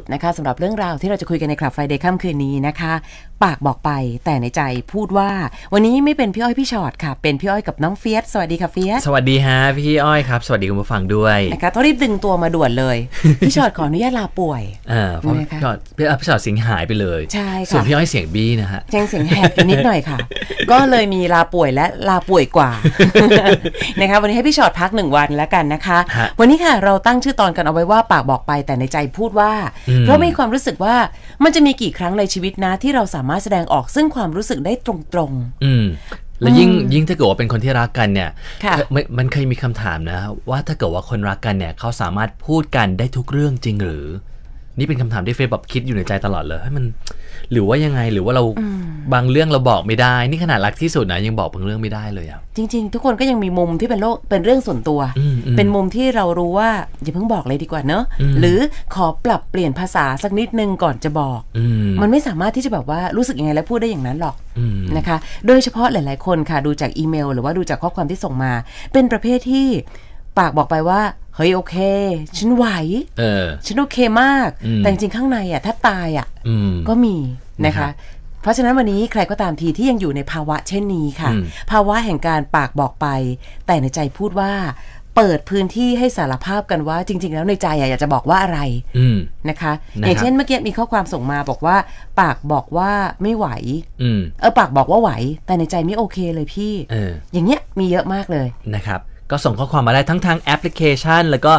นะคะสำหรับเรื่องราวที่เราจะคุยกันในคลับ Friday ค่ำคืนนี้นะคะปากบอกไปแต่ในใจพูดว่าวันนี้ไม่เป็นพี่อ้อยพี่ชอตค่ะเป็นพี่อ้อยกับน้องเฟียสสวัสดีค่ะเฟียสสวัสดีฮะพี่อ้อยครับสวัสดีคุณผู้ฟังด้วยนะคะต้องรีบดึงตัวมาด่วนเลย พี่ชอตขออนุญาตลาป่วยเพราะพี่ชอตเสียงหายไปเลยใช่ค่ะส่วนพี่อ้อยเสียงบี้นะฮะเสียงแหบนิดหน่อยค่ะ ก็เลยมีลาป่วยและลาป่วยกว่า นะคะวันนี้ให้พี่ชอตพัก1 วันแล้วกันนะคะวันนี้ค่ะเราตั้งชื่อตอนกันเอาไว้ว่าปากบอกไปแต่ในใจพูดว่าเพราะมีความรู้สึกว่ามันจะมีกี่ครั้งในชีวิตนะที่เราสามารถแสดงออกซึ่งความรู้สึกได้ตรงๆแล้วยิ่งถ้าเกิดว่าเป็นคนที่รักกันเนี่ยมันเคยมีคำถามนะว่าถ้าเกิดว่าคนรักกันเนี่ยเขาสามารถพูดกันได้ทุกเรื่องจริงหรือนี่เป็นคำถามที่เฟซแบบคิดอยู่ในใจตลอดเลยให้มันหรือว่ายังไงหรือว่าเราบางเรื่องเราบอกไม่ได้นี่ขนาดรักที่สุดนะยังบอกบางเรื่องไม่ได้เลยอ่ะจริงๆทุกคนก็ยังมีมุมที่เป็นเรื่องส่วนตัวเป็นมุมที่เรารู้ว่าอย่าเพิ่งบอกเลยดีกว่าเนอะหรือขอปรับเปลี่ยนภาษาสักนิดนึงก่อนจะบอกมันไม่สามารถที่จะแบบว่ารู้สึกยังไงแล้วพูดได้อย่างนั้นหรอกนะคะโดยเฉพาะหลายๆคนค่ะดูจากอีเมลหรือว่าดูจากข้อความที่ส่งมาเป็นประเภทที่ปากบอกไปว่าเฮ้ยโอเคฉันไหวฉันโอเคมากแต่จริงๆข้างในอ่ะถ้าตายอ่ะก็มีนะคะเพราะฉะนั้นวันนี้ใครก็ตามทีที่ยังอยู่ในภาวะเช่นนี้ค่ะภาวะแห่งการปากบอกไปแต่ในใจพูดว่าเปิดพื้นที่ให้สารภาพกันว่าจริงๆแล้วในใจอยากจะบอกว่าอะไรนะคะอย่างเช่นเมื่อกี้มีข้อความส่งมาบอกว่าปากบอกว่าไม่ไหวปากบอกว่าไหวแต่ในใจไม่โอเคเลยพี่อย่างเงี้ยมีเยอะมากเลยนะครับก็ส่งข้อความมาได้ทั้งทางแอปพลิเคชันแล้วก็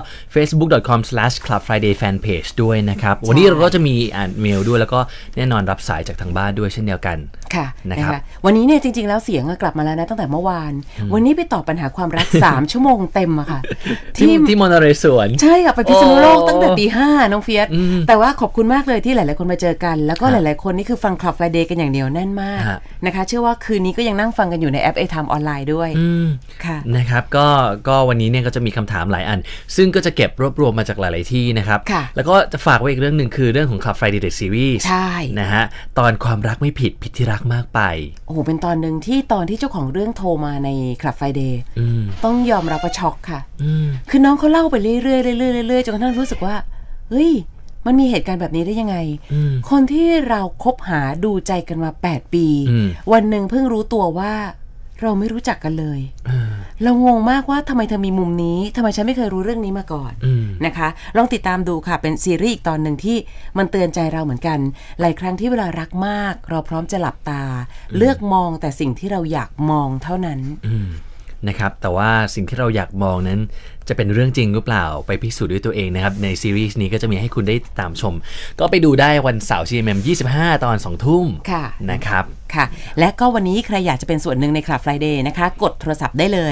facebook.com/clubfridayfanpage ด้วยนะครับวันนี้เราก็จะมีอ่านเมลด้วยแล้วก็แน่นอนรับสายจากทางบ้านด้วยเช่นเดียวกันค่ะนะครับวันนี้เนี่ยจริงๆแล้วเสียงกลับมาแล้วนะตั้งแต่เมื่อวานวันนี้ไปตอบปัญหาความรัก3 ชั่วโมงเต็มอะค่ะที่มอเตอร์เรย์สวนใช่ค่ะไปพิษณุโลกตั้งแต่ตี 5น้องเฟียสแต่ว่าขอบคุณมากเลยที่หลายๆคนมาเจอกันแล้วก็หลายๆคนนี่คือฟัง Club Friday กันอย่างเดียวแน่นมากนะคะเชื่อว่าคืนนี้ก็ยังนั่งฟังกันอยู่ในแอป A-Time ออนไลน์ด้วยค่ะนะครับก็วันนี้เนี่ยก็จะมีคำถามหลายอันซึ่งก็จะเก็บรวบรวมมาจากหลายๆที่นะครับแล้วก็จะฝากไว้อีกเรื่องหนึ่งคือเรื่องของ Club Friday The Series ใช่นะฮะตอนความรักไม่ผิดที่รักมากไปโอ้โหเป็นตอนหนึ่งที่ตอนที่เจ้าของเรื่องโทรมาใน Club Friday ต้องยอมรับว่าช็อกค่ะคือน้องเขาเล่าไปเรื่อยๆเรื่อยๆจนกระทั่งรู้สึกว่าเฮ้ยมันมีเหตุการณ์แบบนี้ได้ยังไงคนที่เราคบหาดูใจกันมา8 ปีวันหนึ่งเพิ่งรู้ตัวว่าเราไม่รู้จักกันเลยเรางงมากว่าทำไมเธอมีมุมนี้ทำไมฉันไม่เคยรู้เรื่องนี้มาก่อนนะคะลองติดตามดูค่ะเป็นซีรีส์อีกตอนหนึ่งที่มันเตือนใจเราเหมือนกันหลายครั้งที่เวลารักมากเราพร้อมจะหลับตาเลือกมองแต่สิ่งที่เราอยากมองเท่านั้นนะครับแต่ว่าสิ่งที่เราอยากมองนั้นจะเป็นเรื่องจริงหรือเปล่าไปพิสูจน์ด้วยตัวเองนะครับในซีรีส์นี้ก็จะมีให้คุณได้ตามชมก็ไปดูได้วันเสาร์ GMM 25 ตอน 20:00 น. ค่ะนะครับค่ะและก็วันนี้ใครอยากจะเป็นส่วนหนึ่งใน Club Friday นะคะกดโทรศัพท์ได้เลย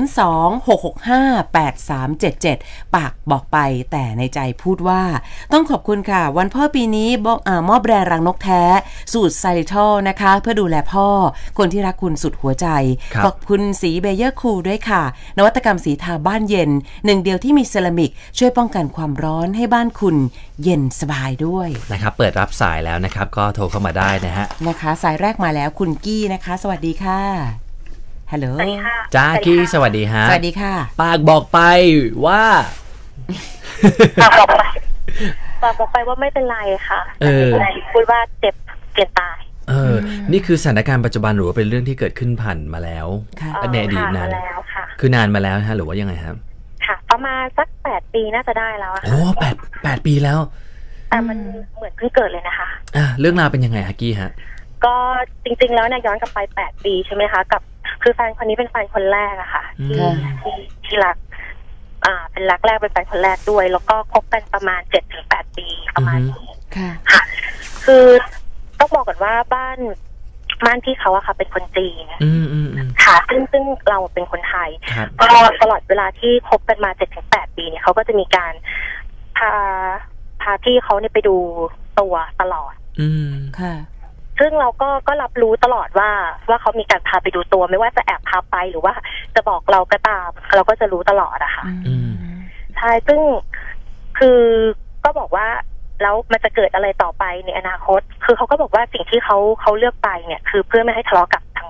02-665-8377ปากบอกไปแต่ในใจพูดว่าต้องขอบคุณค่ะวันพ่อปีนี้มอบแบรนด์รังนกแท้สูตรไซริทอลนะคะเพื่อดูแลพ่อคนที่รักคุณสุดหัวใจขอบคุณสีเบเยอร์คูลด้วยค่ะนวัตกรรมสีทาบ้านเย็นหนึ่งเดียวที่มีเซรามิกช่วยป้องกันความร้อนให้บ้านคุณเย็นสบายด้วยนะครับเปิดรับสายแล้วนะครับก็โทรเข้ามาได้นะฮะนะคะสายแรกมาแล้วคุณกี้นะคะสวัสดีค่ะฮัลโหลจ้ากี้สวัสดีฮะสวัสดีค่ะปากบอกไปว่าปากบอกไปว่าไม่เป็นไรค่ะพูดว่าเจ็บเปลี่ยนตายนี่คือสถานการณ์ปัจจุบันหรือว่าเป็นเรื่องที่เกิดขึ้นผ่านมาแล้วในอดีตนานคือนานมาแล้วฮะหรือว่ายังไงครับค่ะประมาณสัก8 ปีน่าจะได้แล้วค่ะโอ้8 ปีแล้วแต่มันเหมือนเพิ่งเกิดเลยนะคะเรื่องราวเป็นยังไงฮะกี้ฮะก็จริงๆแล้วเนี่ยย้อนกลับไป8 ปีใช่ไหมคะกับคือแฟนคนนี้เป็นแฟนคนแรกอะค่ะที่รักเป็นรักแรกเป็นแฟนคนแรกด้วยแล้วก็คบกันประมาณ 7-8 ปีประมาณนี้ค่ะคือต้องบอกก่อนว่าบ้านพี่เขาอะค่ะเป็นคนจีนค่ะซึ่งเราเป็นคนไทยก็ตลอดเวลาที่คบกันมา 7-8 ปีเนี่ยเขาก็จะมีการพาพี่เขาเนี่ยไปดูตัวตลอดค่ะซึ่งเราก็รับรู้ตลอดว่าเขามีการพาไปดูตัวไม่ว่าจะแอบพาไปหรือว่าจะบอกเราก็ตามเราก็จะรู้ตลอดอะค่ะใช่ซึ่งคือก็บอกว่าแล้วมันจะเกิดอะไรต่อไปในอนาคตคือเขาก็บอกว่าสิ่งที่เขาเลือกไปเนี่ยคือเพื่อไม่ให้ทะเลาะกับทาง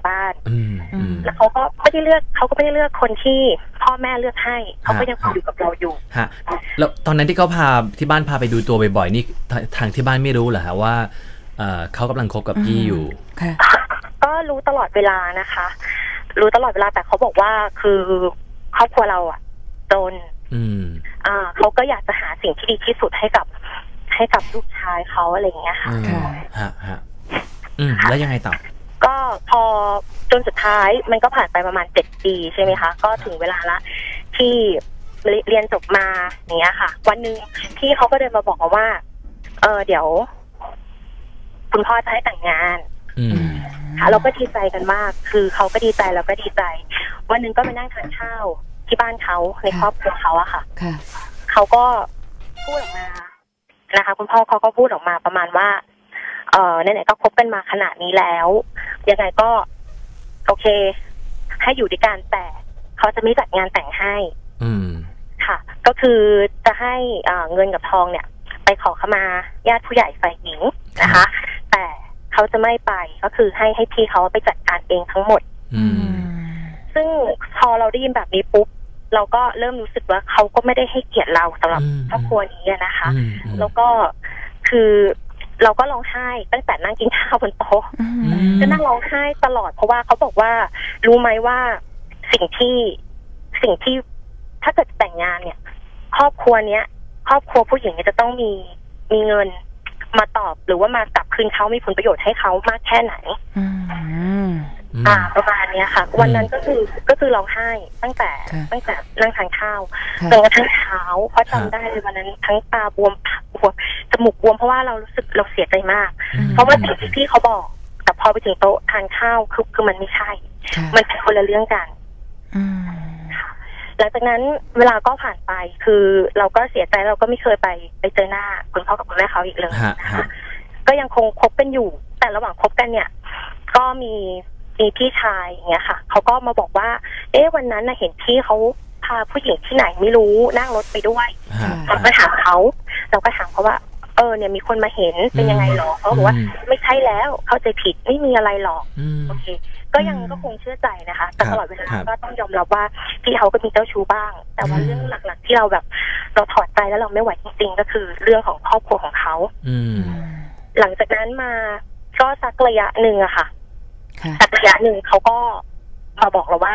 บ้านแล้วเขาก็ไม่ได้เลือกคนที่พ่อแม่เลือกให้เขาก็ยังอยู่กับเราอยู่ฮะแล้วตอนนั้นที่เขาพาที่บ้านพาไปดูตัวบ่อยๆนี่ทางที่บ้านไม่รู้เหรอฮะว่าเขากำลังคบกับพี่อยู่ก็รู้ตลอดเวลานะคะรู้ตลอดเวลาแต่เขาบอกว่าคือครอบครัวเราอ่ะจนเขาก็อยากจะหาสิ่งที่ดีที่สุดให้กับลูกชายเขาอะไรอย่างเงี้ยค่ะแล้วยังไงต่อก็พอจนสุดท้ายมันก็ผ่านไปประมาณ7 ปีใช่ไหมคะก็ถึงเวลาละที่เรียนจบมาอย่างเงี้ยค่ะวันนึงพี่เขาก็เดินมาบอกว่าเดี๋ยวคุณพ่อจะให้แต่งงานค่ะเราก็ดีใจกันมากคือเขาก็ดีใจเราก็ดีใจวันนึงก็ไปนั่งทานข้าวที่บ้านเขาในครอบครัวเขาอะค่ะเขาก็พูดออกมานะคะคุณพ่อเขาก็พูดออกมาประมาณว่าไหนๆก็คบกันมาขนาดนี้แล้วยังไงก็โอเคให้อยู่ด้วยกันแต่เขาจะไม่จัดงานแต่งให้ค่ะก็คือจะให้เงินกับทองเนี่ยไปขอขมาญาติผู้ใหญ่ฝ่ายหญิงนะคะแต่เขาจะไม่ไปก็คือให้พี่เขาไปจัดการเองทั้งหมดซึ่งพอเราได้ยินแบบนี้ปุ๊บเราก็เริ่มรู้สึกว่าเขาก็ไม่ได้ให้เกียรติเราสำหรับครอบครัวนี้นะคะแล้วก็คือเราก็ร้องไห้ตั้งแต่นั่งกินข้าวบนโต๊ะจะนั่งร้องไห้ตลอดเพราะว่าเขาบอกว่ารู้ไหมว่าสิ่งที่ถ้าเกิดแต่งงานเนี่ยครอบครัวผู้หญิงจะต้องมีเงินมาตอบหรือว่ามากลับคืนเขามีผลประโยชน์ให้เขามากแค่ไหนประมาณนี้ค่ะวันนั้นก็คือร้องไห้ตั้งแต่นั่งทานข้าวจนกระทั่งเช้าเพราะจำได้เลยวันนั้นทั้งตาบวมปากบวมจมูกบวมเพราะว่าเรารู้สึกเราเสียใจมากเพราะว่าสิ่งที่พี่เขาบอกแต่พอไปถึงโต๊ะทานข้าวคือมันไม่ใช่มันเป็นคนละเรื่องกันหลังจากนั้นเวลาก็ผ่านไปคือเราก็เสียใจเราก็ไม่เคยไปเจอหน้าคุณพ่อกับคุณแม่เขาอีกเลยนะคะก็ยังคงคบกันอยู่แต่ระหว่างคบกันเนี่ยก็มีพี่ชายอย่างเงี้ยค่ะเขาก็มาบอกว่าวันนั้นน่ะเห็นพี่เขาพาผู้หญิงที่ไหนไม่รู้นั่งรถไปด้วยเราก็ถามเขาว่าเนี่ยมีคนมาเห็นเป็นยังไงหรอเขาบอกว่าไม่ใช่แล้วเข้าใจผิดไม่มีอะไรหรอกโอเคก็คงเชื่อใจนะคะแต่ตลอดเวลาก็ต้องยอมรับว่าพี่เขาก็มีเจ้าชู้บ้างแต่ว่าเรื่องหลักๆที่เราแบบเราถอดใจแล้วเราไม่ไหวจริงๆก็คือเรื่องของครอบครัวของเขาหลังจากนั้นมาก็สักระยะหนึ่งอะค่ะสักระยะหนึ่งเขาก็มาบอกเราว่า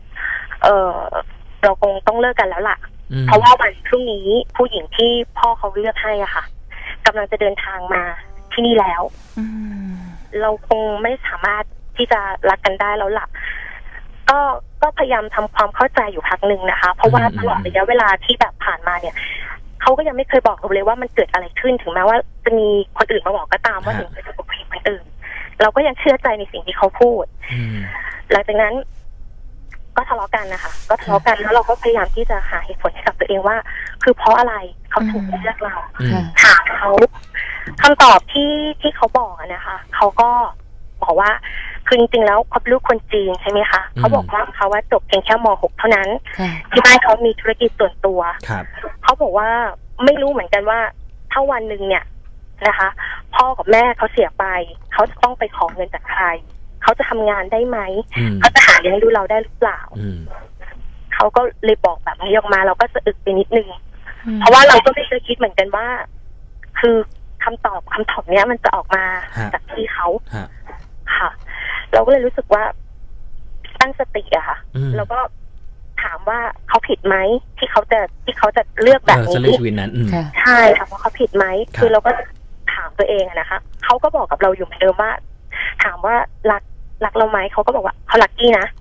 เราคงต้องเลิกกันแล้วล่ะเพราะว่าวันพรุ่งนี้ผู้หญิงที่พ่อเขาเลือกให้อะค่ะกำลังจะเดินทางมาที่นี่แล้วเราคงไม่สามารถที่จะรักกันได้แล้วล่ะก็พยายามทำความเข้าใจอยู่พักหนึ่งนะคะเพราะว่าตลอดระยะเวลาที่แบบผ่านมาเนี่ยเขาก็ยังไม่เคยบอกเราเลยว่ามันเกิดอะไรขึ้นถึงแม้ว่าจะมีคนอื่นมาบอกก็ตามว่าถึงจะกับผู้หญิงคนอื่นเราก็ยังเชื่อใจในสิ่งที่เขาพูดหลังจากนั้นก็ทะเลาะกันนะคะก็ทะเลาะกันแล้วเราก็พยายามที่จะหาเหตุผลให้กับตัวเองว่าคือเพราะอะไรเขาถึงเลือกเราถามเขาคำตอบที่เขาบอกนะคะเขาก็บอกว่าคือจริงๆแล้วเขาเป็นลูกคนจีนใช่ไหมคะเขาบอกว่าเขาว่าจบเพียงแค่ม.6 เท่านั้นที่บ้านเขามีธุรกิจส่วนตัวเขาบอกว่าไม่รู้เหมือนกันว่าถ้าวันหนึ่งเนี่ยนะคะพ่อกับแม่เขาเสียไปเขาจะต้องไปขอเงินจากใครเขาจะทำงานได้ไหมเขาจะหาเลี้ยงดูเราได้หรือเปล่าเขาก็เลยบอกแบบนี้ออกมาเราก็สะอึกไปนิดนึงเพราะว่าเราก็ไม่เคยคิดเหมือนกันว่าคือคำตอบเนี้ยมันจะออกมาจากที่เขาค่ะเราก็เลยรู้สึกว่าตั้งสติอะค่ะแล้วก็ถามว่าเขาผิดไหมที่เขาจะเลือกแบบนี้ใช่ค่ะว่าเขาผิดไหมคือเราก็ถามตัวเองนะคะเขาก็บอกกับเราอยู่เหมือนเดิมว่าถามว่ารักเราไหมเขาก็บอกว่าเขารักกี้นะ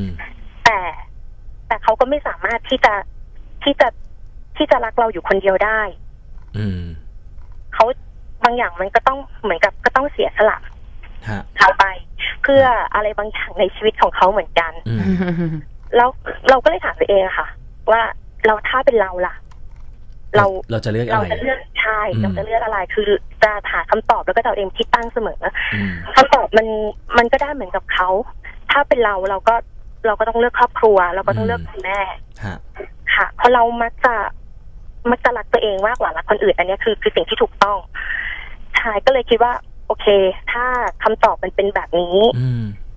แต่เขาก็ไม่สามารถที่จะรักเราอยู่คนเดียวได้เขาบางอย่างมันก็ต้องเหมือนกับก็ต้องเสียสละเราไปเพื่ออะไรบางอย่างในชีวิตของเขาเหมือนกันแล้วเราก็เลยถามตัวเองค่ะว่าเราถ้าเป็นเราล่ะเราจะเลือกอะไรเราจะเลือกใช่เราจะเลือกอะไรคือจะหาคำตอบแล้วก็ตัวเองที่ตั้งเสมอคำตอบมันก็ได้เหมือนกับเขาถ้าเป็นเราก็ต้องเลือกครอบครัวเราก็ต้องเลือกคุณแม่ค่ะเพราะเรามักจะรักตัวเองมากกว่ารักคนอื่นอันนี้คือสิ่งที่ถูกต้องใช่ก็เลยคิดว่าโอเคถ้าคำตอบมันเป็นแบบนี้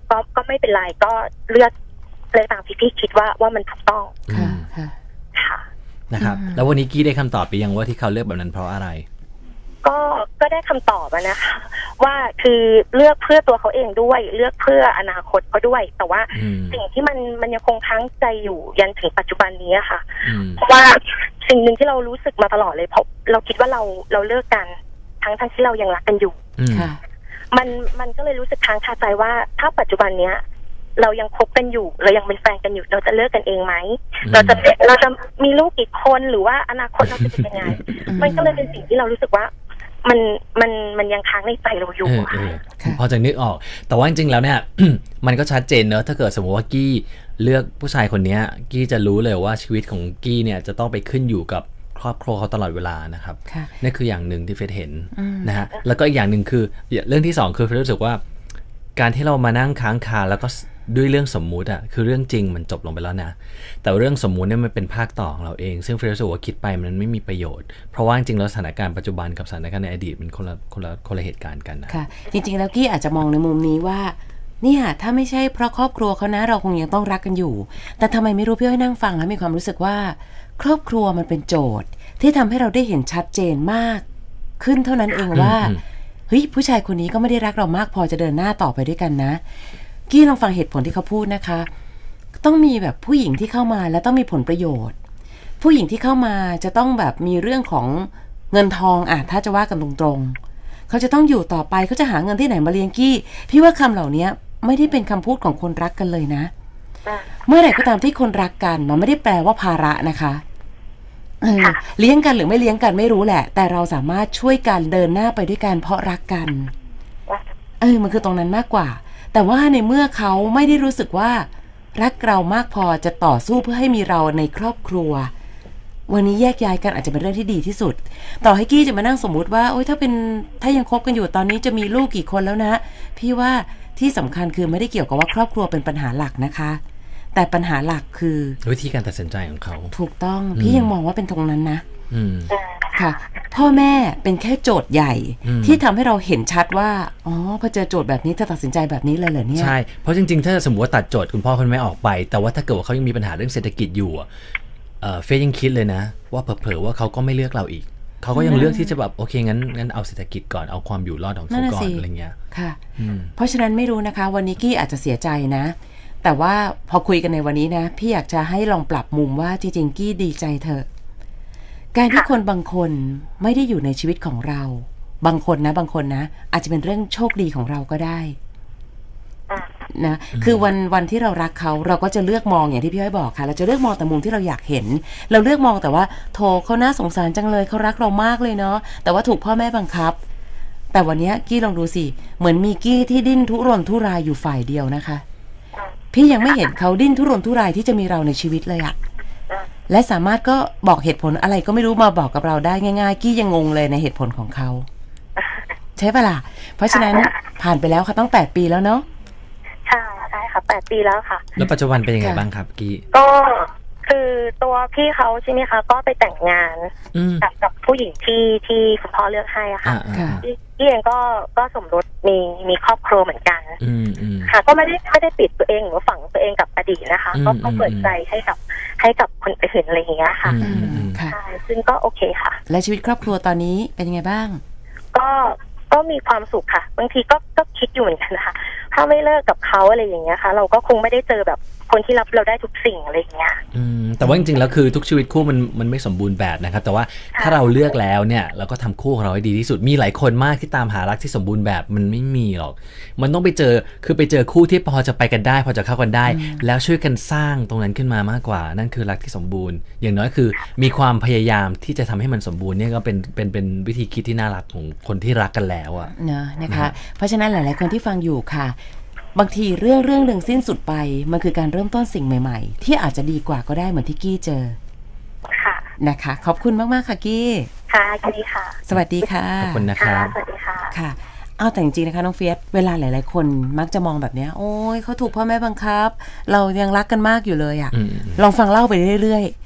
ก็ไม่เป็นไรก็เลือกตามที่พี่คิดว่ามันถูกต้องค่ะนะครับแล้ววันนี้กี้ได้คำตอบไปยังว่าที่เขาเลือกแบบนั้นเพราะอะไรก็ได้คำตอบนะคะว่าคือเลือกเพื่อตัวเขาเองด้วยเลือกเพื่ออนาคตเขาด้วยแต่ว่าสิ่งที่มันยังคงค้างใจอยู่ยันถึงปัจจุบันนี้ค่ะเพราะว่าสิ่งหนึ่งที่เรารู้สึกมาตลอดเลยเพราะเราคิดว่าเราเลิกกันทั้งที่เรายังรักกันอยู่มันก็เลยรู้สึกค้างคาใจว่าถ้าปัจจุบันเนี้ยเรายังคบกันอยู่เรายังเป็นแฟนกันอยู่เราจะเลิกกันเองไหมเราจะมีลูกกี่คนหรือว่าอนาคตเราจะเป็นยังไงมันก็เลยเป็นสิ่งที่เรารู้สึกว่ามันยังค้างในใจเราอยู่พอจะนึกออกแต่ว่าจริงๆแล้วเนี่ย มันก็ชัดเจนเนอะถ้าเกิดสมมติว่ากี้เลือกผู้ชายคนนี้กี้จะรู้เลยว่าชีวิตของกี้เนี่ยจะต้องไปขึ้นอยู่กับครอบครัวเขาตลอดเวลานะครับนี่คืออย่างหนึ่งที่เฟซเห็นนะฮะแล้วก็อีกอย่างหนึ่งคือเรื่องที่2คือเฟซรู้สึกว่าการที่เรามานั่งค้างคาแล้วก็ด้วยเรื่องสมมุติอะคือเรื่องจริงมันจบลงไปแล้วนะแต่เรื่องสมมุติเนี่ยมันเป็นภาคต่อของเราเองซึ่งเฟรรู้สึกว่าคิดไปมันไม่มีประโยชน์เพราะว่าจริงๆแล้วสถานการณ์ปัจจุบันกับสถานการณ์ในอดีตมันคนละเหตุการณ์กันนะค่ะจริงๆแล้วกี้อาจจะมองในมุมนี้ว่าเนี่ยถ้าไม่ใช่เพราะครอบครัวเขานะเราคงยังต้องรักกันอยู่แต่ทำไมไม่รู้พี่อ้อยนั่งฟังแล้วมีความรู้สึกว่าครอบครัวมันเป็นโจทย์ที่ทำให้เราได้เห็นชัดเจนมากขึ้นเท่านั้นเองว่าเฮ้ยผู้ชายคนนี้ก็ไม่ได้รักเรามากพอจะเดินหน้าต่อไปด้วยกันนะกี้ลองฟังเหตุผลที่เขาพูดนะคะต้องมีแบบผู้หญิงที่เข้ามาแล้วต้องมีผลประโยชน์ผู้หญิงที่เข้ามาจะต้องแบบมีเรื่องของเงินทองถ้าจะว่ากันตรงๆเขาจะต้องอยู่ต่อไปเขาจะหาเงินที่ไหนมาเลี้ยงกี้พี่ว่าคำเหล่านี้ไม่ได้เป็นคำพูดของคนรักกันเลยนะเมื่อไหร่ก็ตามที่คนรักกันมันไม่ได้แปลว่าภาระนะคะเลี้ยงกันหรือไม่เลี้ยงกันไม่รู้แหละแต่เราสามารถช่วยกันเดินหน้าไปด้วยกันเพราะรักกันมันคือตรงนั้นมากกว่าแต่ว่าในเมื่อเขาไม่ได้รู้สึกว่ารักเรามากพอจะต่อสู้เพื่อให้มีเราในครอบครัววันนี้แยกย้ายกันอาจจะเป็นเรื่องที่ดีที่สุดต่อให้กี้จะมานั่งสมมุติว่าโอ๊ยถ้ายังคบกันอยู่ตอนนี้จะมีลูกกี่คนแล้วนะพี่ว่าที่สำคัญคือไม่ได้เกี่ยวกับว่าครอบครัวเป็นปัญหาหลักนะคะแต่ปัญหาหลักคือวิธีการตัดสินใจของเขาถูกต้องพี่ยังมองว่าเป็นตรงนั้นนะค่ะพ่อแม่เป็นแค่โจทย์ใหญ่ที่ทำให้เราเห็นชัดว่าพอเจอโจทย์แบบนี้จะตัดสินใจแบบนี้เลยเหรอเนี่ยใช่เพราะจริงๆถ้าสมมติว่าตัดโจทย์คุณพ่อคุณแม่ออกไปแต่ว่าถ้าเกิดว่าเขายังมีปัญหาเรื่องเศรษฐกิจอยู่เฟซยังคิดเลยนะว่าเผลอๆว่าเขาก็ไม่เลือกเราอีกเขาก็ยังเลือกที่จะแบบโอเคงั้นเอาเศรษฐกิจก่อนเอาความอยู่รอดของเขาก่อนอะไรเงี้ยค่ะเพราะฉะนั้นไม่รู้นะคะวันนี้กี้อาจจะเสียใจนะแต่ว่าพอคุยกันในวันนี้นะพี่อยากจะให้ลองปรับมุมว่าจริงๆกี้ดีใจเถอะการที่คนบางคนไม่ได้อยู่ในชีวิตของเราบางคนนะอาจจะเป็นเรื่องโชคดีของเราก็ได้นะคือวันที่เรารักเขาเราก็จะเลือกมองอย่างที่พี่อ้อยบอกค่ะเราจะเลือกมองแต่มุมที่เราอยากเห็นเราเลือกมองแต่ว่าโธ่เขาน่าสงสารจังเลยเขารักเรามากเลยเนาะแต่ว่าถูกพ่อแม่บังคับแต่วันนี้กี้ลองดูสิเหมือนมีกี้ที่ดิ้นทุรนทุรายอยู่ฝ่ายเดียวนะคะพี่ยังไม่เห็นเขาดิ้นทุรนทุรายที่จะมีเราในชีวิตเลยอะและสามารถก็บอกเหตุผลอะไรก็ไม่รู้มาบอกกับเราได้ง่ายๆกี้ยังงงเลยในเหตุผลของเขาใช่ปะล่ะเพราะฉะนั้นผ่านไปแล้วค่ะตั้ง8 ปีแล้วเนาะใช่ค่ะ8 ปีแล้วค่ะแล้วปัจจุบันเป็นยังไงบ้างครับกี้ก็คือตัวพี่เขาใช่ไหมคะก็ไปแต่งงานกับผู้หญิงที่คุณพ่อเลือกให้อะค่ะพี่เองก็สมรสมีครอบครัวเหมือนกันค่ะก็ไม่ได้ปิดตัวเองหรือฝังตัวเองกับอดีตนะคะก็เปิดใจให้กับคนอื่นอะไรอย่างเงี้ยค่ะใช่ซึ่งก็โอเคค่ะและชีวิตครอบครัวตอนนี้เป็นยังไงบ้างก็มีความสุขค่ะบางทีก็คิดอยู่เหมือนกันนะคะถ้าไม่เลิกกับเขาอะไรอย่างเงี้ยค่ะเราก็คงไม่ได้เจอแบบคนที่รับเราได้ทุกสิ่งอะไรอย่างเงี้ยแต่ว่าจริงๆแล้วคือทุกชีวิตคู่มันไม่สมบูรณ์แบบนะครับแต่ว่าถ้าเราเลือกแล้วเนี่ยเราก็ทำคู่ของเราให้ดีที่สุดมีหลายคนมากที่ตามหารักที่สมบูรณ์แบบมันไม่มีหรอกมันต้องไปเจอคู่ที่พอจะไปกันได้พอจะเข้ากันได้แล้วช่วยกันสร้างตรงนั้นขึ้นมามากกว่านั่นคือรักที่สมบูรณ์อย่างน้อยคือมีความพยายามที่จะทำให้มันสมบูรณ์เนี่ยก็เป็นวิธีคิดที่น่ารักของคนที่รักกันแล้วอ่ะนะคะเพราะฉะนั้นหลายๆคนที่ฟังอยู่ค่ะบางทีเรื่องหนึ่งสิ้นสุดไปมันคือการเริ่มต้นสิ่งใหม่ๆที่อาจจะดีกว่าก็ได้เหมือนที่กี้เจอค่ะนะคะขอบคุณมากๆค่ะกี้ค่ะสวัสดีค่ะสวัสดีค่ะขอบคุณนะครับสวัสดีค่ะค่ะเอาแต่จริงๆนะคะน้องเฟียสเวลาหลายๆคนมักจะมองแบบนี้โอ้ยเขาถูกพ่อแม่บังคับเรายังรักกันมากอยู่เลยอ่ะลองฟังเล่าไปเรื่อยๆ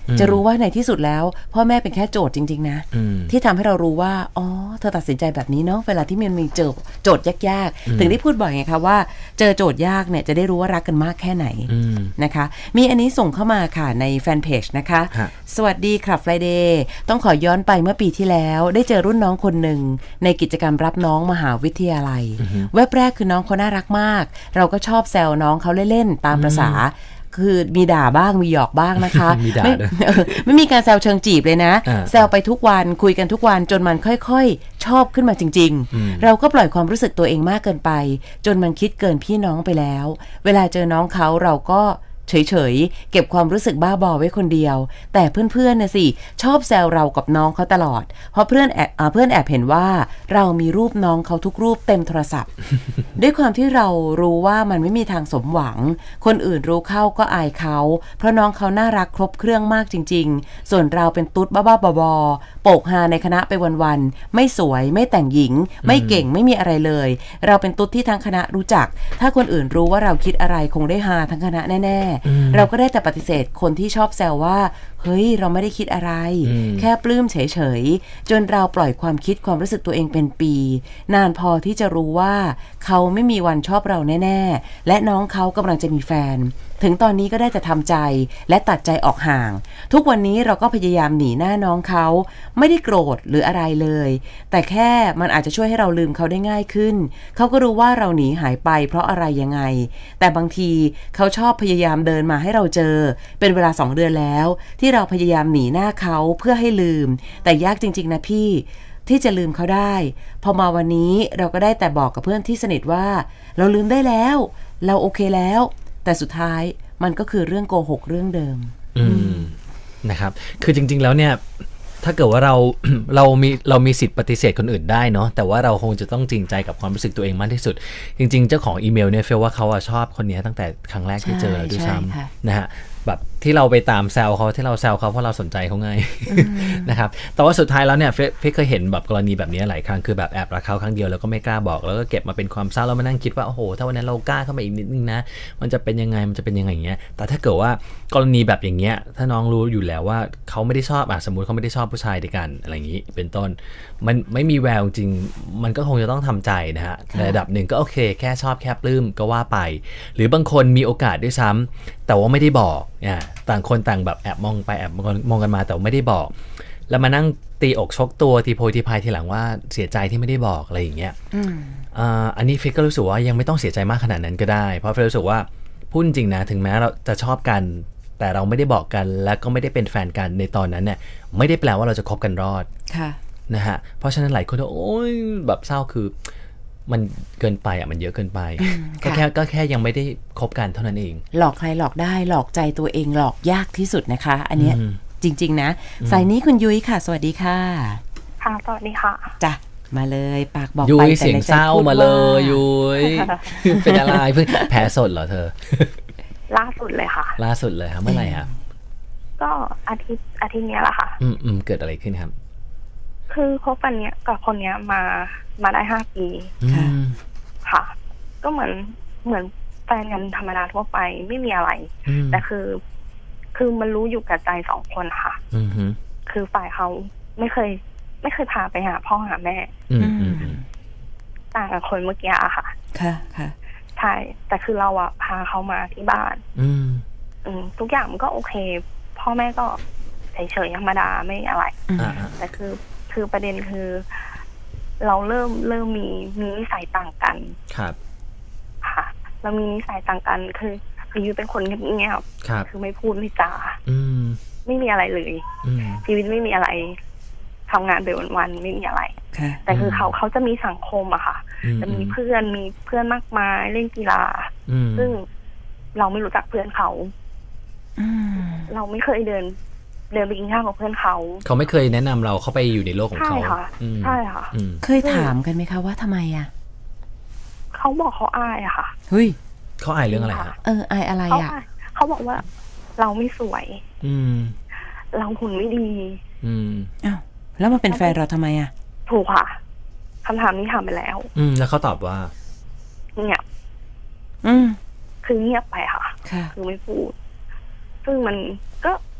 จะรู้ว่าในที่สุดแล้วพ่อแม่เป็นแค่โจทย์จริงๆนะที่ทำให้เรารู้ว่าอ๋อเธอตัดสินใจแบบนี้เนาะเวลาที่มันมีโจทย์ยากๆถึงได้พูดบ่อยไงคะว่าเจอโจทย์ยากเนี่ยจะได้รู้ว่ารักกันมากแค่ไหนนะคะมีอันนี้ส่งเข้ามาค่ะในแฟนเพจนะคะสวัสดีครับ Friday ต้องขอย้อนไปเมื่อปีที่แล้วได้เจอรุ่นน้องคนหนึ่งในกิจกรรมรับน้องมหาวิทยาลัยแวบแรกคือน้องเขาน่ารักมากเราก็ชอบแซวน้องเขาเล่นๆตามประสาคือมีด่าบ้างมีหยอกบ้างนะคะ ไม่มีการแซวเชิงจีบเลยนะแซวไปทุกวันคุยกันทุกวันจนมันค่อยๆชอบขึ้นมาจริงๆเราก็ปล่อยความรู้สึกตัวเองมากเกินไปจนมันคิดเกินพี่น้องไปแล้วเวลาเจอน้องเขาเราก็เฉยๆเก็บความรู้สึกบ้าบอไว้คนเดียวแต่เพื่อนๆน่ะสิชอบแซวเรากับน้องเขาตลอดเพราะเพื่อนแอบเห็นว่าเรามีรูปน้องเขาทุกรูปเต็มโทรศัพท์ ด้วยความที่เรารู้ว่ามันไม่มีทางสมหวังคนอื่นรู้เข้าก็อายเขาเพราะน้องเขาน่ารักครบเครื่องมากจริงๆส่วนเราเป็นตุ๊ดบ้าๆบอๆโปกฮาในคณะไปวันๆไม่สวยไม่แต่งหญิงไม่เก่งไม่มีอะไรเลยเราเป็นตุ๊ดที่ทั้งคณะรู้จักถ้าคนอื่นรู้ว่าเราคิดอะไรคงได้ฮาทั้งคณะแน่ๆเราก็ได้แต่ปฏิเสธคนที่ชอบแซวว่าเฮ้ยเราไม่ได้คิดอะไรแค่ปลื้มเฉยๆจนเราปล่อยความคิดความรู้สึกตัวเองเป็นปีนานพอที่จะรู้ว่าเขาไม่มีวันชอบเราแน่ๆและน้องเขากำลังจะมีแฟนถึงตอนนี้ก็ได้แต่ทำใจและตัดใจออกห่างทุกวันนี้เราก็พยายามหนีหน้าน้องเขาไม่ได้โกรธหรืออะไรเลยแต่แค่มันอาจจะช่วยให้เราลืมเขาได้ง่ายขึ้นเขาก็รู้ว่าเราหนีหายไปเพราะอะไรยังไงแต่บางทีเขาชอบพยายามเดินมาให้เราเจอเป็นเวลา2 เดือนแล้วที่เราพยายามหนีหน้าเขาเพื่อให้ลืมแต่ยากจริงๆนะพี่ที่จะลืมเขาได้พอมาวันนี้เราก็ได้แต่บอกกับเพื่อนที่สนิทว่าเราลืมได้แล้วเราโอเคแล้วแต่สุดท้ายมันก็คือเรื่องโกหกเรื่องเดิมนะครับคือจริงๆแล้วเนี่ยถ้าเกิดว่าเรา เรามีสิทธิ์ปฏิเสธคนอื่นได้เนาะแต่ว่าเราคงจะต้องจริงใจกับความรู้สึกตัวเองมากที่สุดจริงๆเจ้าของอีเมลเนี่ยเฟลว่าเขาชอบคนนี้ตั้งแต่ครั้งแรกที่เจอด้วยซ้ำนะฮะแบบที่เราไปตามแซวเขาที่เราแซวเขาเพราะเราสนใจเขาไง นะครับแต่ว่าสุดท้ายแล้วเนี่ยเฟเคยเห็นแบบกรณีแบบนี้หลายครั้งคือแบบแอบรักเขาครั้งเดียวแล้วก็ไม่กล้าบอกแล้วก็เก็บมาเป็นความเศร้าแล้วมานั่งคิดว่าโอ้โหถ้าวันนั้นเรากล้าเข้ามาอีกนิดนึงนะมันจะเป็นยังไงอย่างเงี้ยแต่ถ้าเกิดว่ากรณีแบบอย่างเงี้ยถ้าน้องรู้อยู่แล้วว่าเขาไม่ได้ชอบสมมุติเขาไม่ได้ชอบผู้ชายด้วยกันอะไรอย่างงี้เป็นต้นมันไม่มีแววจริงมันก็คงจะต้องทำใจนะฮะในระดับหนึ่งก็โอเคแค่ชอบแค่ปลื้มก็ว่าไปหรือบางคนมีโอกาสด้วยซ้ำแต่ว่าไม่ได้บอกต่างคนต่างแบบแอบมองไปแอบมองกันมาแต่ไม่ได้บอกแล้วมานั่งตีอกชกตัวทีโพยทีพายทีหลังว่าเสียใจที่ไม่ได้บอกอะไรอย่างเงี้ยอันนี้ฟิกก็รู้สึกว่ายังไม่ต้องเสียใจมากขนาดนั้นก็ได้เพราะฟิกรู้สึกว่าพูดจริงนะถึงแม้เราจะชอบกันแต่เราไม่ได้บอกกันและก็ไม่ได้เป็นแฟนกันในตอนนั้นเนี่ยไม่ได้แปลว่าเราจะคบกันรอดนะฮะเพราะฉะนั้นหลายคนโอ้ยแบบเศร้าคือมันเกินไปมันเยอะเกินไปก็แค่ยังไม่ได้คบกันเท่านั้นเองหลอกใครหลอกได้หลอกใจตัวเองหลอกยากที่สุดนะคะอันนี้จริงๆนะสายนี้คุณยุ้ยค่ะสวัสดีค่ะค่ะสวัสดีค่ะจ้ะมาเลยปากบอกไปยุ้ยเสียงเศร้ามาเลยยุ้ยเป็นอะไรเพิ่งแผลสดเหรอเธอล่าสุดเลยค่ะล่าสุดเลยครับเมื่อไหร่ครับก็อาทิตย์นี้แหละค่ะเกิดอะไรขึ้นครับคือคบกันเนี้ยกับคนเนี้ยมาได้5 ปีค่ะก็เหมือนแฟนกันธรรมดาทั่วไปไม่มีอะไรแต่คือมันรู้อยู่กับใจ2 คนค่ะคือฝ่ายเขาไม่เคยพาไปหาพ่อหาแม่ต่างกับคนเมื่อกี้อะค่ะค่ะใช่แต่คือเราอะพาเขามาที่บ้านทุกอย่างมันก็โอเคพ่อแม่ก็เฉยๆธรรมดาไม่อะไรแต่คือประเด็นคือเราเริ่มมีนิสัยต่างกันครับค่ะเรามีนิสัยต่างกันคือยุ้ยเป็นคนเงียบๆคือไม่พูดไม่จาไม่มีอะไรเลยชีวิตไม่มีอะไรทำงานไปวันๆไม่มีอะไรแต่คือเขาจะมีสังคมอะค่ะจะมีเพื่อนมากมายเล่นกีฬาซึ่งเราไม่รู้จักเพื่อนเขาเราไม่เคยเดินไปกินข้าวกับเพื่อนเขาไม่เคยแนะนำเราเข้าไปอยู่ในโลกของเขาใช่ค่ะเคยถามกันไหมคะว่าทำไมอะเขาบอกเขาอายอะค่ะเฮ้ยเขาอายเรื่องอะไรคะอายอะไรอะเขาบอกว่าเราไม่สวยเราหุ่นไม่ดีอ้าวแล้วมาเป็นแฟนเราทำไมอะถูกค่ะคำถามนี้ถามไปแล้วแล้วเขาตอบว่าเงียบคือเงียบไปค่ะคือไม่พูดซึ่งมันก็ท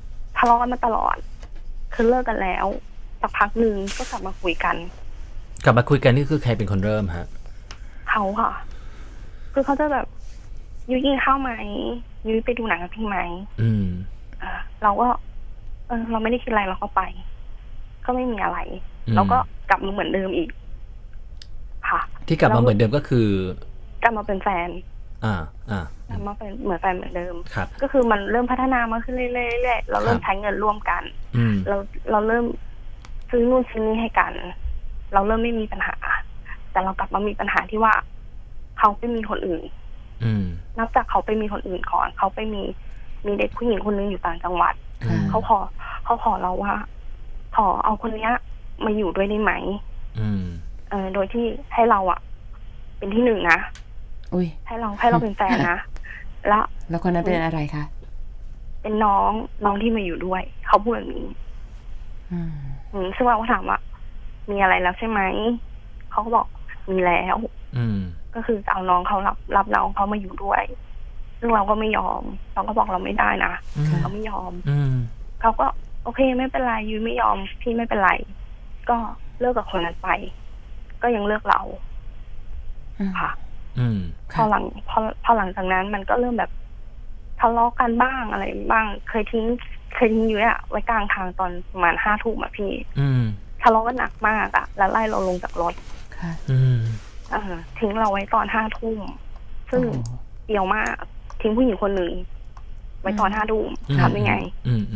ะเลาะกันมาตลอดคือเลิกกันแล้วสักพักหนึ่งก็กลับมาคุยกันนี่คือใครเป็นคนเริ่มฮะเขาค่ะคือเขาจะแบบยุ้ยกินข้าวไหมยุ้ยไปดูหนังกับพี่ไหมเราก็เราไม่ได้คิดอะไรเราก็ไปก็ไม่มีอะไรเราก็กลับมาเหมือนเดิมอีกค่ะที่กลับมาเหมือนเดิมก็คือกลับมาเป็นแฟนกลับมาเป็นเหมือนแฟนเหมือนเดิมก็คือมันเริ่มพัฒนามาขึ้นเรื่อยๆเราเริ่มใช้เงินร่วมกันเราเริ่มซื้อนู่นซื้อนี่ให้กันเราเริ่มไม่มีปัญหาแต่เรากลับมามีปัญหาที่ว่าเขาไปมีคนอื่นนับจากเขาไปมีคนอื่นก่อนเขาไปมีเด็กผู้หญิงคนนึงอยู่ต่างจังหวัดเขาขอเราว่าขอเอาคนนี้มาอยู่ด้วยได้ไหมโดยที่ให้เราเป็นที่หนึ่งนะให้เราเป็นแฟนนะแล้วคนนั้นเป็นอะไรคะเป็นน้องที่มาอยู่ด้วยเขาพูดแบบนี้ซึ่งเราก็ถามว่ามีอะไรแล้วใช่ไหมเขาก็บอกมีแล้วก็คือเอาน้องเขารับน้องเขามาอยู่ด้วยซึ่งเราก็ไม่ยอมเราก็บอกเราไม่ได้นะเราไม่ยอมเขาก็โอเคไม่เป็นไรยุ้ยไม่ยอมพี่ไม่เป็นไรก็เลิกกับคนนั้นไปก็ยังเลิกเราค่ะพอหลังจากนั้นมันก็เริ่มแบบทะเลาะกันบ้างอะไรบ้างเคยทิ้งยุ้ยไว้กลางทางตอนประมาณ5 ทุ่มพี่ทะเลาะกันหนักมากแล้วไล่เราลงจากรถทิ้งเราไว้ตอน5 ทุ่มซึ่งเดี่ยวมากทิ้งผู้หญิงคนหนึ่งไว้ตอน5 ทุ่มทำยังไง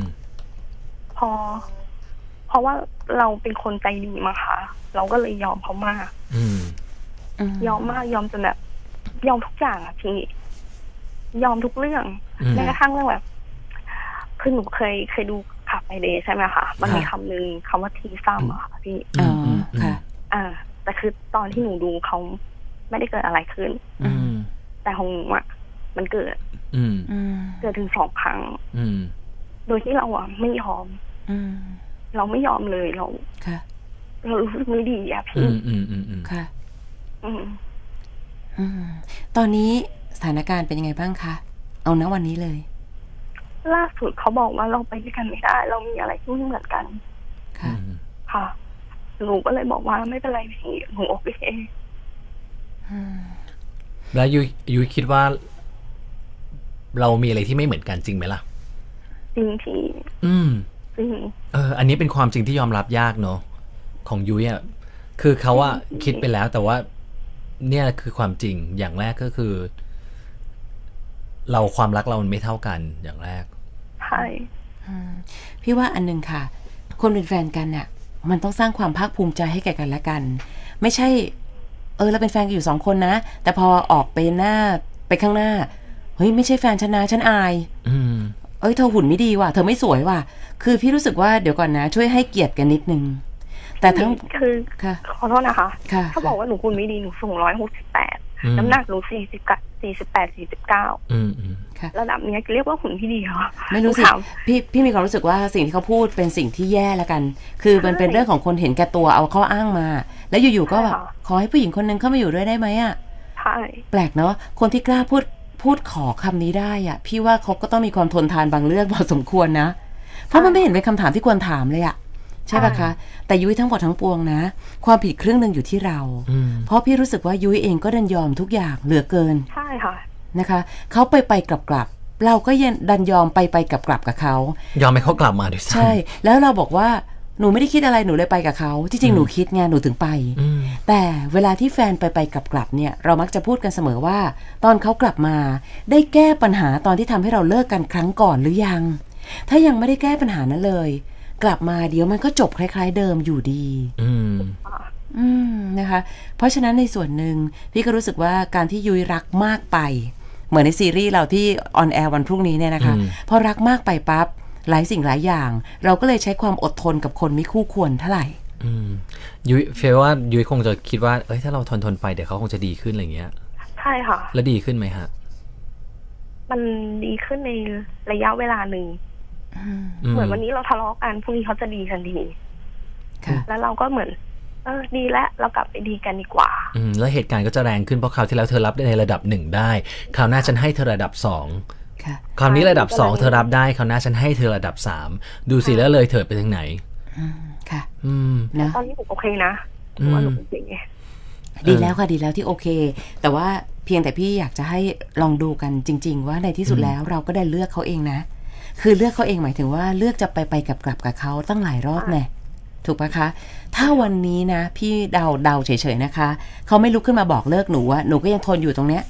เพราะว่าเราเป็นคนใจดีมาค่ะเราก็เลยยอมเขามากยอมมากยอมจนแบบยอมทุกอย่างพี่ยอมทุกเรื่องแม้กระทั่งเรื่องแบบคือหนูเคยดูขับไอเดย์ใช่ไหมคะมันมีคำนึงคำว่าทีซ้ำค่ะพี่ค่ะแต่คือตอนที่หนูดูเขาไม่ได้เกิดอะไรขึ้นแต่ของหนูมันเกิดถึง2 ครั้งโดยที่เราไม่ยอมเราไม่ยอมเลยเรารู้สึกไม่ดีพี่ค่ะตอนนี้สถานการณ์เป็นยังไงบ้างคะเอาณวันนี้เลยล่าสุดเขาบอกว่าเราไปด้วยกันไม่ได้เรามีอะไรที่ไม่เหมือนกันค่ะหนูก็เลยบอกว่าไม่เป็นไรพี่หนูโอเคแล้วยุ้ยคิดว่าเรามีอะไรที่ไม่เหมือนกันจริงไหมล่ะจริงพี่จริงอันนี้เป็นความจริงที่ยอมรับยากเนาะของยุ้ยคือเขาคิดไปแล้วแต่ว่าเนี่ยคือความจริงอย่างแรกก็คือความรักเรามันไม่เท่ากันอย่างแรกใช่พี่ว่าอันนึงค่ะคนเป็นแฟนกันเนี่ยมันต้องสร้างความภาคภูมิใจให้แก่กันและกันไม่ใช่เราเป็นแฟนกันอยู่2 คนนะแต่พอออกไปข้างหน้าเฮ้ยไม่ใช่แฟนฉันนะฉันอายเธอหุ่นไม่ดีว่ะเธอไม่สวยว่ะคือพี่รู้สึกว่าเดี๋ยวก่อนนะช่วยให้เกียรติกันนิดนึงแต่ทั้งคือขอโทษนะคะเขาบอกว่าหนูหุ่นไม่ดีหนูสูง168น้ำหนักหนู48-49ระดับนี้เรียกว่าหุ่นที่ดีเหรอไม่รู้สิพี่มีความรู้สึกว่าสิ่งที่เขาพูดเป็นสิ่งที่แย่ละกันคือมันเป็นเรื่องของคนเห็นแก่ตัวเอาข้ออ้างมาแล้วอยู่ๆก็แบบขอให้ผู้หญิงคนนึงเข้ามาอยู่ด้วยได้ไหมใช่แปลกเนาะคนที่กล้าพูดขอคำนี้ได้พี่ว่าเขาก็ต้องมีความทนทานบางเรื่องพอสมควรนะเพราะมันไม่เห็นเป็นคำถามที่ควรถามเลยใช่ป่ะคะแต่ยุ้ยทั้งหมดทั้งปวงนะความผิดครึ่งนึงอยู่ที่เราเพราะพี่รู้สึกว่ายุ้ยเองก็ดันยอมทุกอย่างเหลือเกินใช่ค่ะนะคะเขาไปกลับเราก็ยังดันยอมไปกลับกับเขายอมให้เขากลับมาด้วยซ้ำใช่แล้วเราบอกว่าหนูไม่ได้คิดอะไรหนูเลยไปกับเขาที่จริงหนูคิดไงหนูถึงไปแต่เวลาที่แฟนไปกลับเนี่ยเรามักจะพูดกันเสมอว่าตอนเขากลับมาได้แก้ปัญหาตอนที่ทำให้เราเลิกกันครั้งก่อนหรือยังถ้ายังไม่ได้แก้ปัญหานั้นเลยกลับมาเดี๋ยวมันก็จบคล้ายๆเดิมอยู่ดีนะคะเพราะฉะนั้นในส่วนหนึ่งพี่ก็รู้สึกว่าการที่ยุ้ยรักมากไปเหมือนในซีรีส์เราที่ออนแอร์วันพรุ่งนี้เนี่ยนะคะพอรักมากไปปั๊บหลายสิ่งหลายอย่างเราก็เลยใช้ความอดทนกับคนไม่คู่ควรเท่าไหร่ยุ้ยเฟลว่ายุ้ยคงจะคิดว่าถ้าเราทนไปเดี๋ยวเขาคงจะดีขึ้นอะไรเงี้ยใช่ค่ะแล้วดีขึ้นไหมฮะมันดีขึ้นในระยะเวลาหนึ่งเหมือนวันนี้เราทะเลาะกันพรุ่งนี้เขาจะดีทันทีแล้วเราก็เหมือนดีแล้วเรากลับไปดีกันดีกว่าแล้วเหตุการณ์ก็จะแรงขึ้นเพราะคราวที่แล้วเธอรับได้ในระดับ1ได้คราวหน้าฉันให้เธอระดับ2 คราวนี้ระดับ2เธอรับได้คราวหน้าฉันให้เธอระดับ3ดูสิแล้วเลยเธอไปทางไหนค่ะนะตอนนี้ผมโอเคนะว่าหนูเป็นไงดีแล้วค่ะดีแล้วที่โอเคแต่ว่าเพียงแต่พี่อยากจะให้ลองดูกันจริงๆว่าในที่สุดแล้วเราก็ได้เลือกเขาเองนะคือเลือกเขาเองหมายถึงว่าเลือกจะไปกลับกับเขาตั้งหลายรอบแน่ถูกปะคะถ้าวันนี้นะพี่เดาเฉยๆนะคะเขาไม่ลุกขึ้นมาบอกเลิกหนูอะหนูก็ยังทนอยู่ตรงเนี้ย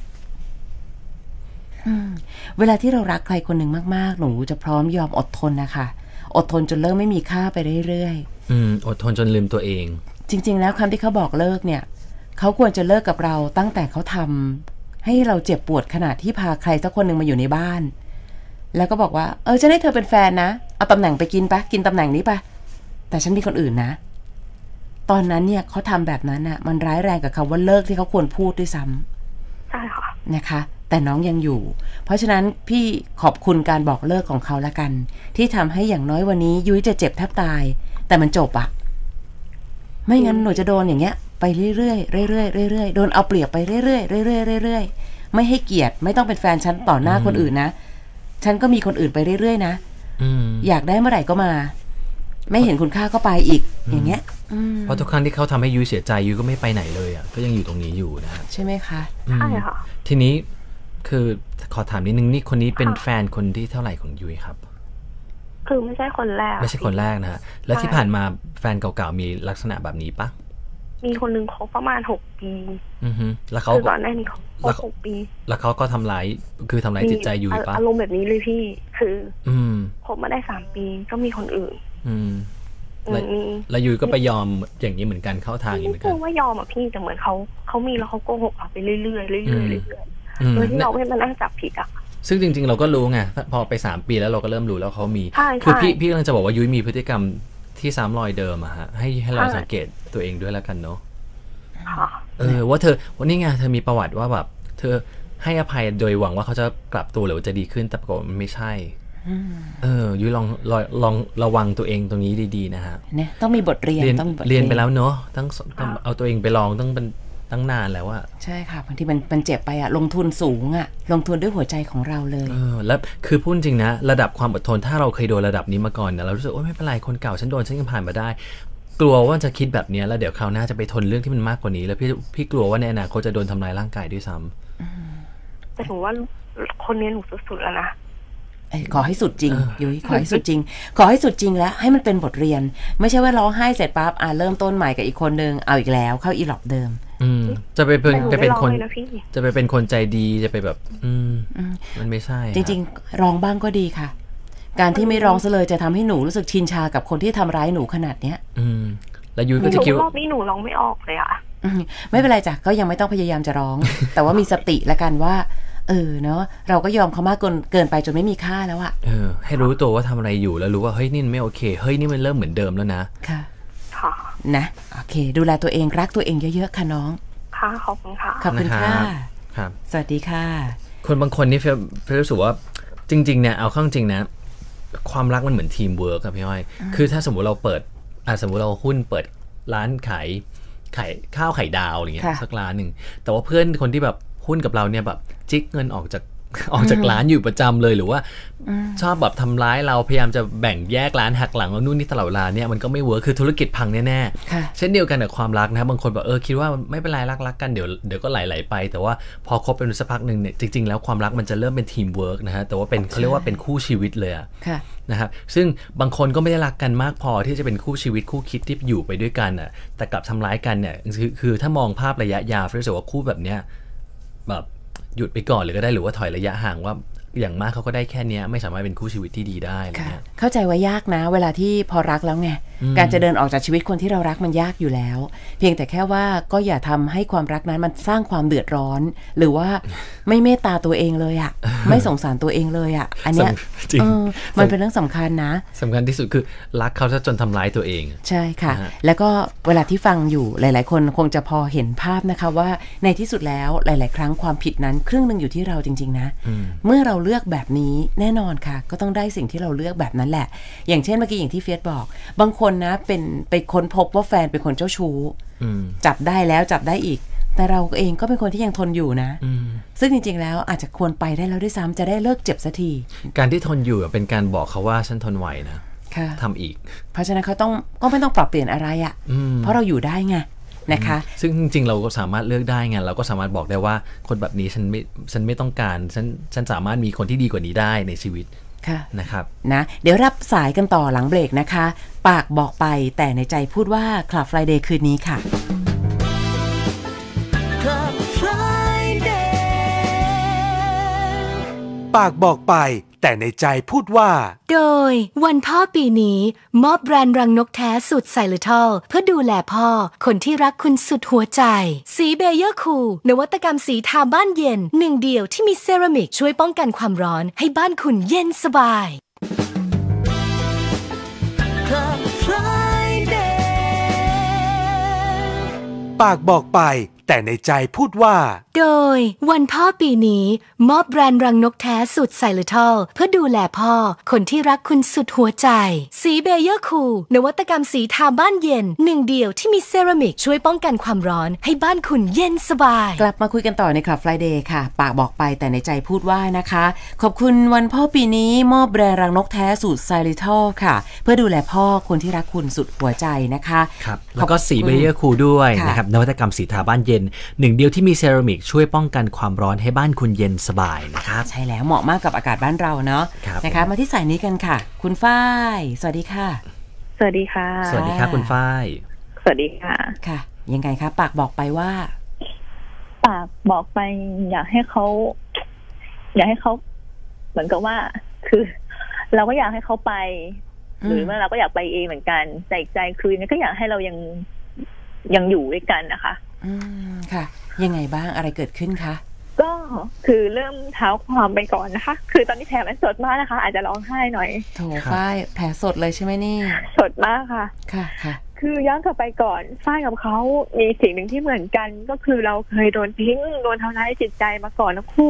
เวลาที่เรารักใครคนหนึ่งมากๆหนูจะพร้อมยอมอดทนนะคะอดทนจนเริ่มไม่มีค่าไปเรื่อยๆอดทนจนลืมตัวเองจริงๆแล้วคำที่เขาบอกเลิกเนี่ยเขาควรจะเลิกกับเราตั้งแต่เขาทำให้เราเจ็บปวดขนาดที่พาใครสักคนหนึ่งมาอยู่ในบ้านแล้วก็บอกว่าฉันให้เธอเป็นแฟนนะเอาตำแหน่งไปกินปะกินตำแหน่งนี้ปะแต่ฉันมีคนอื่นนะตอนนั้นเนี่ยเขาทำแบบนั้นน่ะมันร้ายแรงกับคำว่าเลิกที่เขาควรพูดด้วยซ้ำใช่ค่ะนะคะแต่น้องยังอยู่เพราะฉะนั้นพี่ขอบคุณการบอกเลิกของเขาละกันที่ทำให้อย่างน้อยวันนี้ยุ้ยจะเจ็บแทบตายแต่มันจบอะไม่งั้นหนูจะโดนอย่างเงี้ยไปเรื่อยๆเรื่อยๆเรื่อยๆโดนเอาเปรียบไปเรื่อยๆเรื่อยๆเรื่อยๆไม่ให้เกียรติไม่ต้องเป็นแฟนฉันต่อหน้าคนอื่นนะฉันก็มีคนอื่นไปเรื่อยๆนะอยากได้เมื่อไหร่ก็มาไม่เห็นคุณค่าก็ไปอีกอย่างเงี้ยเพราะทุกครั้งที่เขาทำให้ยุ้ยเสียใจยุ้ยก็ไม่ไปไหนเลยอ่ะก็ยังอยู่ตรงนี้อยู่นะใช่ไหมคะใช่ค่ะทีนี้คือขอถามนิดนึงนี่คนนี้เป็นแฟนคนที่เท่าไหร่ของยุ้ยครับคือไม่ใช่คนแรกไม่ใช่คนแรกนะฮะแล้วที่ผ่านมาแฟนเก่าๆมีลักษณะแบบนี้ปะมีคนนึงเขาประมาณ6 ปีแล้วเขาก่อนหน้านี้เขา6 ปีแล้วเขาก็ทำร้ายจิตใจยุ้ยปะอารมณ์แบบนี้เลยพี่คือคบมาได้3 ปีก็มีคนอื่นแล้วยุ้ยก็ไปยอมอย่างนี้เหมือนกันเข้าทางอย่างนี้เหมือนกันไม่ว่ายอมอ่ะพี่แต่เหมือนเขามีแล้วเขาโกหกเราไปเรื่อยๆเรื่อยๆโดยที่เราไม่มานั่งจับผิดอ่ะซึ่งจริงๆเราก็รู้ไงพอไป3 ปีแล้วเราก็เริ่มรู้แล้วเขามีคือพี่กำลังจะบอกว่ายุ้ยมีพฤติกรรมที่ซ้ำรอยเดิมอะฮะให้เราสังเกตตัวเองด้วยแล้วกันเนาะว่าวันนี้ไงเธอมีประวัติว่าแบบเธอให้อภัยโดยหวังว่าเขาจะกลับตัวหรือจะดีขึ้นแต่ปรากฏมันไม่ใช่ยุ้ยลองระวังตัวเองตรงนี้ดีๆนะฮะเนี่ยต้องมีบทเรียนต้องเรียนไปแล้วเนาะต้องเอาตัวเองไปลองตั้งนานแล้วว่าใช่ค่ะบางทีมันเจ็บไปอะลงทุนสูงอะลงทุนด้วยหัวใจของเราเลยแล้วคือพูดจริงนะระดับความอดทนถ้าเราเคยโดนระดับนี้มาก่อนเนี่ยเรารู้สึกว่าไม่เป็นไรคนเก่าฉันโดนฉันยังผ่านมาได้กลัวว่าจะคิดแบบนี้แล้วเดี๋ยวคราวหน้าจะไปทนเรื่องที่มันมากกว่านี้แล้วพี่กลัวว่าในอนาคตจะโดนทำร้ายร่างกายด้วยซ้ำแต่หนูว่าคนนี้หนูสุดๆแล้วนะขอให้สุดจริงยุ้ยขอให้สุดจริงขอให้สุดจริงแล้วให้มันเป็นบทเรียนไม่ใช่ว่าร้องไห้เสร็จปั๊บเริ่มต้นใหม่กับอีกคนนึงเอาอีกแล้วเข้าอีหลอบเดิมจะไปเป็นคนจะไปเป็นคนใจดีจะไปแบบมันไม่ใช่จริงๆร้องบ้างก็ดีค่ะการที่ไม่ร้องซะเลยจะทำให้หนูรู้สึกชินชากับคนที่ทำร้ายหนูขนาดเนี้ยแล้วยุ้ยก็จะคิดรอบนี้หนูร้องไม่ออกเลยอ่ะไม่เป็นไรจ้ะก็ยังไม่ต้องพยายามจะร้อง แต่ว่ามีสติละกันว่าเนาะเราก็ยอมเขามากเกินไปจนไม่มีค่าแล้วอะให้รู้ตัวว่าทำอะไรอยู่แล้วรู้ว่าเฮ้ยนี่มันไม่โอเคเฮ้ยนี่มันเริ่มเหมือนเดิมแล้วนะค่ะนะโอเคดูแลตัวเองรักตัวเองเยอะๆค่ะน้องค่ะขอบคุณค่ะขอบคุณค่ะครับสวัสดีค่ะคนบางคนนี่เฟรู้สึกว่าจริงๆเนี่ยเอาเข้าจริงนะความรักมันเหมือนทีมเวิร์คครับพี่อ้อยคือถ้าสมมุติเราเปิดสมมุติเราหุ้นเปิดร้านขายข้าวไข่ดาวอะไรเงี้ยสักร้านนึงแต่ว่าเพื่อนคนที่แบบหุ้นกับเราเนี่ยแบบจิกเงินออกจากร้านอยู่ประจำเลยหรือว่าชอบแบบทำร้ายเราพยายามจะแบ่งแยกร้านหักหลังเรานู่นนี่ตลอดเวลาเนี่ยมันก็ไม่เวิร์คคือธุรกิจพังแน่ๆเช่นเดียวกันกับความรักนะบางคนแบบคิดว่าไม่เป็นไรรักกันเดี๋ยวก็ไหลไปแต่ว่าพอคบเป็นสักพักนึงเนี่ยจริงๆแล้วความรักมันจะเริ่มเป็นทีมเวิร์คนะฮะแต่ว่าเป็นเขาเรียกว่าเป็นคู่ชีวิตเลยนะครับซึ่งบางคนก็ไม่ได้รักกันมากพอที่จะเป็นคู่ชีวิตคู่คิดที่อยู่ไปด้วยกันแต่กลับทำร้ายกันเนี่ยคือถ้ามองภาพระยะยาวรู้สึกว่าคู่แบบเนี้ยแบบหยุดไปก่อนเลยก็ได้หรือว่าถอยระยะห่างว่าอย่างมากเขาก็ได้แค่นี้ไม่สามารถเป็นคู่ชีวิตที่ดีได้อะไรเงี้ยเข้าใจว่ายากนะเวลาที่พอรักแล้วไงการจะเดินออกจากชีวิตคนที่เรารักมันยากอยู่แล้วเพียงแต่แค่ว่าก็อย่าทำให้ความรักนั้นมันสร้างความเดือดร้อนหรือว่าไม่เมตตาตัวเองเลยอ่ะไม่สงสารตัวเองเลยอ่ะอันเนี้ยมันเป็นเรื่องสำคัญนะสำคัญที่สุดคือรักเขาจนทำร้ายตัวเองใช่ค่ะแล้วก็เวลาที่ฟังอยู่หลายๆคนคงจะพอเห็นภาพนะคะว่าในที่สุดแล้วหลายๆครั้งความผิดนั้นครึ่งนึงอยู่ที่เราจริงๆนะเมื่อเราเลือกแบบนี้แน่นอนค่ะก็ต้องได้สิ่งที่เราเลือกแบบนั้นแหละอย่างเช่นเมื่อกี้อย่างที่เฟียสบอกบางคนนะไปค้นพบว่าแฟนเป็นคนเจ้าชู้จับได้แล้วจับได้อีกแต่เราเองก็เป็นคนที่ยังทนอยู่นะซึ่งจริงๆแล้วอาจจะควรไปได้แล้วด้วยซ้ำจะได้เลิกเจ็บสักทีการที่ทนอยู่เป็นการบอกเขาว่าฉันทนไหวนะทำอีกเพราะฉะนั้นเขาก็ไม่ต้องปรับเปลี่ยนอะไรอ่ะเพราะเราอยู่ได้ไงนะคะซึ่งจริงๆเราก็สามารถเลือกได้ไงเราก็สามารถบอกได้ว่าคนแบบนี้ฉันไม่ต้องการฉันสามารถมีคนที่ดีกว่านี้ได้ในชีวิตนะครับนะเดี๋ยวรับสายกันต่อหลังเบรกนะคะปากบอกไปแต่ในใจพูดว่า Club Friday คืนนี้ค่ะ Club Friday ปากบอกไปแต่ในใจพูดว่าโดยวันพ่อปีนี้มอบแบรนด์รังนกแท้สูตรไซลิทอลเพื่อดูแลพ่อคนที่รักคุณสุดหัวใจสีเบเยอร์คูลนวัตกรรมสีทาบ้านเย็นหนึ่งเดียวที่มีเซรามิกช่วยป้องกันความร้อนให้บ้านคุณเย็นสบาย Club Friday ปากบอกไปแต่ในใจพูดว่าโดยวันพ่อปีนี้มอบแบรนด์รังนกแท้สูตรไซลิทอลเพื่อดูแลพ่อคนที่รักคุณสุดหัวใจสีเบเยอร์คูลนวัตกรรมสีทาบ้านเย็นหนึ่งเดียวที่มีเซรามิกช่วยป้องกันความร้อนให้บ้านคุณเย็นสบายกลับมาคุยกันต่อใน Club Friday ค่ะปากบอกไปแต่ในใจพูดว่านะคะขอบคุณวันพ่อปีนี้มอบแบรนด์รังนกแท้สูตรไซลิทอลค่ะเพื่อดูแลพ่อคนที่รักคุณสุดหัวใจนะคะครับแล้วก็สีเบเยอร์คูลด้วยนะครับนวัตกรรมสีทาบ้านเย็นหนึ่งเดียวที่มีเซรามิกช่วยป้องกันความร้อนให้บ้านคุณเย็นสบายนะครับใช่แล้วเหมาะมากกับอากาศบ้านเราเนาะนะคะมาที่สายนี้กันค่ะคุณฝ้ายสวัสดีค่ะสวัสดีค่ะสวัสดีค่ะคุณฝ้ายสวัสดีค่ะค่ะยังไงคะปากบอกไปว่าปากบอกไปอยากให้เขาเหมือนกับว่าคือเราก็อยากให้เขาไปหรือว่าเราก็อยากไปเองเหมือนกันแต่ใจคือเนี่ยก็อยากให้เรายังอยู่ด้วยกันนะคะค่ะยังไงบ้างอะไรเกิดขึ้นคะก็คือเริ่มเท้าความไปก่อนนะคะคือตอนนี้แผลมันสดมากนะคะอาจจะร้องไห้หน่อยโถฝ้ายแผลสดเลยใช่ไหมนี่สดมากค่ะค่ะค่ะคือย้อนกลับไปก่อนฝ้ายกับเขามีสิ่งหนึ่งที่เหมือนกันก็คือเราเคยโดนทิ้งโดนทำร้ายจิตใจมาก่อนทั้งคู่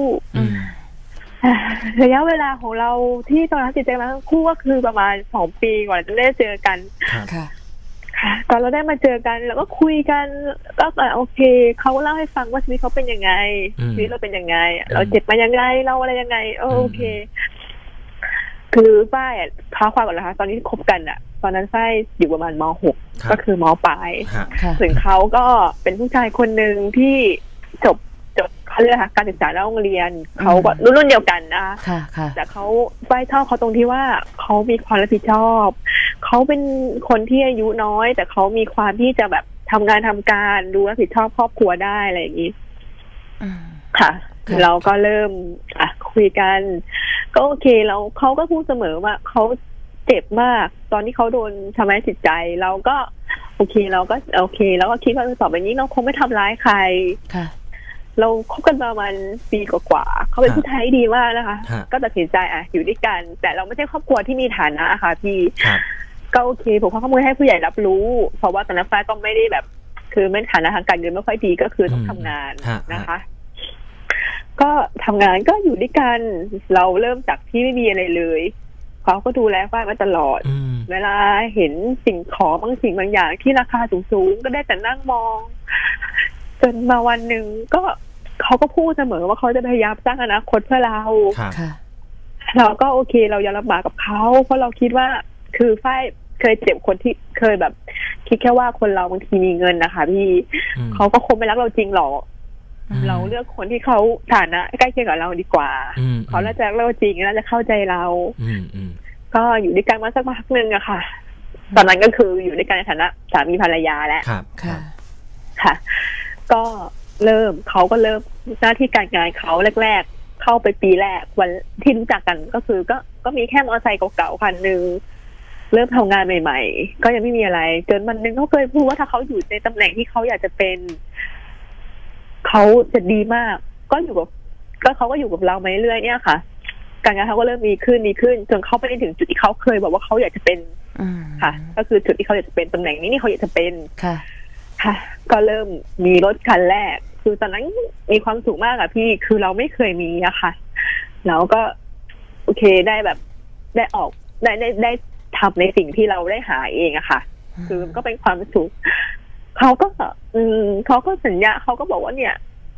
ระยะเวลาของเราที่ตอนนั้นจิตใจมาทั้งคู่ก็คือประมาณ2 ปีกว่าจะได้เจอกันค่ะตอนเราได้มาเจอกันแล้วก็คุยกันก็โอเคเขาเล่าให้ฟังว่าชีวิตเขาเป็นยังไงชีวิตเราเป็นยังไงเราเจ็บมายังไงเราอะไรยังไงโอเคคือฝ้ายท้าความก่อนนะคะตอนนี้คบกันอ่ะตอนนั้นฝ้ายอยู่ประมาณม.6 ก็คือม.ปลายถึงเขาก็เป็นผู้ชายคนหนึ่งที่จบเขาเรียกการศึกษาแล้วโรงเรียนเขาก็รุ่นเดียวกันนะคะแต่เขาฝ้ายชอบเขาตรงที่ว่าเขามีความรับผิดชอบเขาเป็นคนที่อายุน้อยแต่เขามีความที่จะแบบทำงานทำการดูรับผิดชอบครอบครัวได้อะไรอย่างนี้ค่ะเราก็เริ่มคุยกันก็โอเคแล้วเขาก็พูดเสมอว่าเขาเจ็บมากตอนที่เขาโดนทำร้ายจิตใจเราก็โอเคเราก็โอเคแล้วก็คิดว่าต่อไปนี้เราคงไม่ทำร้ายใครเราคบกันประมาณปีกว่าๆเขาเป็นผู้ชายดีมากนะคะก็ตัดสินใจอยู่ด้วยกันแต่เราไม่ใช่ครอบครัวที่มีฐานะค่ะพี่ก็โอเคผมเขาข้อมูลให้ผู้ใหญ่รับรู้เพราะว่าตอนนั้นฟ้าก็ไม่ได้แบบคือไม่ฐานะทางการเงินไม่ค่อยดีก็คือต้องทำงานนะคะก็ทำงานก็อยู่ด้วยกันเราเริ่มจากที่ไม่มีอะไรเลยเขาก็ดูแลฟ้ามาตลอดเวลาเห็นสิ่งของบางสิ่งบางอย่างที่ราคาสูงๆก็ได้แต่นั่งมองจนมาวันหนึ่งก็เขาก็พูดเสมอว่าเขาจะพยายามสร้างอนาคตเพื่อเราเราก็โอเคเรายอมรับปากกับเขาเพราะเราคิดว่าคือฝ้ายเคยเจ็บคนที่เคยแบบคิดแค่ว่าคนเราบางทีมีเงินนะคะพี่เขาก็คงไม่รักเราจริงหรอกเราเลือกคนที่เขาฐานะใกล้เคียงกับเราดีกว่าเขาน่าจะรักเราจริงน่าจะเข้าใจเราก็อยู่ด้วยกันมาสักพักนึงอะค่ะตอนนั้นก็คืออยู่ด้วยกันในฐานะสามีภรรยาแล้วค่ะก็เขาก็เริ่มหน้าที่การงานเขาแรกๆเข้าไปปีแรกวันที่รู้จักกันก็คือก็มีแค่มอเตอร์ไซค์เก่าๆคันนึงเริ่มทำงานใหม่ๆก็ยังไม่มีอะไรจนวันนึงเขาเคยพูดว่าถ้าเขาอยู่ในตำแหน่งที่เขาอยากจะเป็นเขาจะดีมากก็เขาก็อยู่กับเรามาเรื่อยๆเนี่ยค่ะการงานเขาก็เริ่มดีขึ้นจนเขาไปถึงจุดที่เขาเคยบอกว่าเขาอยากจะเป็นค่ะก็คือจุดที่เขาอยากจะเป็นตำแหน่งนี้เขาอยากจะเป็นค่ะก็เริ่มมีรถคันแรกคือตอนนั้นมีความสุขมากอะพี่คือเราไม่เคยมีอะค่ะแล้วก็โอเคได้แบบได้ออกได้ทำในสิ่งที่เราได้หาเองอะค่ะคือก็เป็นความสุขเขาก็สัญญาเขาก็บอกว่าเนี่ย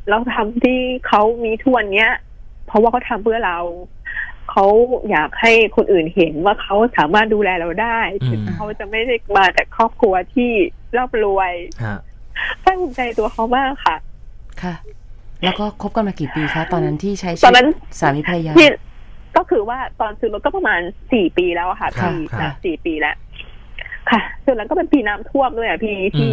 เราทำที่เขามีทุกวันเนี้ยเพราะว่าเขาทำเพื่อเราเขาอยากให้คนอื่นเห็นว่าเขาสามารถดูแลเราได้ถึงเขาจะไม่ได้มาจากครอบครัวที่ร่ำรวยภาคภูมิใจตัวเขามากค่ะค่ะแล้วก็คบกันมากี่ปีคะตอนนั้นที่ใช้ชีวิตสามีภรรยาก็คือว่าตอนซื้อรถก็ประมาณ4 ปีแล้วค่ะพี่4 ปีแล้วค่ะส่วนนั้นก็เป็นปีน้ำท่วมด้วยพี่ที่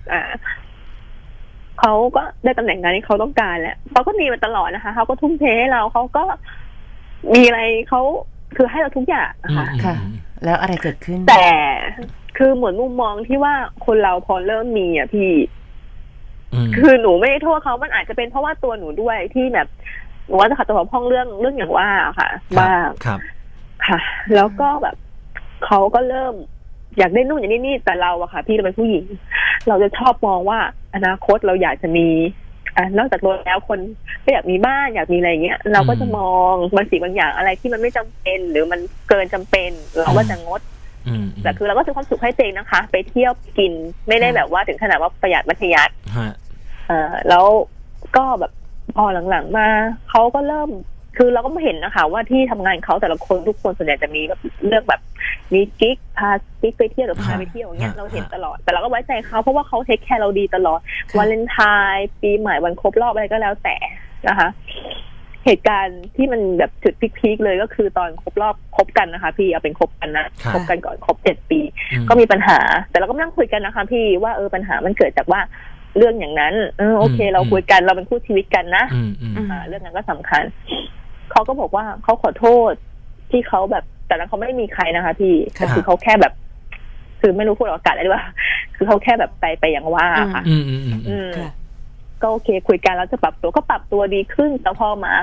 เขาก็ได้ตำแหน่งงานที่เขาต้องการแหละเขาก็มีมาตลอดนะคะเขาก็ทุ่มเทให้เราเขาก็มีอะไรเขาคือให้เราทุกอย่างค่ะแล้วอะไรเกิดขึ้นแต่คือเหมือนมุมมองที่ว่าคนเราพอเริ่มมีอ่ะพี่คือหนูไม่ได้โทษเขามันอาจจะเป็นเพราะว่าตัวหนูด้วยที่แบบหนูว่าจะขัดตัวพ้องเรื่องอย่างว่าค่ะว่าค่ะแล้วก็แบบเขาก็เริ่มอยากได้นู่นอย่างนี้แต่เราอะค่ะพี่เราเป็นผู้หญิงเราจะชอบมองว่าอนาคตเราอยากจะมีนอกจากรถแล้วคนก็อยากมีบ้านอยากมีอะไรเงี้ยเราก็จะมองบางสิ่งบางอย่างอะไรที่มันไม่จำเป็นหรือมันเกินจำเป็นเราก็จะงดแต่คือเราก็ซื้อความสุขให้ตัวเองนะคะไปเที่ยวกินไม่ได้แบบว่าถึงขนาดว่าประหยัดมัธยัสถ์แล้วก็แบบพอหลังๆมาเขาก็เริ่มคือเราก็ไม่เห็นนะคะว่าที่ทำงานเขาแต่ละคนทุกคนส่วนใหญ่จะมีแบบเลือกแบบมีกิ๊กพากิ๊กไปเที่ยวหรือพาไปเที่ยวอย่างเงี้ยเราเห็นตลอดแต่เราก็ไว้ใจเขาเพราะว่าเขาเทคแคร์เราดีตลอดวาเลนไทน์ปีใหม่วันครบรอบอะไรก็แล้วแต่นะคะเหตุการณ์ที่มันแบบจุดพีคๆเลยก็คือตอนครบรอบคบกันนะคะพี่เอาเป็นคบกันนะคบกันก่อนครบ7 ปีก็มีปัญหาแต่เราก็นั่งคุยกันนะคะพี่ว่าปัญหามันเกิดจากว่าเรื่องอย่างนั้นโอเคเราคุยกันเราเป็นคู่ชีวิตกันนะเรื่องนั้นก็สำคัญเขาก็บอกว่าเขาขอโทษที่เขาแบบแต่นั้นเขาไม่ได้มีใครนะคะพี่แต่คือเขาแค่แบบคือไม่รู้พูดออกอากาศอะไรว่าคือเขาแค่แบบไปอย่างว่าค่ะก็โอเคคุยกันแล้วจะปรับตัวก็ปรับตัวดีขึ้นแต่พอมา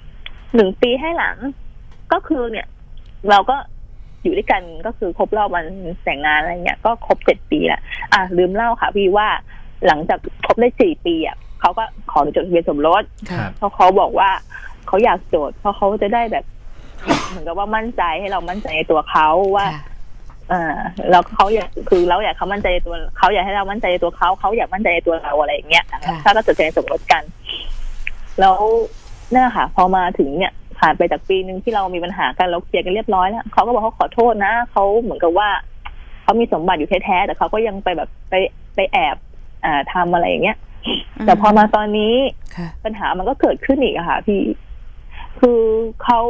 1 ปีให้หลังก็คือเนี่ยเราก็อยู่ด้วยกันก็คือครบรอบวันแต่งงานอะไรเงี้ยก็ครบ7 ปีแล้วลืมเล่าค่ะพี่ว่าหลังจากครบได้4 ปีเขาก็ขอจดทะเบียนสมรสเพราะเขาบอกว่าเขาอยากโจทย์เพราะเขาจะได้แบบเหมือนกับว่ามั่นใจให้เรามั่นใจในตัวเขาว่าแล้วเขาอยากคือเราอยากเขามั่นใจในตัวเขาอยากให้เรามั่นใจในตัวเขาอยากมั่นใจในตัวเราอะไรอย่างเงี้ยถ้าก็จดทะเบียนสมรสกันแล้วเนี่ยค่ะพอมาถึงเนี่ยผ่านไปจากปีนึงที่เรามีปัญหากันเราเคลียร์กันเรียบร้อยแล้วเขาก็บอกเขาขอโทษนะเขาเหมือนกับว่าเขามีสมบัติอยู่แท้ๆแต่เขาก็ยังไปแบบไปแอบทำอะไรอย่างเงี้ยแต่พอมาตอนนี้ปัญหามันก็เกิดขึ้นอีกอะค่ะพี่คือเขา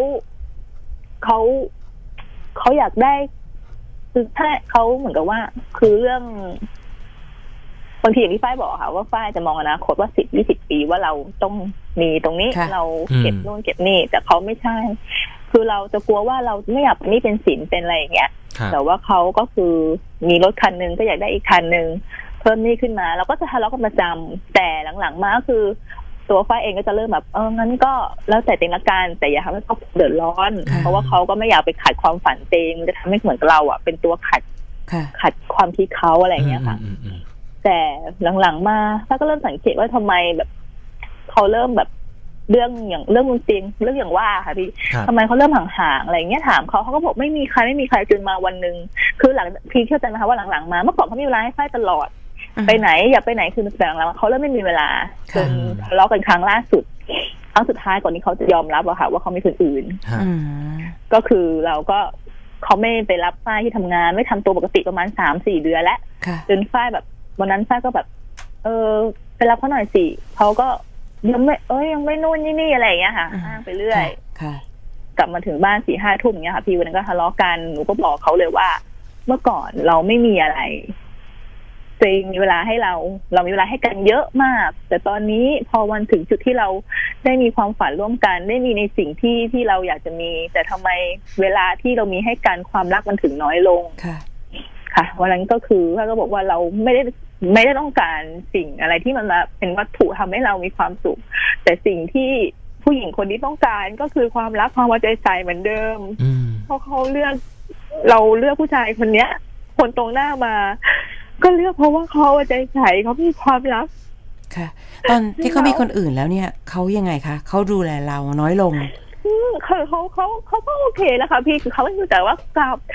อยากได้คือถ้าเขาเหมือนกับว่าคือเรื่องบางทีอย่างที่ฝ้ายบอกค่ะว่าฝ้ายจะมองอนาคตว่า10-20 ปีว่าเราต้องมีตรงนี้เราเก็บนู่นเก็บนี่แต่เขาไม่ใช่คือเราจะกลัวว่าเราไม่อยากนี่เป็นสินเป็นอะไรอย่างเงี้ยแต่ว่าเขาก็คือมีรถคันนึงก็อยากได้อีกคันนึงเพิ่มนี่ขึ้นมาเราก็จะทะเลาะกันประจำแต่หลังๆมาคือตัวฝ้ายเองก็จะเริ่มแบบงั้นก็แล้วแต่เต็งละกันแต่อย่าทำให้เขาเดือดร้อนเพราะว่าเขาก็ไม่อยากไปขัดความฝันเต็งจะทำให้เหมือนเราเป็นตัวขัดความคิดเขาอะไรอย่างเงี้ยค่ะแต่หลังๆมาฝ้ายก็เริ่มสังเกตว่าทำไมแบบเขาเริ่มแบบเรื่องมุนเตียงเรื่องอย่างว่าค่ะพี่ทำไมเขาเริ่มห่างๆอะไรเงี้ยถามเขาก็บอกไม่มีใครจนมาวันนึงคือหลังพี่เข้าใจไหมคะว่าหลังๆมาเมื่อก่อนเขามีเวลาให้ฝ้ายตลอดไปไหนอยากไปไหนคือแต่หลังๆเขาเริ่มไม่มีเวลาจนทะเลาะกันครั้งล่าสุดครั้งสุดท้ายก่อนที่เขาจะยอมรับอะค่ะว่าเขามีคนอื่นก็คือเราก็เขาไม่ไปรับฝ้ายที่ทำงานไม่ทำตัวปกติประมาณ 3-4 เดือนแล้วจนฝ้ายแบบวันนั้นฝ้ายก็แบบไปรับเขาหน่อยสิเขาก็ยังไม่นู่นนี่อะไรอย่างเงี้ยค่ะอ้างไปเรื่อยกลับมาถึงบ้าน 4-5 ทุ่มเงี้ยค่ะพี่วันนั้นก็ทะเลาะกันหนูก็บอกเขาเลยว่าเมื่อก่อนเราไม่มีอะไรจริงมีเวลาให้เรามีเวลาให้กันเยอะมากแต่ตอนนี้พอวันถึงจุดที่เราได้มีความฝันร่วมกันได้มีในสิ่งที่เราอยากจะมีแต่ทำไมเวลาที่เรามีให้กันความรักมันถึงน้อยลงค่ะวันนั้นก็คือว่าก็บอกว่าเราไม่ได้ต้องการสิ่งอะไรที่มันมาเป็นวัตถุทำให้เรามีความสุขแต่สิ่งที่ผู้หญิงคนนี้ต้องการก็คือความรักความเอาใจใส่เหมือนเดิมเพราะเราเลือกผู้ชายคนเนี้ยคนตรงหน้ามาก็เลือกเพราะว่าเขาเอาใจใส่เขามีความรักค่ะตอนที่เขามีคนอื่นแล้วเนี่ยเขายังไงคะเขาดูแลเราน้อยลงเขาก็โอเคแล้วค่ะพี่คือเขาไม่รู้แต่ว่า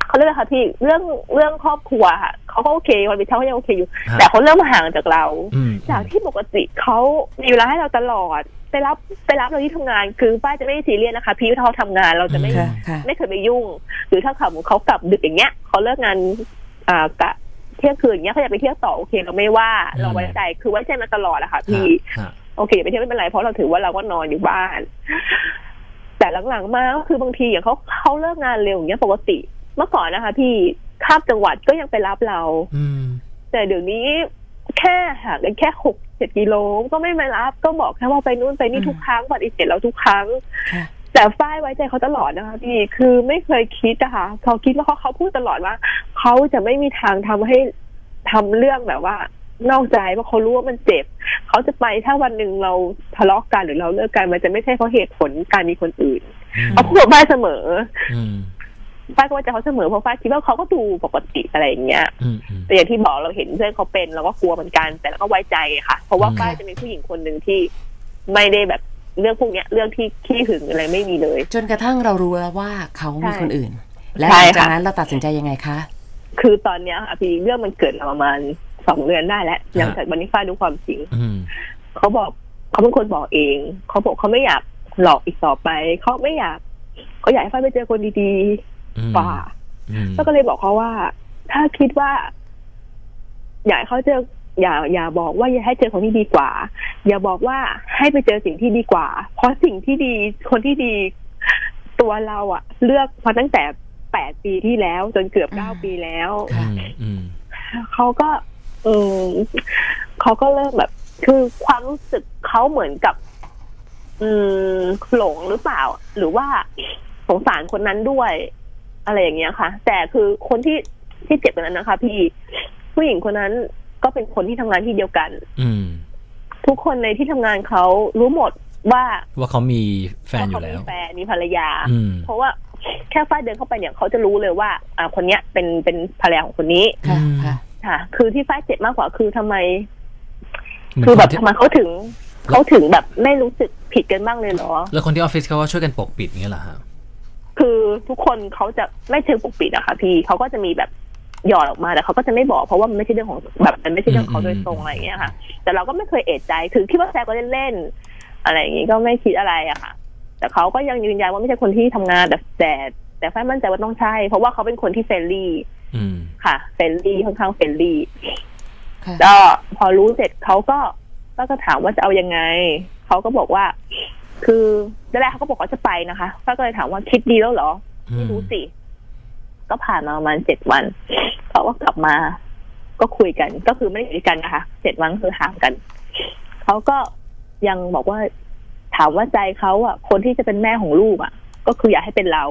เขาเรียกอะไรคะพี่เรื่องครอบครัวค่ะเขาก็โอเควันเป็นเช้าเขายังโอเคอยู่แต่เขาเริ่มห่างจากเราจากที่ปกติเขามีเวลาให้เราตลอดไปรับเราที่ทำงานคือป้าจะไม่ซีเรียสนะคะพี่ถ้าเขาทำงานเราจะไม่เคยไปยุ่งหรือถ้าเขากลับดึกอย่างเงี้ยเขาเลิกงานกะเที่ยงคืนเงี้ยเขาอยากไปเที่ยวต่อโอเคเราไม่ว่าเราไว้ใจคือไว้ใจมาตลอดอะค่ะพี่โอเคไปเที่ยวไม่เป็นไรเพราะเราถือว่าเราก็นอนอยู่บ้านแต่หลังๆมาก็คือบางทีอย่างเขาเลิกงานเร็วอย่างเงี้ยปกติเมื่อก่อนนะคะพี่ข้ามจังหวัดก็ยังไปรับเราแต่เดี๋ยวนี้แค่ห่างกันแค่6-7 กิโลก็ไม่มารับก็บอกแค่ว่าไปนู่นไปนี่ทุกครั้งปฏิเสธเราทุกครั้งแต่ฝ้ายไว้ใจเขาตลอดนะคะพี่คือไม่เคยคิดนะคะเขาคิดว่าเขาพูดตลอดว่าเขาจะไม่มีทางทำเรื่องแบบว่านอกใจเพราะเขารู้ว่ามันเจ็บเขาจะไปถ้าวันหนึ่งเราทะเลาะกันหรือเราเลิกกันมันจะไม่ใช่เพราะเหตุผลการมีคนอื่นเขาพูดกับฝ้ายเสมอฝ้ายก็ว่าจะเขาเสมอเพราะฝ้ายคิดว่าเขาก็ดูปกติอะไรอย่างเงี้ยแต่อย่างที่บอกเราเห็นเพื่อนเขาเป็นเราก็กลัวเหมือนกันแต่เราก็ไว้ใจค่ะเพราะว่าฝ้ายจะเป็นผู้หญิงคนหนึ่งที่ไม่ได้แบบเรื่องพวกเนี้ยเรื่องที่ขี้หึงอะไรไม่มีเลยจนกระทั่งเรารู้แล้วว่าเขามีคนอื่นและหลังจากนั้นเราตัดสินใจยังไงคะคือตอนเนี้ยค่ะพี่เรื่องมันเกิดประมาณ2 เดือนได้แล้วหลังจากวันนี้ฝ้ายรู้ความจริงเขาบอกเขาเป็นคนบอกเองเขาบอกเขาไม่อยากหลอกอีกต่อไปเขาไม่อยากเขาอยากให้ฝ้ายไปเจอคนดีๆกว่าก็เลยบอกเขาว่าถ้าคิดว่าอยากเขาเจออย่าบอกว่าอย่าให้เจอคนที่ดีกว่าอย่าบอกว่าให้ไปเจอสิ่งที่ดีกว่าเพราะสิ่งที่ดีคนที่ดีตัวเราอะเลือกมาตั้งแต่8 ปีที่แล้วจนเกือบ9 ปีแล้วเขาก็เริ่มแบบคือความรู้สึกเขาเหมือนกับหลงหรือเปล่าหรือว่าสงสารคนนั้นด้วยอะไรอย่างเงี้ยค่ะแต่คือคนที่เจ็บกันนั้นนะคะพี่ผู้หญิงคนนั้นก็เป็นคนที่ทำงานที่เดียวกันทุกคนในที่ทำงานเขารู้หมดว่าเขามีแฟนอยู่แล้วมีแฟนมีภรรยาเพราะว่าแค่ฝ้ายเดินเข้าไปเนี่ยเขาจะรู้เลยว่าคนเนี้ยเป็นภรรยาของคนนี้ค่ะคือที่ฝ้ายเจ็บมากกว่าคือทำไมคือแบบทำไมเขาถึงแบบไม่รู้สึกผิดกันบ้างเลยเหรอแล้วคนที่ออฟฟิศเขาว่าช่วยกันปกปิดอย่างเงี้ยเหรอฮะคือทุกคนเขาจะไม่เชิงปกปิดอะค่ะพี่เขาก็จะมีแบบหยอดออกมาแต่เขาก็จะไม่บอกเพราะว่ามันไม่ใช่เรื่องของแบบมันไม่ใช่เรื่องเขาโดยตรงอะไรอย่างเงี้ยค่ะแต่เราก็ไม่เคยเอะใจคือคิดว่าแซวก็เล่นๆอะไรอย่างงี้ก็ไม่คิดอะไรอะค่ะแต่เขาก็ยังยืนยันว่าไม่ใช่คนที่ทำงานแต่ฝ้ายมั่นใจว่าต้องใช่เพราะว่าเขาเป็นคนที่เฟรนลี่ค่ะเฟรนลี่ค่อนข้างเฟรนลี่ก็พอรู้เสร็จเขาก็ถามว่าจะเอายังไงเขาก็บอกว่าคือแรกเขาก็บอกเขาจะไปนะคะฝ้ายก็เลยถามว่าคิดดีแล้วเหรอไม่รู้สิก็ผ่านมาประมาณ7 วันเขาก็กลับมาก็คุยกันก็คือไม่ได้อยู่ด้วยกันนะคะ7 วันคือห่างกันเขาก็ยังบอกว่าถามว่าใจเขาอ่ะคนที่จะเป็นแม่ของลูกอ่ะก็คืออยากให้เป็นเรา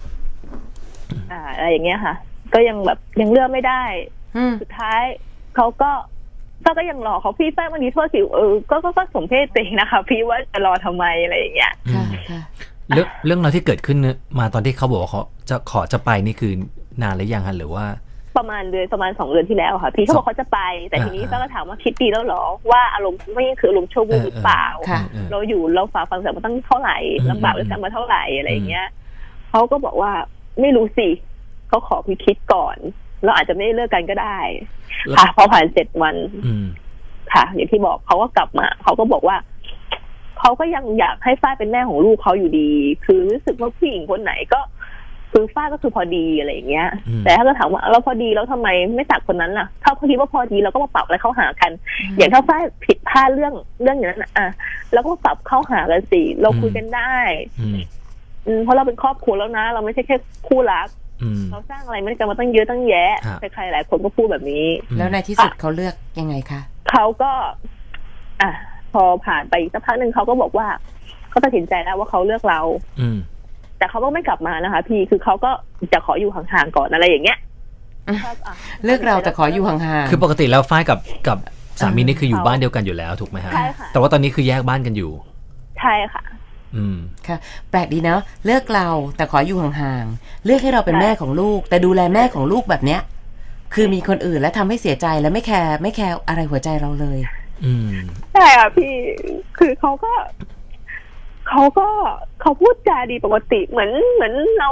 อะไรอย่างเงี้ยค่ะก็ยังแบบยังเลือกไม่ได้สุดท้ายเขาก็ยังรอเขาพี่แป้งวันนี้โทษสิก็สมเพศเองนะคะพี่ว่าจะรอทำไมอะไรอย่างเงี้ยเรื่องราวที่เกิดขึ้นมาตอนที่เขาบอกว่าเขาจะไปนี่คือนานหรือยังคะหรือว่าประมาณ2 เดือนที่แล้วค่ะพี่เขาบอกเขาจะไปแต่ทีนี้ป้าก็ถามว่าคิดดีแล้วหรอว่าอารมณ์ไม่คืออารมณ์ชั่ววูบหรือเปล่าเราฝ่าฟังเสียงมาตั้งเท่าไหร่ลำบากด้วยกันมาเท่าไหร่อะไรอย่างเงี้ยเขาก็บอกว่าไม่รู้สิเขาขอพี่คิดก่อนเราอาจจะไม่เลิกกันก็ได้ค่ะพอผ่าน7 วันค่ะอย่างที่บอกเขาก็กลับมาเขาก็บอกว่าเขาก็ยังอยากให้ฝ้ายเป็นแม่ของลูกเขาอยู่ดีคือรู้สึกว่าผู้หญิงคนไหนก็คือฝ้ายก็คือพอดีอะไรอย่างเงี้ยแต่ถ้าก็ถามว่าเราพอดีแล้วทำไมไม่ตัดคนนั้นล่ะถ้าพอดีว่าพอดีเราก็มาปรับอะไรเข้าหากันอย่างถ้าฝ้ายผิดพลาดเรื่องอย่างนั้นเราก็ปรับเข้าหากันสิเราคุยกันได้เพราะเราเป็นครอบครัวแล้วนะเราไม่ใช่แค่คู่รักเราสร้างอะไรไม่ได้กันมาตั้งเยอะตั้งแยะใครๆหลายคนก็พูดแบบนี้แล้วในที่สุดเขาเลือกยังไงคะเขาก็พอผ่านไปอีกสักพักนึงเขาก็บอกว่าเขาตัดสินใจแล้วว่าเขาเลือกเราแต่เขาก็ไม่กลับมานะคะพี่คือเขาก็จะขออยู่ห่างๆก่อนอะไรอย่างเงี้ยเลือกเราแต่ขออยู่ห่างๆคือปกติแล้วฝ้ายกับสามีนี่คืออยู่บ้านเดียวกันอยู่แล้วถูกไหมฮะใช่ค่ะแต่ว่าตอนนี้คือแยกบ้านกันอยู่ใช่ค่ะค่ะแปลกดีนะเลือกเราแต่ขออยู่ห่างๆเลือกให้เราเป็นแม่ของลูกแต่ดูแลแม่ของลูกแบบเนี้ยคือมีคนอื่นและทำให้เสียใจและไม่แคร์อะไรหัวใจเราเลยใช่ค่ะพี่คือเขาพูดจาดีปกติเหมือนเรา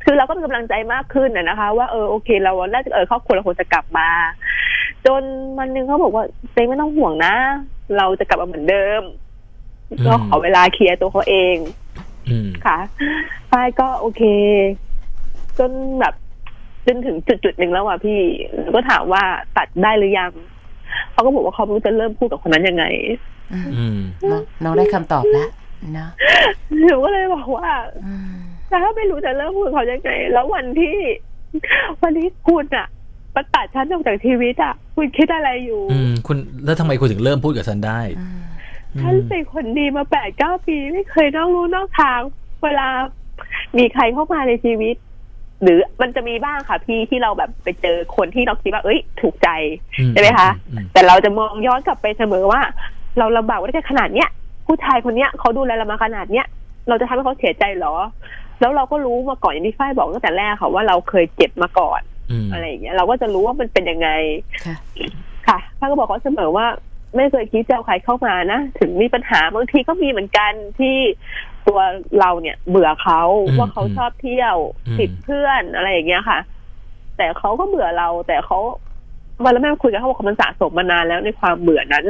คือเราก็มีกำลังใจมากขึ้นนะคะว่าโอเคเราน่าจะครอบครัวเราคงจะกลับมาจนวันนึงเขาบอกว่าเต้ไม่ต้องห่วงนะเราจะกลับมาเหมือนเดิมก็ขอเวลาเคลียร์ตัวเขาเองค่ะฝ้ายก็โอเคจนแบบจนถึงจุดหนึ่งแล้วอ่ะพี่ก็ถามว่าตัดได้หรือยังเขาก็บอกว่าเขาไม่รู้จะเริ่มพูดกับคนนั้นยังไงน้องได้คำตอบแล้วนะหนูก็เลยบอกว่าถ้าไม่รู้จะเริ่มพูดเขายังไงแล้ววันที่คุณอ่ะมาตัดฉันออกจากชีวิตอ่ะคุณคิดอะไรอยู่คุณแล้วทำไมคุณถึงเริ่มพูดกับฉันได้ฉันเป็นคนดีมา 8-9 ปีไม่เคยนอกรู้นอกทางเวลามีใครเข้ามาในชีวิตหรือมันจะมีบ้างค่ะพี่ที่เราแบบไปเจอคนที่เราคิดว่าถูกใจใช่ไหมคะแต่เราจะมองย้อนกลับไปเสมอว่าเราลำบากได้แค่ขนาดเนี้ยผู้ชายคนเนี้ยเขาดูแลเรามาขนาดเนี้ยเราจะทำให้เขาเสียใจหรอแล้วเราก็รู้มาก่อนอย่างที่ฝ้ายบอกตั้งแต่แรกค่ะว่าเราเคยเจ็บมาก่อนอะไรอย่างเงี้ยเราก็จะรู้ว่ามันเป็นยังไงค่ะฝ้ายก็บอกเขาเสมอว่าไม่เคยคิดจะเอาใครเข้ามานะถึงมีปัญหาบางทีก็มีเหมือนกันที่ตัวเราเนี่ยเบื่อเขาว่าเขาชอบเที่ยวติดเพื่อนอะไรอย่างเงี้ยค่ะแต่เขาก็เบื่อเราแต่เขาวันแล้วแม่คุยกันเขาบอกมันสะสมมานานแล้วในความเบื่อนั้น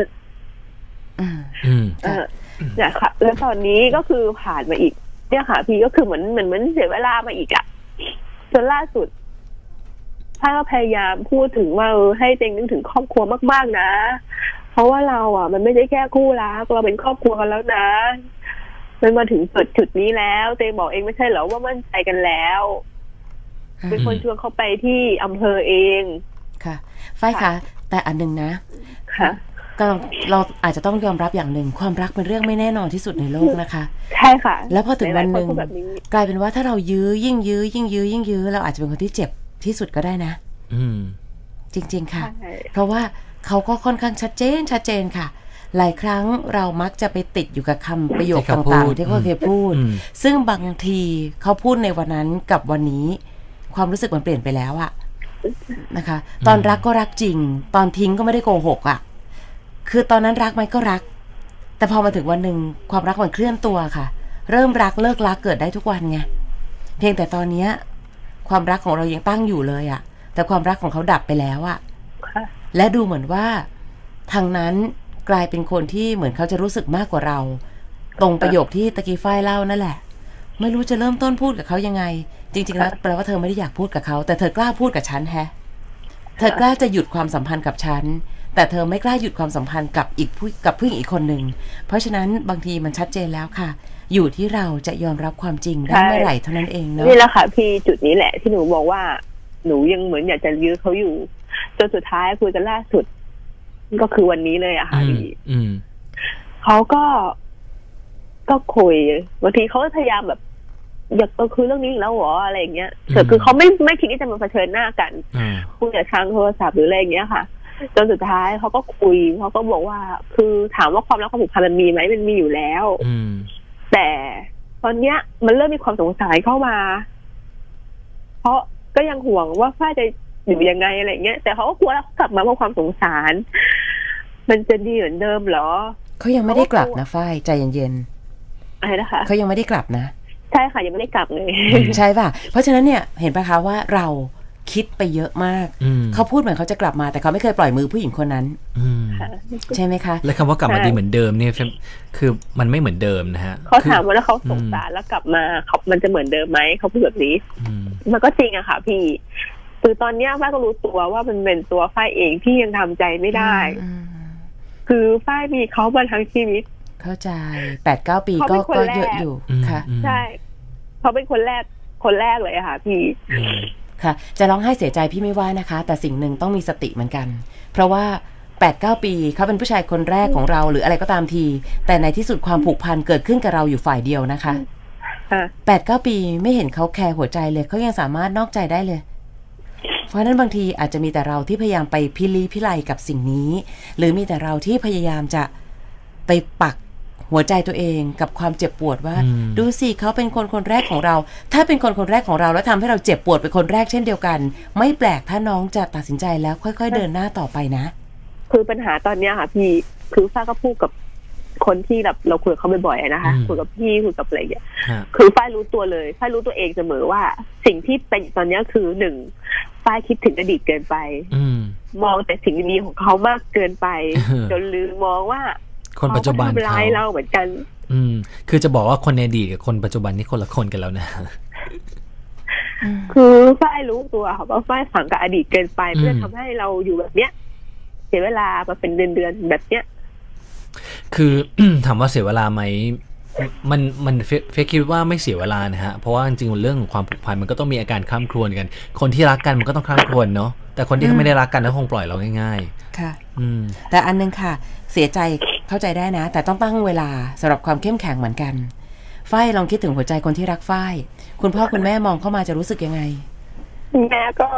เนี่ยค่ะแล้วตอนนี้ก็คือผ่านมาอีกเนี่ยค่ะพี่ก็คือเหมือนเสียเวลามาอีกอ่ะจนล่าสุดถ้าก็พยายามพูดถึงว่าให้เต็งนึกถึงครอบครัวมากๆนะเพราะว่าเราอ่ะมันไม่ใช่แค่คู่รักเราเป็นครอบครัวกันแล้วนะมันมาถึงจุดนี้แล้วเต็งบอกเองไม่ใช่เหรอว่ามั่นใจกันแล้วเป็นคนชวนเขาไปที่อำเภอเองค่ะฝ้ายคะแต่อันนึงนะค่ะก็เราอาจจะต้องยอมรับอย่างหนึ่งความรักเป็นเรื่องไม่แน่นอนที่สุดในโลกนะคะใช่ค่ะแล้วพอถึงวันหนึ่งกลายเป็นว่าถ้าเรายื้อยิ่งยื้อเราอาจจะเป็นคนที่เจ็บที่สุดก็ได้นะจริงๆค่ะเพราะว่าเขาก็ค่อนข้างชัดเจนค่ะหลายครั้งเรามักจะไปติดอยู่กับคำประโยคต่างๆที่เขาเคยพูดซึ่งบางทีเขาพูดในวันนั้นกับวันนี้ความรู้สึกมันเปลี่ยนไปแล้วอะนะคะตอนรักก็รักจริงตอนทิ้งก็ไม่ได้โกหกอะคือตอนนั้นรักไหมก็รักแต่พอมาถึงวันหนึ่งความรักมันเคลื่อนตัวค่ะเริ่มรักเลิกรักเกิดได้ทุกวันไงเพียงแต่ตอนนี้ความรักของเรายังตั้งอยู่เลยอะแต่ความรักของเขาดับไปแล้วอะและดูเหมือนว่าทางนั้นกลายเป็นคนที่เหมือนเขาจะรู้สึกมากกว่าเราตรงประโยคที่ตะกี้ฝ้ายเล่านั่นแหละไม่รู้จะเริ่มต้นพูดกับเขายังไงจริงๆแล้วแปลว่าเธอไม่ได้อยากพูดกับเขาแต่เธอกล้าพูดกับฉันแฮะเธอกล้าจะหยุดความสัมพันธ์กับฉันแต่เธอไม่กล้าหยุดความสัมพันธ์กับผู้หญิงอีกคนหนึ่งเพราะฉะนั้นบางทีมันชัดเจนแล้วค่ะอยู่ที่เราจะยอมรับความจริงได้เมื่อไหร่เท่านั้นเองเนาะนี่แหละค่ะพี่จุดนี้แหละที่หนูบอกว่าหนูยังเหมือนอยากจะยื้อเขาอยู่จนสุดท้ายคุยกันล่าสุดก็คือวันนี้เลยอะค่ะพี่เขาก็คุยบางทีเขาพยายามแบบอยากคือเรื่องนี้อีกแล้วหรออะไรอย่างเงี้ยแต่คือเขาไม่คิดที่จะมาเผชิญหน้ากันคุยกับทางโทรศัพท์หรืออะไรอย่างเงี้ยค่ะจนสุดท้ายเขาก็คุยเขาก็บอกว่าคือถามว่าความรักความผูกพันมันมีไหมมันมีอยู่แล้วแต่ตอนเนี้ยมันเริ่มมีความสงสัยเข้ามาเพราะก็ยังห่วงว่าฝ้ายจะอยู่ยังไงอะไรเงี้ยแต่เขาก็กลัวแล้วกลับมาเพราะความสงสารมันจะดีเหมือนเดิมเหรอเขายังไม่ได้กลับนะฝ้ายใจเย็นๆอะไรนะคะเขายังไม่ได้กลับนะใช่ค่ะยังไม่ได้กลับเลยใช่ป่ะเพราะฉะนั้นเนี่ยเห็นป่ะคะว่าเราคิดไปเยอะมากเขาพูดเหมือนเขาจะกลับมาแต่เขาไม่เคยปล่อยมือผู้หญิงคนนั้นใช่ไหมคะและคำว่ากลับมาดีเหมือนเดิมเนี่ยคือมันไม่เหมือนเดิมนะฮะเขาถามว่าแล้วเขาสงสารแล้วกลับมามันจะเหมือนเดิมไหมเขาพูดแบบนี้มันก็จริงอะค่ะพี่คือตอนนี้ฝ้ายก็รู้ตัวว่ามันเป็นตัวฝ้ายเองที่ยังทำใจไม่ได้คือฝ้ายมีเขามาทั้งชีวิตเข้าใจ 8-9 ปีก็เยอะอยู่ค่ะใช่เขาเป็นคนแรกเลยอะค่ะพี่ค่ะจะร้องไห้เสียใจพี่ไม่ว่านะคะแต่สิ่งหนึ่งต้องมีสติเหมือนกันเพราะว่า 8-9 ปีเขาเป็นผู้ชายคนแรกของเราหรืออะไรก็ตามทีแต่ในที่สุดความผูกพันเกิดขึ้นกับเราอยู่ฝ่ายเดียวนะคะ 8-9 ปีไม่เห็นเขาแคร์หัวใจเลยเขายังสามารถนอกใจได้เลยเพราะฉะนั้นบางทีอาจจะมีแต่เราที่พยายามไปพิลีพิไลกับสิ่งนี้หรือมีแต่เราที่พยายามจะไปปักหัวใจตัวเองกับความเจ็บปวดว่าดูสิเขาเป็นคนแรกของเราถ้าเป็นคนแรกของเราแล้วทำให้เราเจ็บปวดเป็นคนแรกเช่นเดียวกันไม่แปลกถ้าน้องจะตัดสินใจแล้วค่อยๆเดินหน้าต่อไปนะคือปัญหาตอนนี้ค่ะพี่คือฝ้าก็พูดกับคนที่แบบเราคุยกับเขาบ่อยๆนะคะคุยกับพี่คุยกับอะไรอย่างเงี้ยคือฝ้ายรู้ตัวเลยฝ้ายรู้ตัวเองเสมอว่าสิ่งที่เป็นตอนนี้คือหนึ่งฝ้ายคิดถึงอดีตเกินไปมองแต่สิ่งดีๆของเขามากเกินไปจนลืมมองว่าคนปัจจุบันเขาทำร้ายเราเหมือนกันคือจะบอกว่าคนในอดีตกับคนปัจจุบันนี่คนละคนกันแล้วนะคือฝ้ายรู้ตัวค่ะว่าฝ้ายฝังกับอดีตเกินไปเพื่อทำให้เราอยู่แบบเนี้ยเสียเวลามาเป็นเดือนๆแบบเนี้ยคือ ถามว่าเสียเวลาไหมมันเฟคิดว่าไม่เสียเวลานะฮะเพราะว่าจริงๆเรื่องของความผูกพันมันก็ต้องมีอาการคร่ำครวญกันคนที่รักกันมันก็ต้องคร่ำครวญเนาะแต่คนที่เขาไม่ได้รักกันก็คงปล่อยเราง่ายๆค่ะแต่อันนึงค่ะเสียใจเข้าใจได้นะแต่ต้องตั้งเวลาสำหรับความเข้มแข็งเหมือนกันฝ้ายลองคิดถึงหัวใจคนที่รักฝ้ายคุณพ่อคุณแม่มองเข้ามาจะรู้สึกยังไงแม่ก็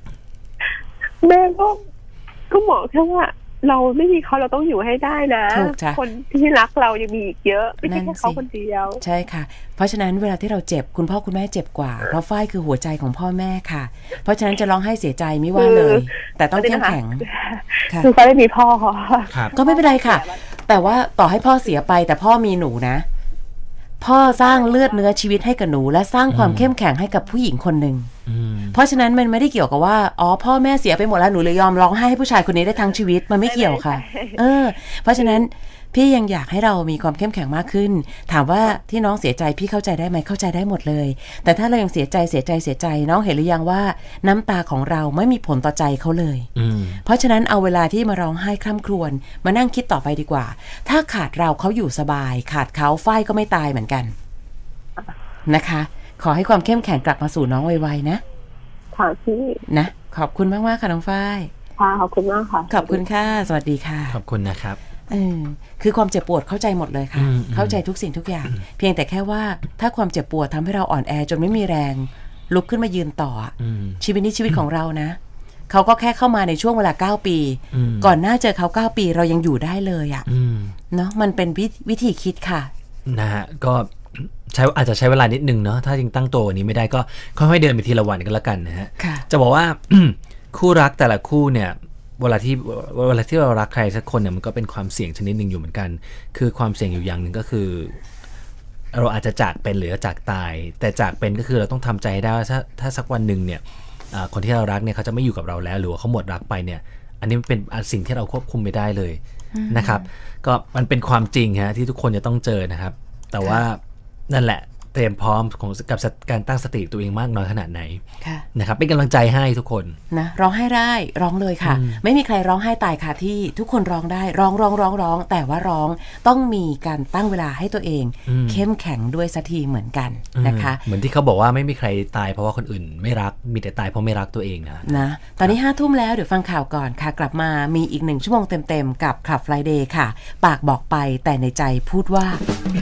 บอกแค่ว่าเราไม่มีเขาเราต้องอยู่ให้ได้นะคนที่รักเรายังมีอีกเยอะไม่ใช่แค่เขาคนเดียวใช่ค่ะเพราะฉะนั้นเวลาที่เราเจ็บคุณพ่อคุณแม่เจ็บกว่าเพราะฝ้ายคือหัวใจของพ่อแม่ค่ะเพราะฉะนั้นจะร้องไห้เสียใจไม่ว่าเลยแต่ต้องเข้มแข็งคือฝ้ายไม่มีพ่อก็ไม่เป็นไรค่ะแต่ว่าต่อให้พ่อเสียไปแต่พ่อมีหนูนะพ่อสร้างเลือดเนื้อชีวิตให้กับหนูและสร้างความเข้มแข็งให้กับผู้หญิงคนหนึ่งเพราะฉะนั้นมันไม่ได้เกี่ยวกับว่าอ๋อพ่อแม่เสียไปหมดแล้วหนูเลยยอมร้องไห้ให้ผู้ชายคนนี้ได้ทั้งชีวิตมันไม่เกี่ยวค่ะเพราะฉะนั้นพี่ยังอยากให้เรามีความเข้มแข็งมากขึ้นถามว่าที่น้องเสียใจพี่เข้าใจได้ไหมเข้าใจได้หมดเลยแต่ถ้าเรายังเสียใจน้องเห็นหรือยังว่าน้ำตาของเราไม่มีผลต่อใจเขาเลยเพราะฉะนั้นเอาเวลาที่มาร้องไห้คร่ำครวญมานั่งคิดต่อไปดีกว่าถ้าขาดเราเขาอยู่สบายขาดเขาฝ้ายก็ไม่ตายเหมือนกันนะคะขอให้ความเข้มแข็งกลับมาสู่น้องไวๆนะค่ะพี่นะขอบคุณมากๆค่ะน้องฝ้ายค่ะขอบคุณมากค่ะขอบคุณค่ะสวัสดีค่ะขอบคุณนะครับคือความเจ็บปวดเข้าใจหมดเลยค่ะเข้าใจทุกสิ่งทุกอย่างเพียงแต่แค่ว่าถ้าความเจ็บปวดทำให้เราอ่อนแอจนไม่มีแรงลุกขึ้นมายืนต่อชีวิตนี้ชีวิตของเรานะเขาก็แค่เข้ามาในช่วงเวลา9 ปีก่อนหน้าเจอเขา9 ปีเรายังอยู่ได้เลยอ่ะเนาะมันเป็นวิธีคิดค่ะนะฮะก็อาจจะใช้เวลานิดนึงเนาะถ้ายังตั้งตัววันนี้ไม่ได้ก็ค่อยๆเดินไปทีละวันก็แล้วกันนะฮะจะบอกว่า คู่รักแต่ละคู่เนี่ยเวลาที่เรารักใครสักคนเนี่ยมันก็เป็นความเสี่ยงชนิดหนึ่งอยู่เหมือนกันคือความเสี่ยงอยู่อย่างหนึ่งก็คือเราอาจจะจากเป็นหรือจากตายแต่จากเป็นก็คือเราต้องทำใจได้ว่าถ้าสักวันหนึ่งเนี่ยคนที่เรารักเนี่ยเขาจะไม่อยู่กับเราแล้วหรือว่าเขาหมดรักไปเนี่ยอันนี้เป็นสิ่งที่เราควบคุมไม่ได้เลยนะครับก็มันเป็นความจริงฮะที่ทุกคนจะต้องเจอนะครับแต่ว่านั่นแหละเตรียมพร้อมกับการตั้งสติตัวเองมากน้อยขนาดไหนนะครับเป็นกำลังใจให้ทุกคนนะร้องไห้ได้ร้องเลยค่ะไม่มีใครร้องไห้ตายค่ะที่ทุกคนร้องได้ร้องแต่ว่าร้องต้องมีการตั้งเวลาให้ตัวเองเข้มแข็งด้วยสักทีเหมือนกันนะคะเหมือนที่เขาบอกว่าไม่มีใครตายเพราะว่าคนอื่นไม่รักมีแต่ตายเพราะไม่รักตัวเองนะตอนนี้5 ทุ่มแล้วเดี๋ยวฟังข่าวก่อนค่ะกลับมามีอีก1 ชั่วโมงเต็มๆกับ Club Friday ค่ะปากบอกไปแต่ในใจพูดว่า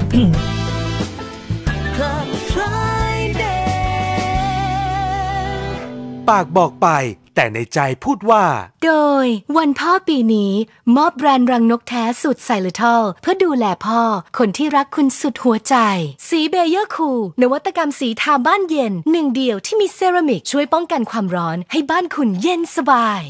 ปากบอกไปแต่ในใจพูดว่าโดยวันพ่อปีนี้มอบแบรนด์รังนกแท้สูตรไซลิทอลเพื่อดูแลพ่อคนที่รักคุณสุดหัวใจสีเบเยอร์คูลนวัตกรรมสีทาบ้านเย็นหนึ่งเดียวที่มีเซรามิกช่วยป้องกันความร้อนให้บ้านคุณเย็นสบาย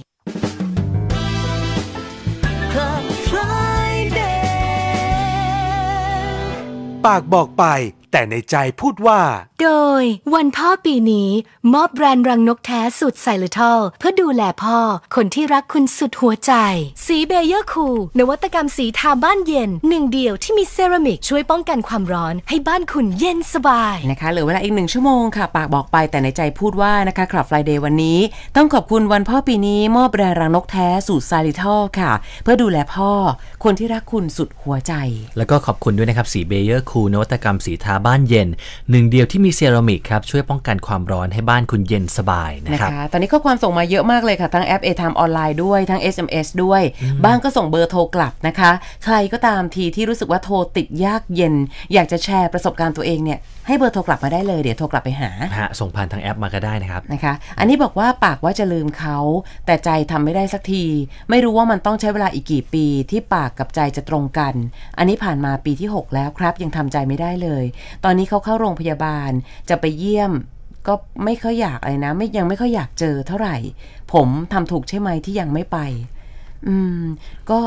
ปากบอกไปแต่ในใจพูดว่าโดยวันพ่อปีนี้มอบแบรนด์รังนกแท้สูตรไซลิทอลเพื่อดูแลพ่อคนที่รักคุณสุดหัวใจสีเบเยอร์คูลนวัตกรรมสีทาบ้านเย็นหนึ่งเดียวที่มีเซรามิกช่วยป้องกันความร้อนให้บ้านคุณเย็นสบายนะคะเหลือเวลาอีก1 ชั่วโมงค่ะปากบอกไปแต่ในใจพูดว่านะคะClub Fridayวันนี้ต้องขอบคุณวันพ่อปีนี้มอบแบรนด์รังนกแท้สูตรไซลิทอลค่ะเพื่อดูแลพ่อคนที่รักคุณสุดหัวใจแล้วก็ขอบคุณด้วยนะครับสีเบเยอร์คูลนวัตกรรมสีทาบ้านเย็นหนึ่งเดียวที่มีเซรามิกครับช่วยป้องกันความร้อนให้บ้านคุณเย็นสบายนะครับตอนนี้ข้อความส่งมาเยอะมากเลยค่ะทั้งแอป A-Time ออนไลน์ด้วยทั้ง SMS ด้วยบ้างก็ส่งเบอร์โทรกลับนะคะใครก็ตามทีที่รู้สึกว่าโทรติดยากเย็นอยากจะแชร์ประสบการณ์ตัวเองเนี่ยให้เบอร์โทรกลับมาได้เลยเดี๋ยวโทรกลับไปหาส่งผ่านทางแอปมาก็ได้นะครับอันนี้บอกว่าปากว่าจะลืมเขาแต่ใจทำไม่ได้สักทีไม่รู้ว่ามันต้องใช้เวลาอีกกี่ปีที่ปากกับใจจะตรงกันอันนี้ผ่านมาปีที่6แล้วครับยังทำใจไม่ได้เลยตอนนี้เขาเข้าโรงพยาบาลจะไปเยี่ยมก็ไม่ค่อยอยากอะไรนะยังไม่ค่อยอยากเจอเท่าไหร่ผมทำถูกใช่ไหมที่ยังไม่ไปก็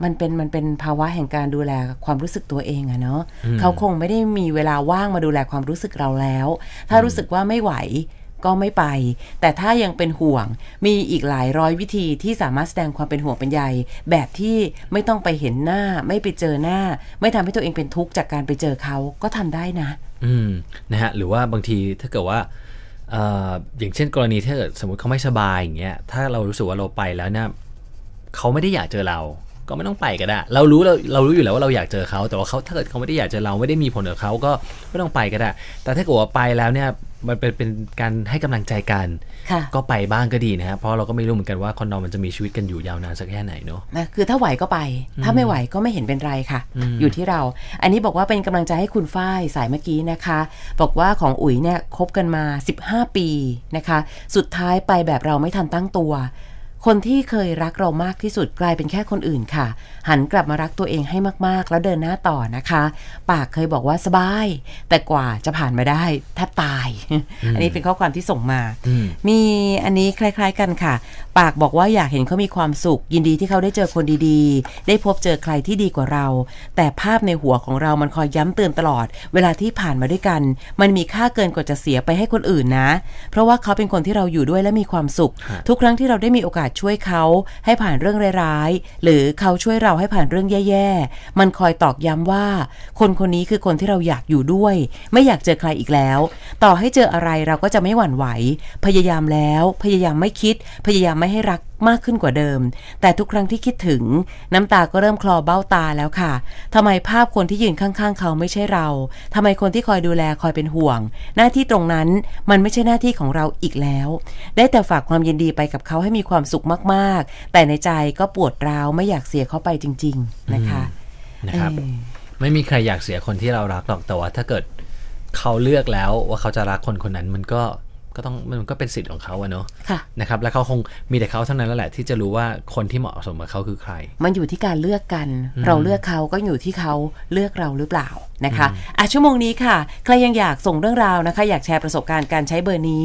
มันเป็นภาวะแห่งการดูแลความรู้สึกตัวเองอะเนาะเขาคงไม่ได้มีเวลาว่างมาดูแลความรู้สึกเราแล้วถ้ารู้สึกว่าไม่ไหวก็ไม่ไปแต่ถ้ายังเป็นห่วงมีอีกหลายร้อยวิธีที่สามารถแสดงความเป็นห่วงเป็นใยแบบที่ไม่ต้องไปเห็นหน้าไม่ไปเจอหน้าไม่ทำให้ตัวเองเป็นทุกข์จากการไปเจอเขาก็ทำได้นะนะฮะหรือว่าบางทีถ้าเกิดว่าอย่างเช่นกรณีถ้าเกิดสมมติเขาไม่สบายอย่างเงี้ยถ้าเรารู้สึกว่าเราไปแล้วเนี่ยเขาไม่ได้อยากเจอเราก็ไม่ต้องไปก็ได้เรารู้อยู่แล้วว่าเราอยากเจอเขาแต่ว่าเขาถ้าเกิดเขาไม่ได้อยากเจอเราไม่ได้มีผลกับเขาก็ไม่ต้องไปก็ได้แต่ถ้าเกิดว่าไปแล้วเนี่ยมันเป็นการให้กำลังใจกันก็ไปบ้างก็ดีนะฮะเพราะเราก็ไม่รู้เหมือนกันว่าคนเรามันจะมีชีวิตกันอยู่ยาวนานสักแค่ไหนเนาะนะคือถ้าไหวก็ไปถ้าไม่ไหวก็ไม่เห็นเป็นไรค่ะอยู่ที่เราอันนี้บอกว่าเป็นกำลังใจให้คุณฝ้ายสายเมื่อกี้นะคะบอกว่าของอุ๋ยเนี่ยคบกันมา15ปีนะคะสุดท้ายไปแบบเราไม่ทันตั้งตัวคนที่เคยรักเรามากที่สุดกลายเป็นแค่คนอื่นค่ะหันกลับมารักตัวเองให้มากๆแล้วเดินหน้าต่อนะคะปากเคยบอกว่าสบายแต่กว่าจะผ่านมาได้แทบตาย อันนี้เป็นข้อความที่ส่งมามีอันนี้คล้ายๆกันค่ะปากบอกว่าอยากเห็นเขามีความสุขยินดีที่เขาได้เจอคนดีๆได้พบเจอใครที่ดีกว่าเราแต่ภาพในหัวของเรามันคอยย้ำเตือนตลอดเวลาที่ผ่านมาด้วยกันมันมีค่าเกินกว่าจะเสียไปให้คนอื่นนะเพราะว่าเขาเป็นคนที่เราอยู่ด้วยและมีความสุขทุกครั้งที่เราได้มีโอกาสช่วยเขาให้ผ่านเรื่องร้ายๆหรือเขาช่วยเราให้ผ่านเรื่องแย่ๆมันคอยตอกย้ำว่าคนคนนี้คือคนที่เราอยากอยู่ด้วยไม่อยากเจอใครอีกแล้วต่อให้เจออะไรเราก็จะไม่หวั่นไหวพยายามแล้วพยายามไม่คิดพยายามไม่ให้รักมากขึ้นกว่าเดิมแต่ทุกครั้งที่คิดถึงน้ำตาก็เริ่มคลอเบ้าตาแล้วค่ะทำไมภาพคนที่ยืนข้างๆเขาไม่ใช่เราทำไมคนที่คอยดูแลคอยเป็นห่วงหน้าที่ตรงนั้นมันไม่ใช่หน้าที่ของเราอีกแล้วได้แต่ฝากความยินดีไปกับเขาให้มีความสุขมากๆแต่ในใจก็ปวดร้าวไม่อยากเสียเขาไปจริงๆนะคะนะครับไม่มีใครอยากเสียคนที่เรารักหรอกแต่ว่าถ้าเกิดเขาเลือกแล้วว่าเขาจะรักคนคนนั้นมันก็เป็นสิทธิ์ของเขาอะเนาะนะครับและเขาคงมีแต่เขาเท่านั้นแล้วแหละที่จะรู้ว่าคนที่เหมาะสมกับเขาคือใครมันอยู่ที่การเลือกกันเราเลือกเขาก็อยู่ที่เขาเลือกเราหรือเปล่านะคะชั่วโมงนี้ค่ะใครยังอยากส่งเรื่องราวนะคะอยากแชร์ประสบการณ์การใช้เบอร์นี้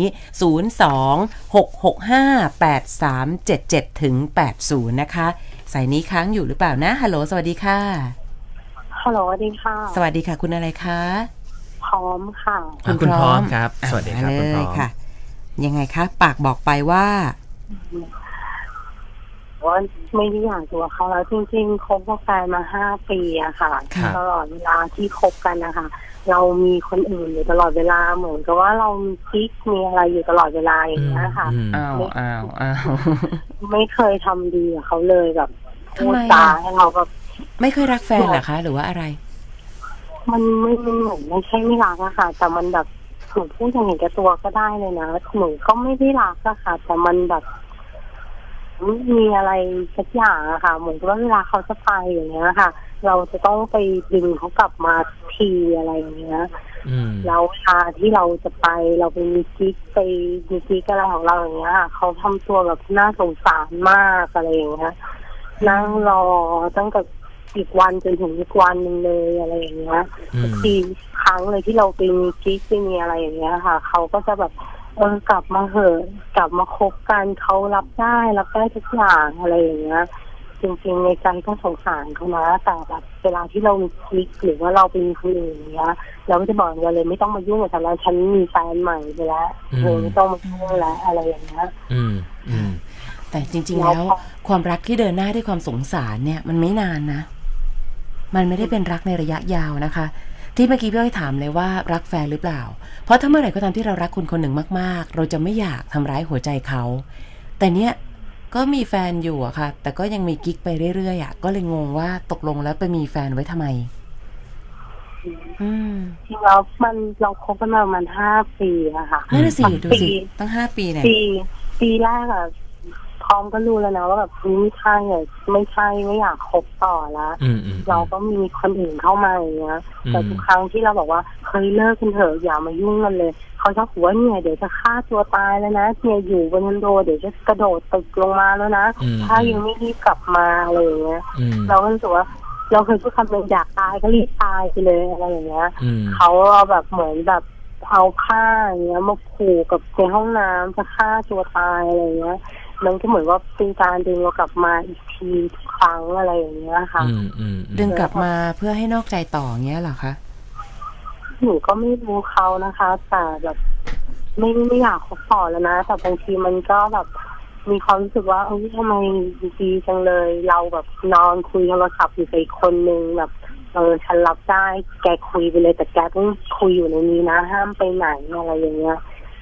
026658377ถึง80นะคะสายนี้ค้างอยู่หรือเปล่านะฮัลโหลสวัสดีค่ะฮัลโหลสวัสดีค่ะสวัสดีค่ะคุณอะไรคะพร้อมค่ะคุณพร้อมครับสวัสดีครับคุณพร้อมค่ะยังไงคะปากบอกไปว่าไม่ได้อยากตัวเขาแล้วจริงๆคบกับแฟนมา5 ปีอะค่ะตลอดเวลาที่คบกันนะคะเรามีคนอื่นอยู่ตลอดเวลาเหมือนกับว่าเรามีกิ๊กมีอะไรอยู่ตลอดเวลาอย่างเงี้ยค่ะไม่เคยทำดีกับเขาเลยแบบพูดจาให้เราแบบไม่เคยรักแฟนเหรอคะหรือว่าอะไรมันไม่เหมือนไม่ใช่ไม่รักอะค่ะแต่มันแบบหนูพูดอย่างเห็นแก่ตัวก็ได้เลยนะหนูก็ไม่ได้รักอะค่ะแต่มันแบบมีอะไรสักอย่างอะค่ะเหมือนกับว่าเวลาเขาจะไปอย่างเงี้ยค่ะเราจะต้องไปดึงเขากลับมาทีอะไรอย่างเงี้ยแล้วเวลาที่เราจะไปเราไปมีกิ๊กอะไรของเราอย่างเงี้ยเขาทำตัวแบบน่าสงสารมากอะไรอย่างเงี้ยนั่งรอตั้งแต่อีกวันจนถึงอีกวันนึงเลยอะไรอย่างเงี้ยทีครั้งเลยที่เราไปมีกิ๊กไปมีอะไรอย่างเงี้ยค่ะเขาก็จะแบบกลับมาเหอะกลับมาคบกันเขารับได้ทุกอย่างอะไรอย่างเงี้ยจริงๆในใจก็สงสารเขานะแต่แบบเวลาที่เรามีกิ๊กหรือว่าเราไปมีคนอื่นอย่างเงี้ยเราก็จะบอกว่าเลยไม่ต้องมายุ่งกับฉันแล้วฉันมีแฟนใหม่ไปแล้วไม่ต้องมายุ่งแล้วอะไรอย่างเงี้ยแต่จริงๆแล้วความรักที่เดินหน้าด้วยความสงสารเนี่ยมันไม่นานนะมันไม่ได้เป็นรักในระยะยาวนะคะที่เมื่อกี้พี่อ้อยถามเลยว่ารักแฟนหรือเปล่าเพราะถ้าเมื่อไหร่ก็ตามที่เรารักคนคนหนึ่งมากๆเราจะไม่อยากทำร้ายหัวใจเขาแต่เนี้ยก็มีแฟนอยู่อะค่ะแต่ก็ยังมีกิ๊กไปเรื่อยๆอะก็เลยงงว่าตกลงแล้วไปมีแฟนไว้ทำไมจริงแล้วเราคบกันมาประมาณ5 ปีอะค่ะนั่นสิดูสิตั้ง5 ปีเนี่ยปีแรกอะพร้อมก็รู้แล้วนะว่าแบบไม่ใช่ไม่อยากคบต่อแล้วเราก็มีคนอื่นเข้ามาอย่างเงี้ยแต่ทุกครั้งที่เราบอกว่าเคยเลิกกันเถอะอย่ามายุ่งกันเลยเขาชอบหัวเนี่ยเดี๋ยวจะฆ่าตัวตายแล้วนะเนี่ยอยู่บนคอนโดเดี๋ยวจะกระโดดตึกลงมาแล้วนะถ้ายังไม่รีบกลับมาอะไรอย่างเงี้ยเราก็รู้สึกว่าเราเคยพูดคำหนึ่งอยากตายก็รีบตายไปเลยอะไรอย่างเงี้ยเขาเอาแบบเหมือนแบบเอาผ้าอย่างเงี้ยมาผูกกับในห้องน้ำจะฆ่าตัวตายอะไรอย่างเงี้ยมันก็เหมือนว่าเป็นการดึงเรากลับมาอีกทีทุกครั้งอะไรอย่างเงี้ยค่ะดึงกลับมาเพื่อให้นอกใจต่อเงี้ยเหรอคะหนูก็ไม่รู้เขานะคะแต่แบบไม่อยากคบต่อแล้วนะแต่บางทีมันก็แบบมีความรู้สึกว่าทำไมดีจังเลยเราแบบนอนคุยโทรศัพท์อยู่กับอีกคนนึงแบบฉันรับได้แกคุยไปเลยแต่แกต้องคุยอยู่ในนี้นะห้ามไปไหนอะไรอย่างเงี้ย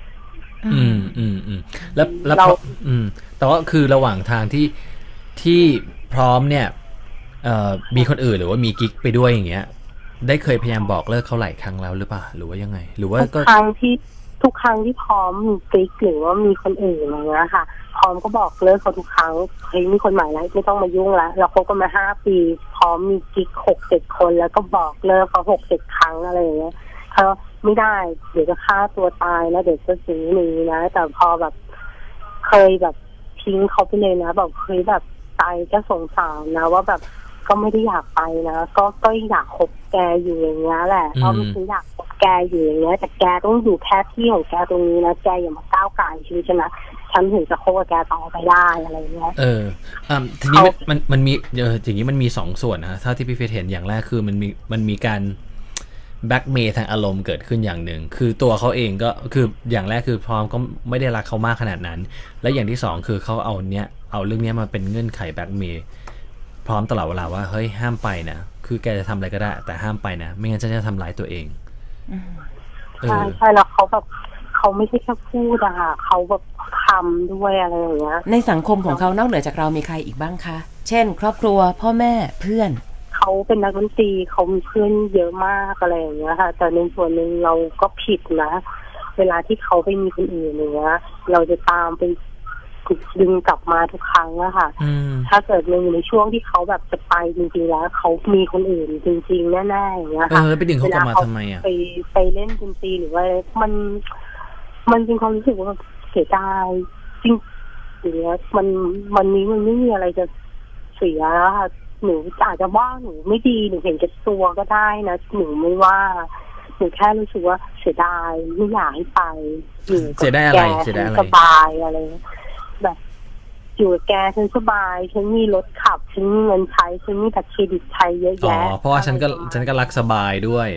แล้วแต่ว่าคือระหว่างทางที่พร้อมเนี่ยมีคนอื่นหรือว่ามีกิ๊กไปด้วยอย่างเงี้ยได้เคยพยายามบอกเลิกเขาหลายครั้งแล้วหรือเปล่าหรือว่ายังไงหรือว่าทุกครั้งที่พร้อมมีกิ๊กหรือว่ามีคนอื่นอย่างเงี้ยค่ะพร้อมก็บอกเลิกเขาทุกครั้งเฮ้ยมีคนใหม่แล้วไม่ต้องมายุ่งแล้วเราคบกันมา5 ปีพร้อมมีกิ๊ก6-7 คนแล้วก็บอกเลิกเขา6-7 ครั้งอะไรอย่างเงี้ยเขาไม่ได้เดี๋ยวจะฆ่าตัวตายนะเดี๋ยวจะสิ่งนี้นะแต่พอแบบเคยแบบทิ้งเขาไปเลยนะแบบเคยแบบตายก็สงสารนะว่าแบบก็ไม่ได้อยากไปนะก็อยากคบแกอยู่อย่างเงี้ยแหละเพราะมันคืออยากคบแกอยู่อย่างเงี้ยแต่แกต้องอยู่แค่ที่ของแกตรงนี้นะแกอย่ามาก้าวก่ายชีวิตฉันนะฉันถึงจะคบกับแกต่อไปได้อะไรเงี้ยทีนี้มันมีอย่างนี้มันมี2 ส่วนนะถ้าที่พี่เฟซเห็นอย่างแรกคือมันมีการแบล็กเมย์ทางอารมณ์เกิดขึ้นอย่างหนึ่งคือตัวเขาเองก็คืออย่างแรกคือพร้อมก็ไม่ได้รักเขามากขนาดนั้นและอย่างที่2คือเขาเอาเรื่องนี้มาเป็นเงื่อนไขแบล็กเมย์พร้อมตลอดเวลาว่าเฮ้ยห้ามไปนะคือแกจะทำอะไรก็ได้แต่ห้ามไปนะไม่งั้นฉันจะทำร้ายตัวเองใช่แล้วเขาแบบเขาไม่ใช่แค่พูดอะค่ะเขาแบบทำด้วยอะไรอย่างเงี้ยในสังคมของเขานอกเหนือจากเรามีใครอีกบ้างคะเช่นครอบครัวพ่อแม่เพื่อนเขาเป็นนักดนตรีเขามีเพื่อนเยอะมากอะไรอย่างเงี้ยค่ะแต่ในส่วนหนึ่งเราก็ผิดนะเวลาที่เขาไปมีคนอื่นอย่างเงี้ยเราจะตามไปดึงกลับมาทุกครั้งอะค่ะถ้าเกิดในช่วงที่เขาแบบจะไปจริงๆแล้วเขามีคนอื่นจริงๆแน่ๆอย่างเงี้ยค่ะไปดึงเขากลับมาทำไมอะไปเล่นดนตรีหรือว่ามันเป็นความรู้สึกว่าเสียดายจริงอย่างเงี้ยมันไม่มีอะไรจะเสียแล้วค่ะหนูอาจจะว่าหนูไม่ดีหนูเห็นแก่ตัวก็ได้นะหนูไม่ว่าหนูแค่รู้สึกว่าเสียดายไม่อยากให้ไปอยู่กับแกสบายอะไรแบบอยู่กับแกฉันสบายฉันมีรถขับฉันมีเงินใช้ฉันมีบัตรเครดิตใช้เยอะแยะเพราะว่าฉันก็รักสบายด้วย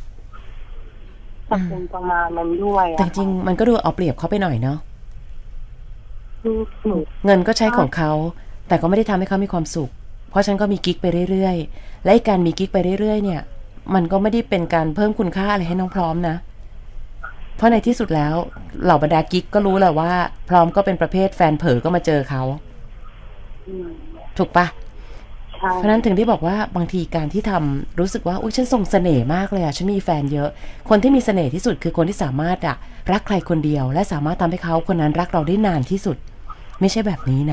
เป็นประมาณนั้นด้วยแต่จริงมันก็ดูเอาเปรียบเขาไปหน่อยเนาะเงินก็ใช้ของเขาแต่ก็ไม่ได้ทำให้เขามีความสุขเพราะฉันก็มีกิ๊กไปเรื่อยๆและการมีกิ๊กไปเรื่อยๆเนี่ยมันก็ไม่ได้เป็นการเพิ่มคุณค่าอะไรให้น้องพร้อมนะเพราะในที่สุดแล้วเหล่าบรรดากิ๊กก็รู้แหละว่าพร้อมก็เป็นประเภทแฟนเผลอก็มาเจอเขาถูกปะเพราะนั้นถึงได้บอกว่าบางทีการที่ทำรู้สึกว่าอุ๊ยฉันส่งเสน่ห์มากเลยอะฉันมีแฟนเยอะคนที่มีเสน่ห์ที่สุดคือคนที่สามารถรักใครคนเดียวและสามารถทำให้เขาคนนั้นรักเราได้นานที่สุดไม่ใช่แบบนี้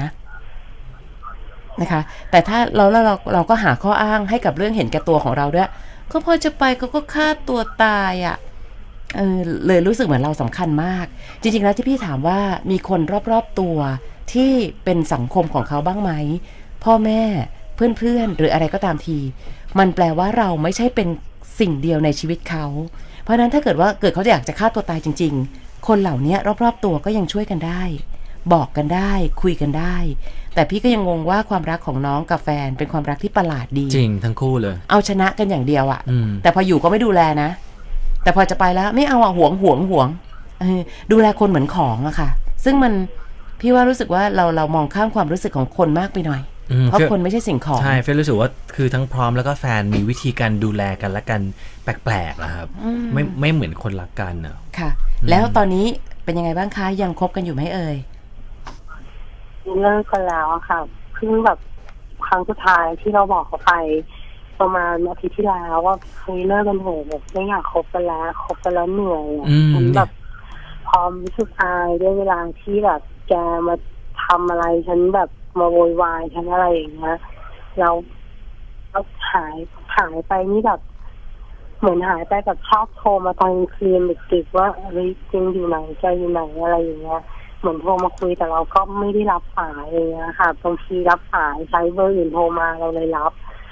นะคะแต่ถ้าเราก็หาข้ออ้างให้กับเรื่องเห็นแก่ตัวของเราด้วยก็พอจะไปก็ฆ่าตัวตายอ่ะเลยรู้สึกเหมือนเราสำคัญมากจริงๆแล้วที่พี่ถามว่ามีคนรอบๆตัวที่เป็นสังคมของเขาบ้างไหมพ่อแม่เพื่อนๆหรืออะไรก็ตามทีมันแปลว่าเราไม่ใช่เป็นสิ่งเดียวในชีวิตเขาเพราะนั้นถ้าเกิดเขาอยากจะฆ่าตัวตายจริงๆคนเหล่านี้รอบๆตัวก็ยังช่วยกันได้บอกกันได้คุยกันได้แต่พี่ก็ยังงงว่าความรักของน้องกับแฟนเป็นความรักที่ประหลาดดีจริงทั้งคู่เลยเอาชนะกันอย่างเดียวอะแต่พออยู่ก็ไม่ดูแลนะแต่พอจะไปแล้วไม่เอาอะห่วงดูแลคนเหมือนของอะค่ะซึ่งมันพี่ว่ารู้สึกว่าเรามองข้ามความรู้สึกของคนมากไปหน่อยเพราะคนไม่ใช่สิ่งของใช่เฟซรู้สึกว่าคือทั้งพร้อมแล้วก็แฟนมีวิธีการดูแลกันและกันแปลกๆนะครับไม่เหมือนคนรักกันนะค่ะแล้วตอนนี้เป็นยังไงบ้างคะยังคบกันอยู่ไหมเอ่ยเลิกกันแล้วค่ะเพิ่งแบบครั้งสุดท้ายที่เราบอกเขาไปประมาณอาทิตย์ที่แล้วว่าเคยเลิกกันเถอะแบบไม่อยากคบกันแล้วเหนื่อยฉันแบบพร้อมรู้สึกอายด้วยเวลาที่แบบแกมาทำอะไรฉันแบบมาโวยวายฉันอะไรอย่างเงี้ยแล้วหายไปนี่แบบเหมือนหายไปแบบชอบโทรมาตอนคืนดึกๆว่าเฮ้ยจริงอยู่ไหนใจอยู่ไหนอะไรอย่างเงี้ยเหมือนโทรมาคุยแต่เราก็ไม่ได้รับสายเลยนะคะบางทีรับสายใช้เบอร์อื่นโทรมาเราเลยรับ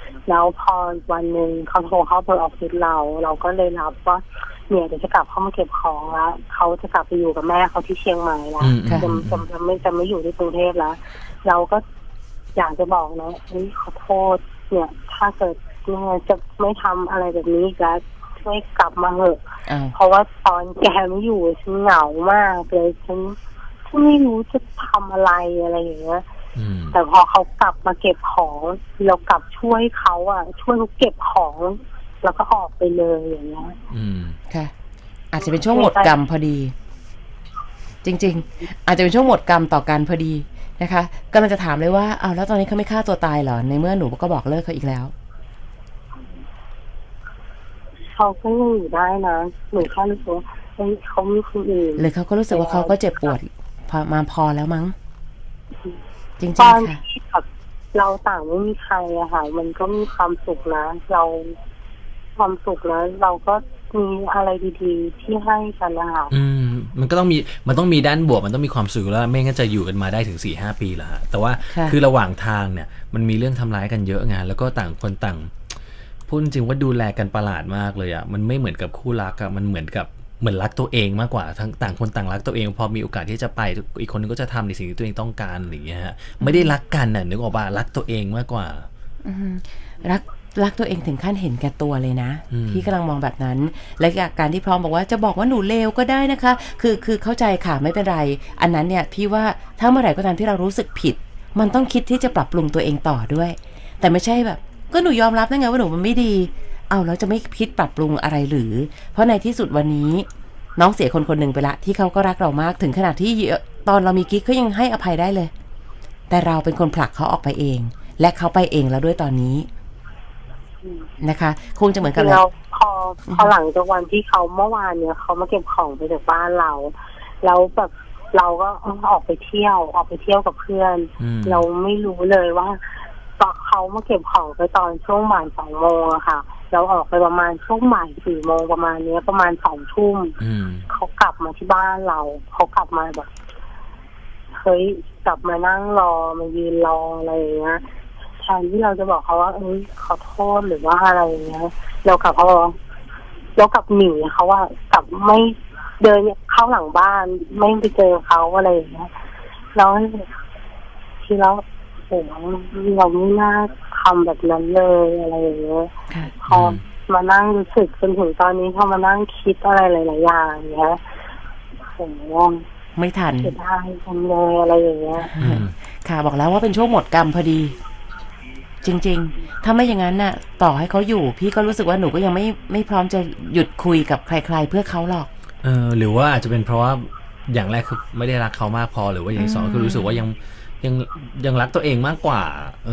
แล้วพอวันหนึ่งเขาโทรเข้าเบอร์ออฟฟิศเราก็เลยรับว่าเนี่ยเดี๋ยวจะกลับเข้ามาเก็บของแล้วเขาจะกลับไปอยู่กับแม่เขาที่เชียงใหม่แล้วจะไม่อยู่ที่กรุงเทพแล้วเราก็อยากจะบอกนะขอโทษเนี่ยถ้าเกิดจะไม่ทำอะไรแบบนี้แล้วช่วยกลับมาเถอะเพราะว่าตอนแกไม่อยู่ฉันเหงามากเลยฉันไม่รู้จะทำอะไรอย่างเงี้ยแต่พอเขากลับมาเก็บของเรากลับช่วยเขาช่วยเขาเก็บของแล้วก็ออกไปเลยอย่างเงี้ยค่ะอาจจะเป็นช่วงหมดกรรมพอดีจริงๆอาจจะเป็นช่วงหมดกรรมต่อกันพอดีนะคะกำลังจะถามเลยว่าเอาแล้วตอนนี้เขาไม่ฆ่าตัวตายเหรอในเมื่อหนูก็บอกเลิกเขาอีกแล้วเขาก็ยังอยู่ได้นะหนูแค่รู้สึกว่าเขามีคนอื่นเลยเขาก็รู้สึกว่าเขาก็เจ็บปวดพอแล้วมั้งจริงๆค่ะแบบเราต่างไม่มีใครอะค่ะมันก็มีความสุขนะเราความสุขแล้วเราก็มีอะไรดีๆที่ให้กันนะคะมันต้องมีด้านบวกมันต้องมีความสุขแล้วไม่งั้นจะอยู่กันมาได้ถึง 4-5 ปีแล้วแต่ว่าคือระหว่างทางเนี่ยมันมีเรื่องทำร้ายกันเยอะไงแล้วก็ต่างคนต่างพูดจริงว่าดูแลกันประหลาดมากเลยอ่ะมันไม่เหมือนกับคู่รักอ่ะมันเหมือนรักตัวเองมากกว่าทั้งต่างคนต่างรักตัวเองพอมีโอกาสที่จะไปอีกคนนึงก็จะทำในสิ่งที่ตัวเองต้องการอะไรอย่างเงี้ยฮะไม่ได้รักกันน่ะนึกออกป่ะรักตัวเองมากกว่ารักตัวเองถึงขั้นเห็นแก่ตัวเลยนะพี่กำลังมองแบบนั้นและการที่พร้อมบอกว่าจะบอกว่าหนูเลวก็ได้นะคะคือเข้าใจค่ะไม่เป็นไรอันนั้นเนี่ยพี่ว่าถ้าเมื่อไหร่ก็ตามที่เรารู้สึกผิดมันต้องคิดที่จะปรับปรุงตัวเองต่อด้วยแต่ไม่ใช่แบบก็หนูยอมรับได้ไงว่าหนูมันไม่ดีเอาแล้วจะไม่คิดปรับปรุงอะไรหรือเพราะในที่สุดวันนี้น้องเสียคนหนึ่งไปละที่เขาก็รักเรามากถึงขนาดที่ตอนเรามีกิ๊กเขายังให้อภัยได้เลยแต่เราเป็นคนผลักเขาออกไปเองและเขาไปเองแล้วด้วยตอนนี้นะคะคงจะเหมือนกันเราพอหลังจากวันที่เขาเมื่อวานเนี่ยเขามาเก็บของไปจากบ้านเราแล้วแบบเราก็ออกไปเที่ยวกับเพื่อนเราไม่รู้เลยว่าตอนเขามาเก็บของไปตอนช่วงบ่าย2 โมงอะค่ะเราออกไปประมาณช่วงบ่าย4 โมงประมาณนี้ประมาณ2 ทุ่มเขากลับมาที่บ้านเราเขากลับมาแบบเฮ้ยกลับมานั่งรอมายืนรออะไรอย่างเงี้ยแทนที่เราจะบอกเขาว่าขอโทษหรือว่าอะไรอย่างเงี้ยเรากลับหนีเขาว่ากลับไม่เดินเข้าหลังบ้านไม่ไปเจอเขาอะไรอย่างเงี้ยแล้วทีแล้วโอ้เราไม่น่าทำแบบนั้นเลยอะไรอย่างเงี้ยพอมานั่งรู้สึกจนถึงตอนนี้พอมานั่งคิดอะไรหลายๆอย่างเงี้ยโอ้ไม่ทันจะได้ทำเลยอะไรอย่างเงี้ยค่ะบอกแล้วว่าเป็นช่วงหมดกรรมพอดีจริงๆถ้าไม่อย่างนั้นน่ะต่อให้เขาอยู่พี่ก็รู้สึกว่าหนูก็ยังไม่พร้อมจะหยุดคุยกับใครๆเพื่อเขาหรอกหรือว่าอาจจะเป็นเพราะว่าอย่างแรกคือไม่ได้รักเขามากพอหรือว่าอย่างที่สองคือรู้สึกว่ายังรักตัวเองมากกว่า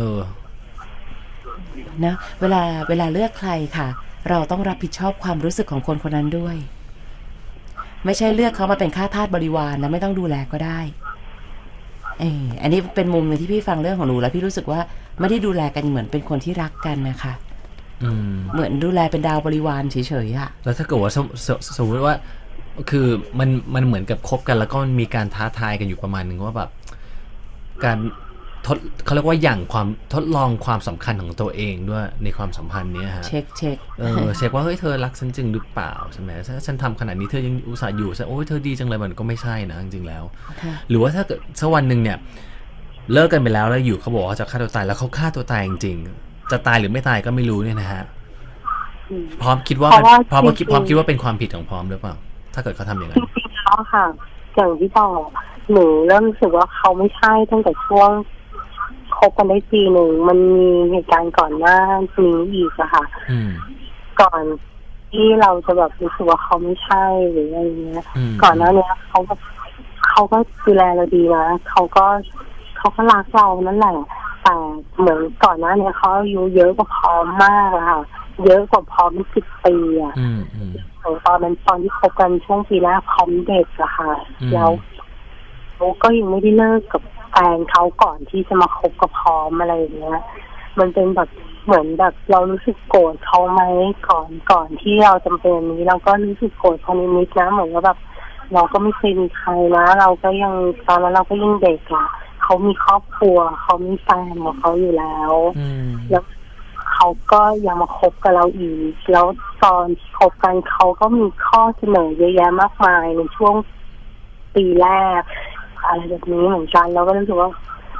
นะเวลาเลือกใครค่ะเราต้องรับผิดชอบความรู้สึกของคนคนนั้นด้วยไม่ใช่เลือกเขามาเป็นข้าทาสบริวารแล้วไม่ต้องดูแลก็ได้อันนี้เป็นมุมนึงที่พี่ฟังเรื่องของหนูแล้วพี่รู้สึกว่าไม่ได้ดูแลกันเหมือนเป็นคนที่รักกันนะคะเหมือนดูแลเป็นดาวบริวารเฉยๆอะแล้วถ้าเกิดว่าสมมติว่าคือมันเหมือนกับคบกันแล้วก็มีการท้าทายกันอยู่ประมาณนึงว่าแบบการเขาเรียกว่าอย่างความทดลองความสำคัญของตัวเองด้วยในความสัมพันธ์นี้ฮะเช็คเช็คว่าเฮ้ยเธอรักฉันจริงหรือเปล่าใช่ไหมถ้าฉันทำขนาดนี้เธอยังอุตส่าห์อยู่โอ้ยเธอดีจังเลยมันก็ไม่ใช่นะจริงๆแล้วหรือว่าถ้าเกิดสักวันหนึ่งเนี่ยเลิกกันไปแล้วอยู่เขาบอกว่าจะฆ่าตัวตายแล้วเขาฆ่าตัวตายจริงๆจะตายหรือไม่ตายก็ไม่รู้เนี่ยนะฮะพร้อมคิดว่าพร้อมคิดว่าเป็นความผิดของพร้อมหรือเปล่าถ้าเกิดเขาทำอย่างนั้นจริงๆแล้วค่ะอย่างที่บอกหนูเริ่มรู้สึกว่าเขาไม่ใช่ตั้งแต่ช่วงคบกันได้ปีหนึ่งมันมีเหตุการณ์ก่อนหน้านี้อีกอะค่ะก่อนที่เราจะแบบรู้สึกว่าเขาไม่ใช่หรืออะไรเงี้ยก่อนหน้านี้เขาก็ดูแลเราดีนะเขาก็รักเรานั่นแหละแต่เหมือนก่อนหน้านี้เขาอายุเยอะกว่าพร้อมมากอะค่ะเยอะกว่าพร้อม10 ปีอะตอนที่คบกันช่วงปีแรกพร้อมเด็กอะค่ะแล้วเขาก็ยังไม่ได้เลิกกับแฟนเขาก่อนที่จะมาคบกับพร้อมอะไรอย่างเงี้ยมันเป็นแบบเหมือนแบบเรารู้สึกโกรธเขาไหมก่อนที่เราจำเป็นนี้เราก็รู้สึกโกรธเขานิดๆนะเหมือนว่าแบบเราก็ไม่เคยมีใครนะเราก็ยังตอนนั้นเราก็ยังเด็กอะเขามีครอบครัวเขามีแฟนของเขาอยู่แล้วเขาก็ยังมาคบกับเราอีกแล้วตอนคบกันเขาก็มีข้อเสนอเยอะแยะมากมายในช่วงปีแรกอะไรแบบนี้เหมือนกันเราก็รู้สึกว่า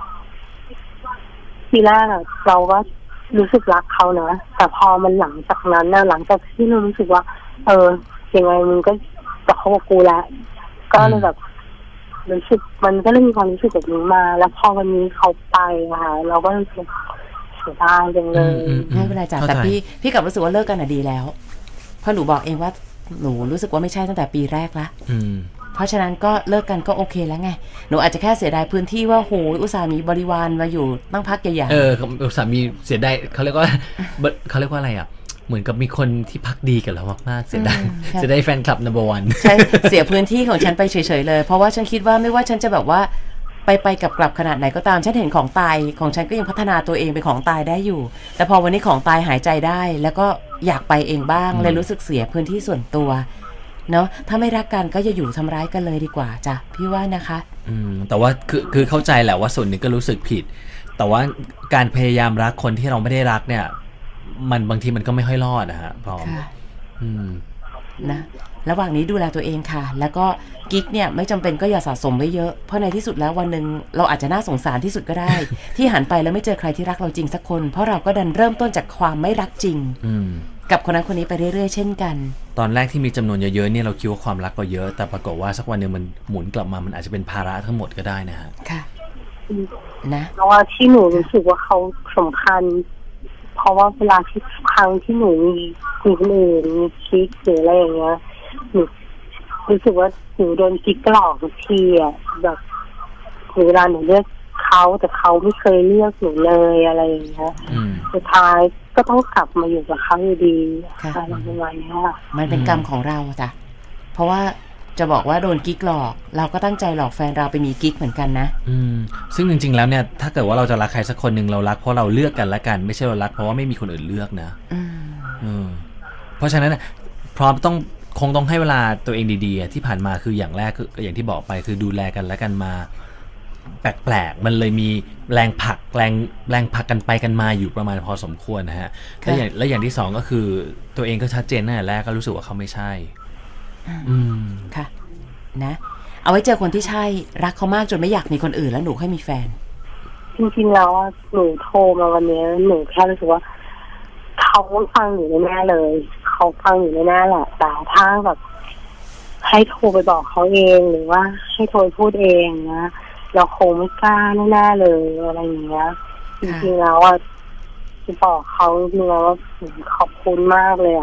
ปีแรกเราก็รู้สึกรักเขานะแต่พอมันหลังจากนั้นนะหลังจากที่เรารู้สึกว่ายังไงมึงก็จะคบกับกูแล้วก็เลยแบบรู้สึกมันก็เลยมีความรู้สึกแบบนี้มาแล้วพอวันนี้เขาไปค่ะเราก็รู้สึกเสียดายจังเลยไม่เป็นไรจ้ะแต่พี่กลับรู้สึกว่าเลิกกันดีแล้วเพราะหนูบอกเองว่าหนูรู้สึกว่าไม่ใช่ตั้งแต่ปีแรกละเพราะฉะนั้นก็เลิกกันก็โอเคแล้วไงหนูอาจจะแค่เสียดายพื้นที่ว่าโหอุตส่าห์มีบริวารมาอยู่ตั้งพักใหญ่ๆอุตส่าห์มีเสียดายเขาเรียกว่าอะไรอ่ะเหมือนกับมีคนที่พักดีกับเรามากๆเสียดายแฟนคลับ number 1 ใช่เสียพื้นที่ของฉันไปเฉยๆเลยเพราะว่าฉันคิดว่าไม่ว่าฉันจะแบบว่าไปกลับขนาดไหนก็ตามฉันเห็นของตายของฉันก็ยังพัฒนาตัวเองเป็นของตายได้อยู่แต่พอวันนี้ของตายหายใจได้แล้วก็อยากไปเองบ้างเลยรู้สึกเสียพื้นที่ส่วนตัวเนาะถ้าไม่รักกันก็อย่าอยู่ทำร้ายกันเลยดีกว่าจ้ะพี่ว่านะคะแต่ว่าคือเข้าใจแหละว่าส่วนหนึ่งก็รู้สึกผิดแต่ว่าการพยายามรักคนที่เราไม่ได้รักเนี่ยมันบางทีมันก็ไม่ค่อยรอดนะฮะพร้อมนะระหว่างนี้ดูแลตัวเองค่ะแล้วก็กิ๊กเนี่ยไม่จำเป็นก็อย่าสะสมไว้เยอะเพราะในที่สุดแล้ววันหนึ่งเราอาจจะน่าสงสารที่สุดก็ได้ ที่หันไปแล้วไม่เจอใครที่รักเราจริงสักคนเพราะเราก็ดันเริ่มต้นจากความไม่รักจริงกับคนนั้นคนนี้ไปเรื่อยๆเช่นกันตอนแรกที่มีจำนวนเยอะๆเนี่ยเราคิดว่าความรักเราเยอะแต่ปรากฏว่าสักวันนึงมันหมุนกลับมามันอาจจะเป็นภาระทั้งหมดก็ได้นะฮะค่ะนะเพราะว่าที่หนูรู้สึกว่าเขาสำคัญเพราะว่าเวลาที่ครั้งที่หนูมีคนอื่นมีคิดหรืออะไรอย่างเงี้ยหนูรู้สึกว่าหนูโดนกิ๊กหลอกทุกทีอ่ะแบบเวลาหนูเลือกเขาแต่เขาไม่เคยเลือกหนูเลยอะไรอย่างเงี้ยสุดท้ายก็ต้องกลับมาอยู่กับเขาอยู่ดีอะไรประมาณนี้ค่ะมันเป็นกรรมของเราจ้ะเพราะว่าจะบอกว่าโดนกิ๊กหลอกเราก็ตั้งใจหลอกแฟนเราไปมีกิ๊กเหมือนกันนะซึ่งจริงๆแล้วเนี่ยถ้าเกิดว่าเราจะรักใครสักคนหนึ่งเรารักเพราะเราเลือกกันละกันไม่ใช่เรารักเพราะว่าไม่มีคนอื่นเลือกนะเพราะฉะนั้นพร้อมคงต้องให้เวลาตัวเองดีๆที่ผ่านมาคืออย่างแรกคืออย่างที่บอกไปคือดูแลกันและกันมาแปลกๆมันเลยมีแรงผลักกันไปกันมาอยู่ประมาณพอสมควรนะฮะและอย่างที่สองก็คือตัวเองก็ชัดเจนตั้งแต่แรกก็รู้สึกว่าเขาไม่ใช่ค่ะนะเอาไว้เจอคนที่ใช่รักเขามากจนไม่อยากมีคนอื่นแล้วหนูค่อยมีแฟนจริงๆแล้วหนูโทรมาวันนี้หนูแค่รู้สึกว่าเขาฟังอยู่แน่ๆเลยเขาฟังอยู่แน่ๆแหละแต่ถ้าแบบให้โทรไปบอกเขาเองหรือว่าให้โทรพูดเองนะเราคงไม่กล้าแน่ๆเลยอะไรอย่างเงี้ยจริงๆแล้วจะบอกเขาจริงๆแล้วว่าขอบคุณมากเลย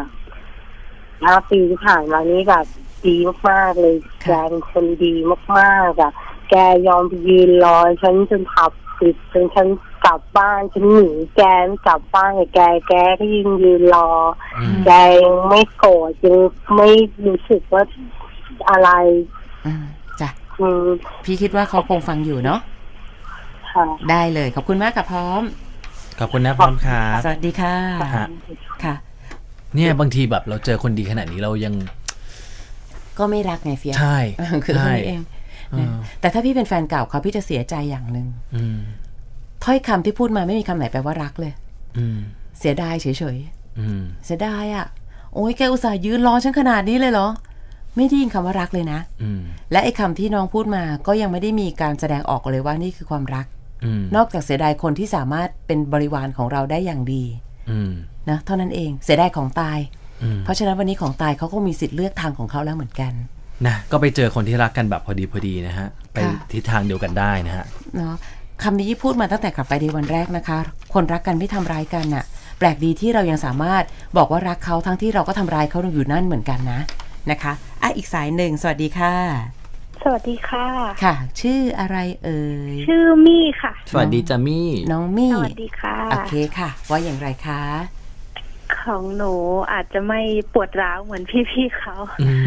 5 ปีที่ผ่านมานี้แบบดีมากๆเลยแกเป็นคนดีมากๆแกยอมไปยืนรอฉันจนผับปิดจนฉันกลับบ้านฉันหนีแกไม่กลับบ้านกับแกก็ยืนรอแกยังไม่โกรธยังไม่รู้สึกว่าอะไรจ้ะพี่คิดว่าเขาคงฟังอยู่เนาะได้เลยขอบคุณมากค่ะพร้อมขอบคุณนะพร้อมค่ะสวัสดีค่ะค่ะเนี่ยบางทีแบบเราเจอคนดีขนาดนี้เรายังก็ไม่รักไงเฟียใช่คือตัวนี้เองแต่ถ้าพี่เป็นแฟนเก่าเขาพี่จะเสียใจอย่างหนึ่งถ้อยคำที่พูดมาไม่มีคำไหนแปลว่ารักเลยเสียดายเฉยๆเสียดายโอ้ยแกอุตส่าห์ยืนรอฉันขนาดนี้เลยเหรอไม่ได้ยินคำว่ารักเลยนะและไอ้คำที่น้องพูดมาก็ยังไม่ได้มีการแสดงออกเลยว่านี่คือความรักนอกจากเสียดายคนที่สามารถเป็นบริวารของเราได้อย่างดีนะเท่านั้นเองเสียดายของตายเพราะฉะนั้นวันนี้ของตายเขาก็มีสิทธิ์เลือกทางของเขาแล้วเหมือนกันนะก็ไปเจอคนที่รักกันแบบพอดีนะฮะไปทิศทางเดียวกันได้นะฮะเนาะคำนี้พูดมาตั้งแต่กลับไปในวันแรกนะคะคนรักกันไม่ทำร้ายกันน่ะแปลกดีที่เรายังสามารถบอกว่ารักเขาทั้งที่เราก็ทำร้ายเขาอยู่นั่นเหมือนกันนะคะอีกสายหนึ่งสวัสดีค่ะสวัสดีค่ะค่ะชื่ออะไรเอ่ยชื่อมี่ค่ะสวัสดีจ้ะมี่น้องมี่สวัสดีค่ะโอเคค่ะว่าอย่างไรคะของหนูอาจจะไม่ปวดร้าวเหมือนพี่ๆเขา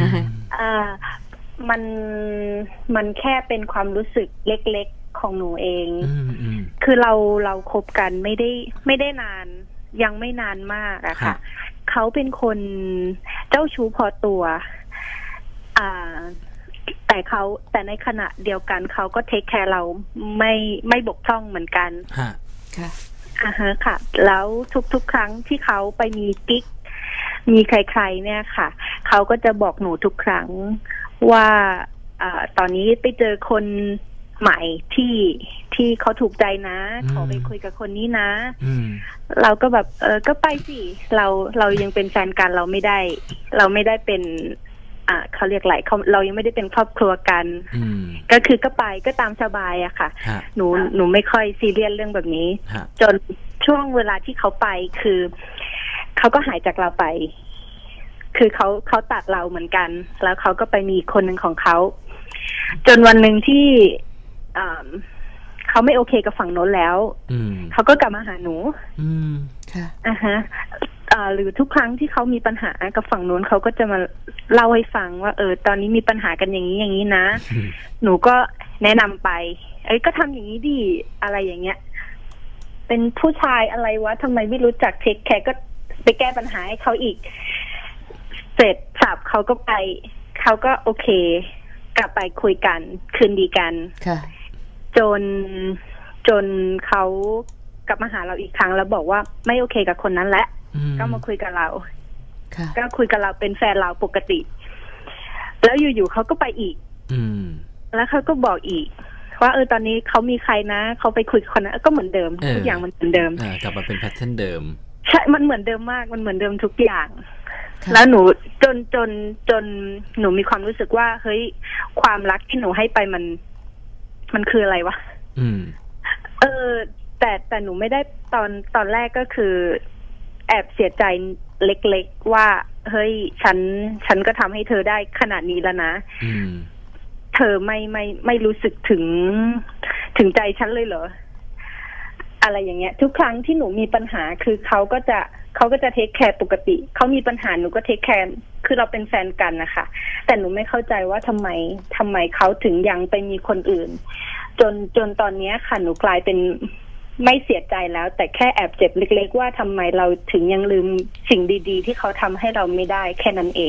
มันแค่เป็นความรู้สึกเล็กๆของหนูเองคือเราคบกันไม่ได้นานยังไม่นานมากอะค่ะเขาเป็นคนเจ้าชู้พอตัวแต่ในขณะเดียวกันเขาก็เทคแคร์เราไม่บกพร่องเหมือนกันค่ะค่ะ แล้วทุกครั้งที่เขาไปมีกิ๊กมีใครๆเนี่ยค่ะเขาก็จะบอกหนูทุกครั้งว่าตอนนี้ไปเจอคนใหม่ที่เขาถูกใจนะขอไปคุยกับคนนี้นะเราก็แบบก็ไปสิเรายังเป็นแฟนกันเราไม่ได้เป็นเขาเรียกอะไรเรายังไม่ได้เป็นครอบครัวกันก็คือก็ไปก็ตามสบายอะค่ะหนูไม่ค่อยซีเรียสเรื่องแบบนี้จนช่วงเวลาที่เขาไปคือเขาก็หายจากเราไปคือเขาตัดเราเหมือนกันแล้วเขาก็ไปมีคนหนึ่งของเขาจนวันหนึ่งที่เขาไม่โอเคกับฝั่งโน้นแล้วเขาก็กลับมาหาหนูหรือทุกครั้งที่เขามีปัญหากับฝั่งโน้นเขาก็จะมาเล่าให้ฟังว่าตอนนี้มีปัญหากันอย่างนี้อย่างนี้นะ หนูก็แนะนำไปก็ทำอย่างนี้ดีอะไรอย่างเงี้ยเป็นผู้ชายอะไรวะทำไมไม่รู้จักเทคแคร์ก็ไปแก้ปัญหาให้เขาอีกเสร็จสับเขาก็ไปเขาก็โอเคกลับไปคุยกันคืนดีกันจนเขากลับมาหาเราอีกครั้งแล้วบอกว่าไม่โอเคกับคนนั้นแล้วก็มาคุยกับเราก็คุยกับเราเป็นแฟนเราปกติแล้วอยู่ๆเขาก็ไปอีกแล้วเขาก็บอกอีกว่าตอนนี้เขามีใครนะเขาไปคุยกับคนนั้นก็เหมือนเดิมทุกอย่างมันเหมือนเดิมกลับมาเป็นแพทเทิร์นเดิมใช่มันเหมือนเดิมมากมันเหมือนเดิมทุกอย่างแล้วหนูจนหนูมีความรู้สึกว่าเฮ้ยความรักที่หนูให้ไปมันคืออะไรวะแต่หนูไม่ได้ตอนแรกก็คือแอบเสียใจเล็กๆว่าเฮ้ยฉันก็ทำให้เธอได้ขนาดนี้แล้วนะเธอไม่รู้สึกถึงใจฉันเลยเหรออะไรอย่างเงี้ยทุกครั้งที่หนูมีปัญหาคือเขาก็จะเทคแคร์ปกติเขามีปัญหาหนูก็เทคแคร์คือเราเป็นแฟนกันนะคะแต่หนูไม่เข้าใจว่าทำไมเขาถึงยังไปมีคนอื่นจนตอนนี้ค่ะหนูกลายเป็นไม่เสียใจแล้วแต่แค่แอบเจ็บเล็กๆว่าทำไมเราถึงยังลืมสิ่งดีๆที่เขาทำให้เราไม่ได้แค่นั้นเอง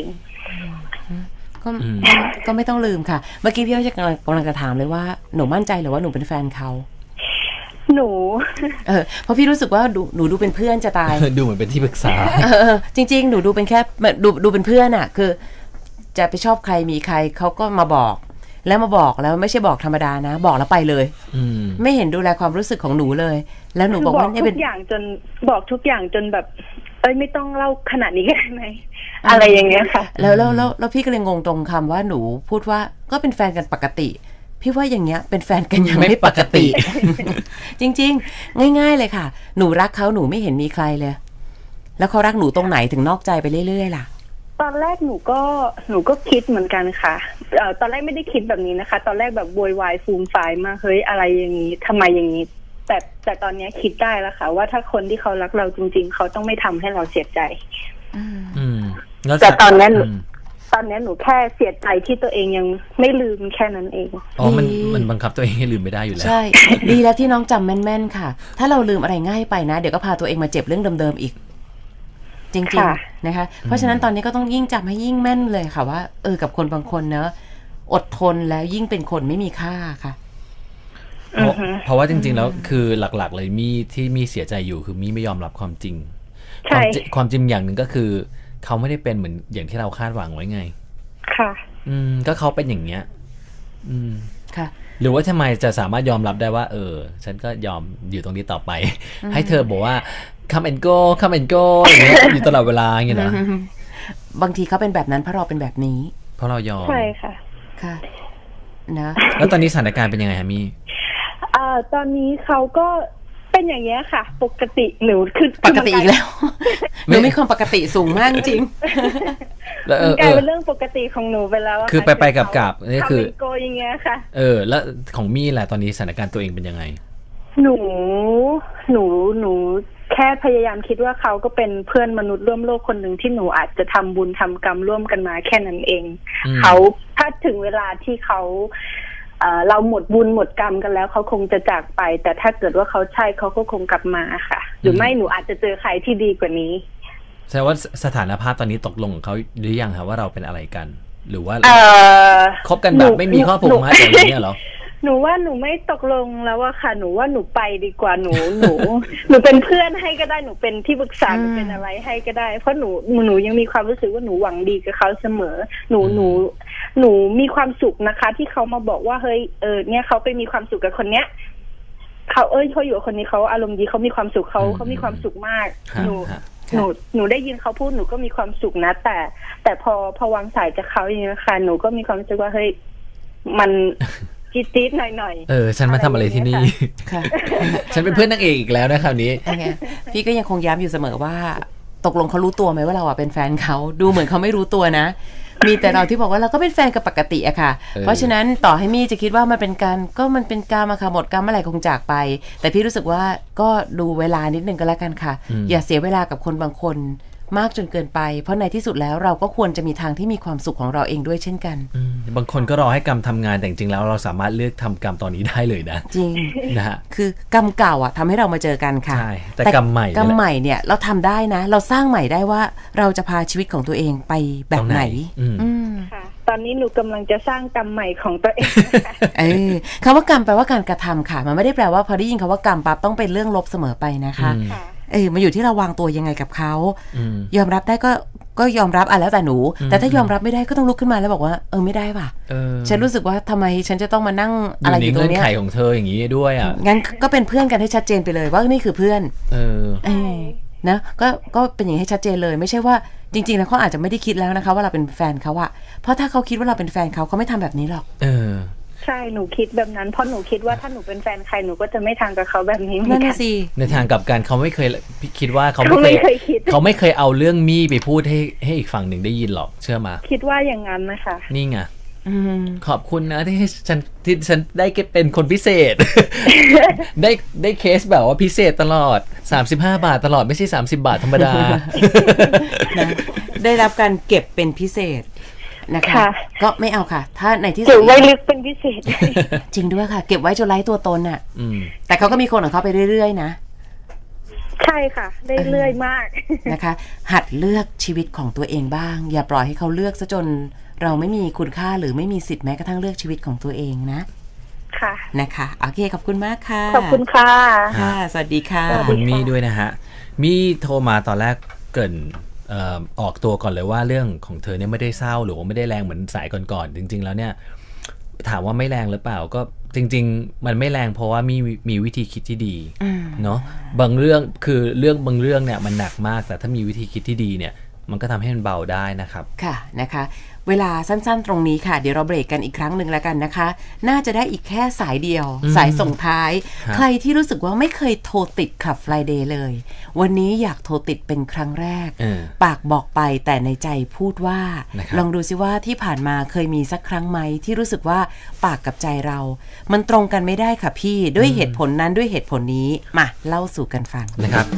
ก็ไม่ต้องลืมค่ะเมื่อกี้พี่อ้อยกำลังจะถามเลยว่าหนูมั่นใจหรือว่าหนูเป็นแฟนเขาหนูเพราะพี่รู้สึกว่าหนูดูเป็นเพื่อนจะตายดูเหมือนเป็นที่ปรึกษาจริงๆหนูดูเป็นแค่ดูเป็นเพื่อนอ่ะคือจะไปชอบใครมีใครเขาก็มาบอกแล้วไม่ใช่บอกธรรมดานะบอกแล้วไปเลยไม่เห็นดูแลความรู้สึกของหนูเลยแล้วหนูบอกว่าเนี่ยเป็นทุกอย่างจนบอกทุกอย่างจนแบบไม่ต้องเล่าขนาดนี้ได้ไหมอะไรอย่างเงี้ยค่ะแล้วพี่ก็เลยงงตรงคำว่าหนูพูดว่าก็เป็นแฟนกันปกติพี่ว่าอย่างเงี้ยเป็นแฟนกันยังไม่ปกติ จริงๆง่ายๆเลยค่ะหนูรักเขาหนูไม่เห็นมีใครเลยแล้วเขารักหนูตรงไหนถึงนอกใจไปเรื่อยๆล่ะตอนแรกหนูก็คิดเหมือนกันค่ะตอนแรกไม่ได้คิดแบบนี้นะคะตอนแรกแบบโวยวายฟูมฟายมากเฮ้ยอะไรอย่างนี้ทำไมอย่างนี้แต่ตอนนี้คิดได้แล้วค่ะว่าถ้าคนที่เขารักเราจริงๆเขาต้องไม่ทำให้เราเสียใจแต่ตอนนี้หนูแค่เสียใจที่ตัวเองยังไม่ลืมแค่นั้นเองมันบังคับตัวเองให้ลืมไม่ได้อยู่แล้วใช่ ดีแล้วที่น้องจำแม่นๆค่ะถ้าเราลืมอะไรง่ายไปนะเดี๋ยวก็พาตัวเองมาเจ็บเรื่องเดิมๆอีกจริงๆนะคะเพราะฉะนั้นตอนนี้ก็ต้องยิ่งจำให้ยิ่งแม่นเลยค่ะว่ากับคนบางคนเนอะอดทนแล้วยิ่งเป็นคนไม่มีค่าค่ะเพราะว่าจริงๆแล้วคือหลักๆเลยมีเสียใจอยู่คือมีไม่ยอมรับความจริงความจริงอย่างหนึ่งก็คือเขาไม่ได้เป็นเหมือนอย่างที่เราคาดหวังไว้ไงค่ะก็เขาเป็นอย่างเงี้ยค่ะหรือว่าทำไมจะสามารถยอมรับได้ว่าฉันก็ยอมอยู่ตรงนี้ต่อไปให้เธอบอกว่าcome and go อย่างเงี้ยอยู่ตลอดเวลาอย่างเงี้ยนะบางทีเขาเป็นแบบนั้นเพราะเราเป็นแบบนี้เพราะเรายอมใช่ค่ะค่ะนะแล้วตอนนี้สถานการณ์เป็นยังไงฮะมี่ตอนนี้เขาก็เป็นอย่างเงี้ยค่ะปกติหนูคือปกติอีกแล้วหนูมีความปกติสูงมากจริงแล้วกลายเป็นเรื่องปกติของหนูไปแล้วคือไปกับนี่คือโกอย่างเงี้ยค่ะแล้วของมี่แหละตอนนี้สถานการณ์ตัวเองเป็นยังไงหนูแค่พยายามคิดว่าเขาก็เป็นเพื่อนมนุษย์ร่วมโลกคนหนึ่งที่หนูอาจจะทำบุญทำกรรมร่วมกันมาแค่นั้นเองเขาถ้าถึงเวลาที่เขาเราหมดบุญหมดกรรมกันแล้วเขาคงจะจากไปแต่ถ้าเกิดว่าเขาใช่เขาก็คงกลับมาค่ะหรือไม่หนูอาจจะเจอใครที่ดีกว่านี้แสดงว่าสถานภาพตอนนี้ตกลงของเขาหรือยังคะว่าเราเป็นอะไรกันหรือว่าคบกันแบบไม่มีข้อผูกมัดอะไรอย่างเงี้ยหรอหนูว่าหนูไม่ตกลงแล้วอะค่ะหนูว่าหนูไปดีกว่าหนูเป็นเพื่อนให้ก็ได้หนูเป็นที่ปรึกษาหนูเป็นอะไรให้ก็ได้เพราะหนูยังมีความรู้สึกว่าหนูหวังดีกับเขาเสมอหนูมีความสุขนะคะที่เขามาบอกว่าเฮ้ยเนี่ยเขาไปมีความสุขกับคนเนี้ยเขาอยู่กับคนนี้เขาอารมณ์ดีเขามีความสุขเขามีความสุขมากหนูได้ยินเขาพูดหนูก็มีความสุขนะแต่พอวางสายจากเขาอย่างนี้ค่ะหนูก็มีความรู้สึกว่าเฮ้ยมันจี๊ดๆหน่อยๆฉันมาทำอะไรที่นี่ฉันเป็นเพื่อนนางเอกอีกแล้วนะคราวนี้พี่ก็ยังคงย้ำอยู่เสมอว่าตกลงเขารู้ตัวไหมว่าเราเป็นแฟนเขาดูเหมือนเขาไม่รู้ตัวนะมีแต่เราที่บอกว่าเราก็เป็นแฟนกับปกติอะค่ะเพราะฉะนั้นต่อให้มี่จะคิดว่ามันเป็นการมาค่ะหมดกรรมเมื่อไหร่คงจากไปแต่พี่รู้สึกว่าก็ดูเวลานิดนึงก็แล้วกันค่ะอย่าเสียเวลากับคนบางคนมากจนเกินไปเพราะในที่สุดแล้วเราก็ควรจะมีทางที่มีความสุขของเราเองด้วยเช่นกันบางคนก็รอให้กรรมทำงานแต่จริงๆแล้วเราสามารถเลือกทำกรรมตอนนี้ได้เลยนะจริงนะฮะคือกรรมเก่าอ่ะทำให้เรามาเจอกันค่ะใช่แต่กรรมใหม่เนี่ยเราทำได้นะเราสร้างใหม่ได้ว่าเราจะพาชีวิตของตัวเองไปแบบไหนค่ะตอนนี้หนูกำลังจะสร้างกรรมใหม่ของตัวเองคำว่ากรรมแปลว่าการกระทำค่ะมันไม่ได้แปลว่าพอได้ยินคำว่ากรรมปั๊บต้องเป็นเรื่องลบเสมอไปนะคะมาอยู่ที่เราวางตัวยังไงกับเขายอมรับได้ก็ยอมรับแล้วแต่หนูแต่ถ้ายอมรับไม่ได้ก็ต้องลุกขึ้นมาแล้วบอกว่าไม่ได้ว่ะฉันรู้สึกว่าทำไมฉันจะต้องมานั่งอะไรอยู่ตรงนี้เงื่อนไขของเธออย่างนี้ด้วยอ่ะงั้นก็เป็นเพื่อนกันให้ชัดเจนไปเลยว่านี่คือเพื่อนนะก็เป็นอย่างให้ชัดเจนเลยไม่ใช่ว่าจริงๆแล้วเขาอาจจะไม่ได้คิดแล้วนะคะว่าเราเป็นแฟนเขาอะเพราะถ้าเขาคิดว่าเราเป็นแฟนเขาไม่ทำแบบนี้หรอกใช่หนูคิดแบบนั้นเพราะหนูคิดว่าถ้าหนูเป็นแฟนใครหนูก็จะไม่ทางกับเขาแบบนี้เหมือนกันในทางกับการเขาไม่เคยคิดว่าเขาไม่เคยเอาเรื่องมี่ไปพูดให้อีกฝั่งหนึ่งได้ยินหรอกเชื่อมาคิดว่าอย่างนั้นนะคะนี่ไงขอบคุณนะที่ฉันได้เป็นคนพิเศษ ได้เคสแบบว่าพิเศษตลอด35 บาทตลอดไม่ใช่30 บาทธรรมดาได้รับการเก็บเป็นพิเศษนะคะก็ไม่เอาค่ะถ้าในที่สุดเก็บไว้ลึกเป็นพิเศษจริงด้วยค่ะเก็บไว้จนไร้ตัวตนอ่ะแต่เขาก็มีคนของเขาไปเรื่อยๆนะใช่ค่ะเรื่อยๆมากนะคะหัดเลือกชีวิตของตัวเองบ้างอย่าปล่อยให้เขาเลือกซะจนเราไม่มีคุณค่าหรือไม่มีสิทธิ์แม้กระทั่งเลือกชีวิตของตัวเองนะค่ะนะคะโอเคขอบคุณมากค่ะขอบคุณค่ะค่ะสวัสดีค่ะขอบคุณมี่ด้วยนะฮะมี่โทรมาตอนแรกเกินออกตัวก่อนเลยว่าเรื่องของเธอเนี่ยไม่ได้เศร้าหรือว่าไม่ได้แรงเหมือนสายก่อนๆจริงๆแล้วเนี่ยถามว่าไม่แรงหรือเปล่าก็จริงๆมันไม่แรงเพราะว่ามีวิธีคิดที่ดีเนาะบางเรื่องคือเรื่องบางเรื่องเนี่ยมันหนักมากแต่ถ้ามีวิธีคิดที่ดีเนี่ยมันก็ทำให้มันเบาได้นะครับค่ะนะคะเวลาสั้นๆตรงนี้ค่ะเดี๋ยวเราเบรกกันอีกครั้งหนึ่งแล้วกันนะคะน่าจะได้อีกแค่สายเดียวสายส่งท้ายใครที่รู้สึกว่าไม่เคยโทรติดขับ Friday เลยวันนี้อยากโทรติดเป็นครั้งแรกปากบอกไปแต่ในใจพูดว่าลองดูซิว่าที่ผ่านมาเคยมีสักครั้งไหมที่รู้สึกว่าปากกับใจเรามันตรงกันไม่ได้ค่ะพี่ด้วยเหตุผลนั้นด้วยเหตุผลนี้มาเล่าสู่กันฟังนะครับ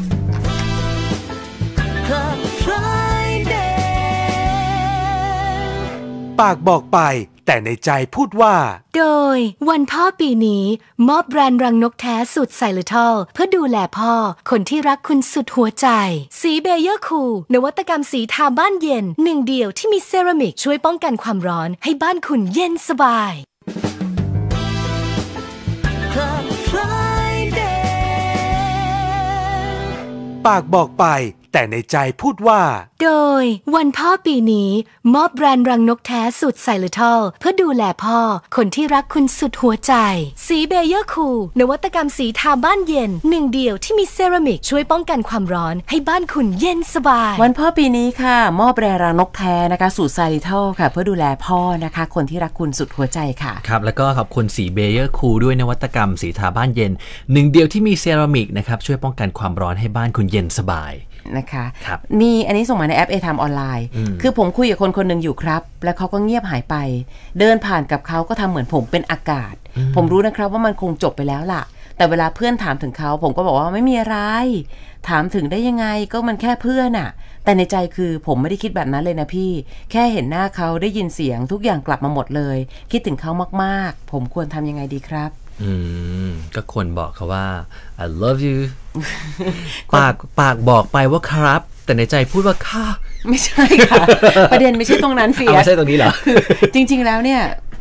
ปากบอกไปแต่ในใจพูดว่าโดยวันพ่อปีนี้มอบแบรนด์รังนกแท้สูตรไซลิทอลเพื่อดูแลพ่อคนที่รักคุณสุดหัวใจสีเบเยอร์คูลนวัตกรรมสีทาบ้านเย็นหนึ่งเดียวที่มีเซรามิกช่วยป้องกันความร้อนให้บ้านคุณเย็นสบายปากบอกไปแต่ในใจพูดว่าโดยวันพ่อปีนี้มอบแบรนด์รังนกแท้สูตรไซลิทอลเพื่อดูแลพ่อคนที่รักคุณสุดหัวใจสีเบเยอร์คูลนวัตกรรมสีทาบ้านเย็นหนึ่งเดียวที่มีเซรามิกช่วยป้องกันความร้อนให้บ้านคุณเย็นสบายวันพ่อปีนี้ค่ะมอบแบรนด์รังนกแท้นะคะสูตรไซลิทอลค่ะเพื่อดูแลพ่อนะคะคนที่รักคุณสุดหัวใจค่ะครับแล้วก็ขอบคุณสีเบเยอร์คูลด้วยนวัตกรรมสีทาบ้านเย็นหนึ่งเดียวที่มีเซรามิกนะครับช่วยป้องกันความร้อนให้บ้านคุณเย็นสบายนะคะมีอันนี้ส่งมาในแอป A-Time ออนไลน์คือผมคุยกับคนหนึ่งอยู่ครับแล้วเขาก็เงียบหายไปเดินผ่านกับเขาก็ทำเหมือนผมเป็นอากาศผมรู้นะครับว่ามันคงจบไปแล้วล่ะแต่เวลาเพื่อนถามถึงเขาผมก็บอกว่าไม่มีอะไรถามถึงได้ยังไงก็มันแค่เพื่อนอะแต่ในใจคือผมไม่ได้คิดแบบนั้นเลยนะพี่แค่เห็นหน้าเขาได้ยินเสียงทุกอย่างกลับมาหมดเลยคิดถึงเขามากๆผมควรทำยังไงดีครับก็ควรบอกเขาว่า I love you ปากบอกไปว่าครับแต่ในใจพูดว่าค่ะไม่ใช่ค่ะ ประเด็นไม่ใช่ตรงนั้นเฟียไม่ใช่ตรงนี้เหรอจริงๆแล้วเนี่ย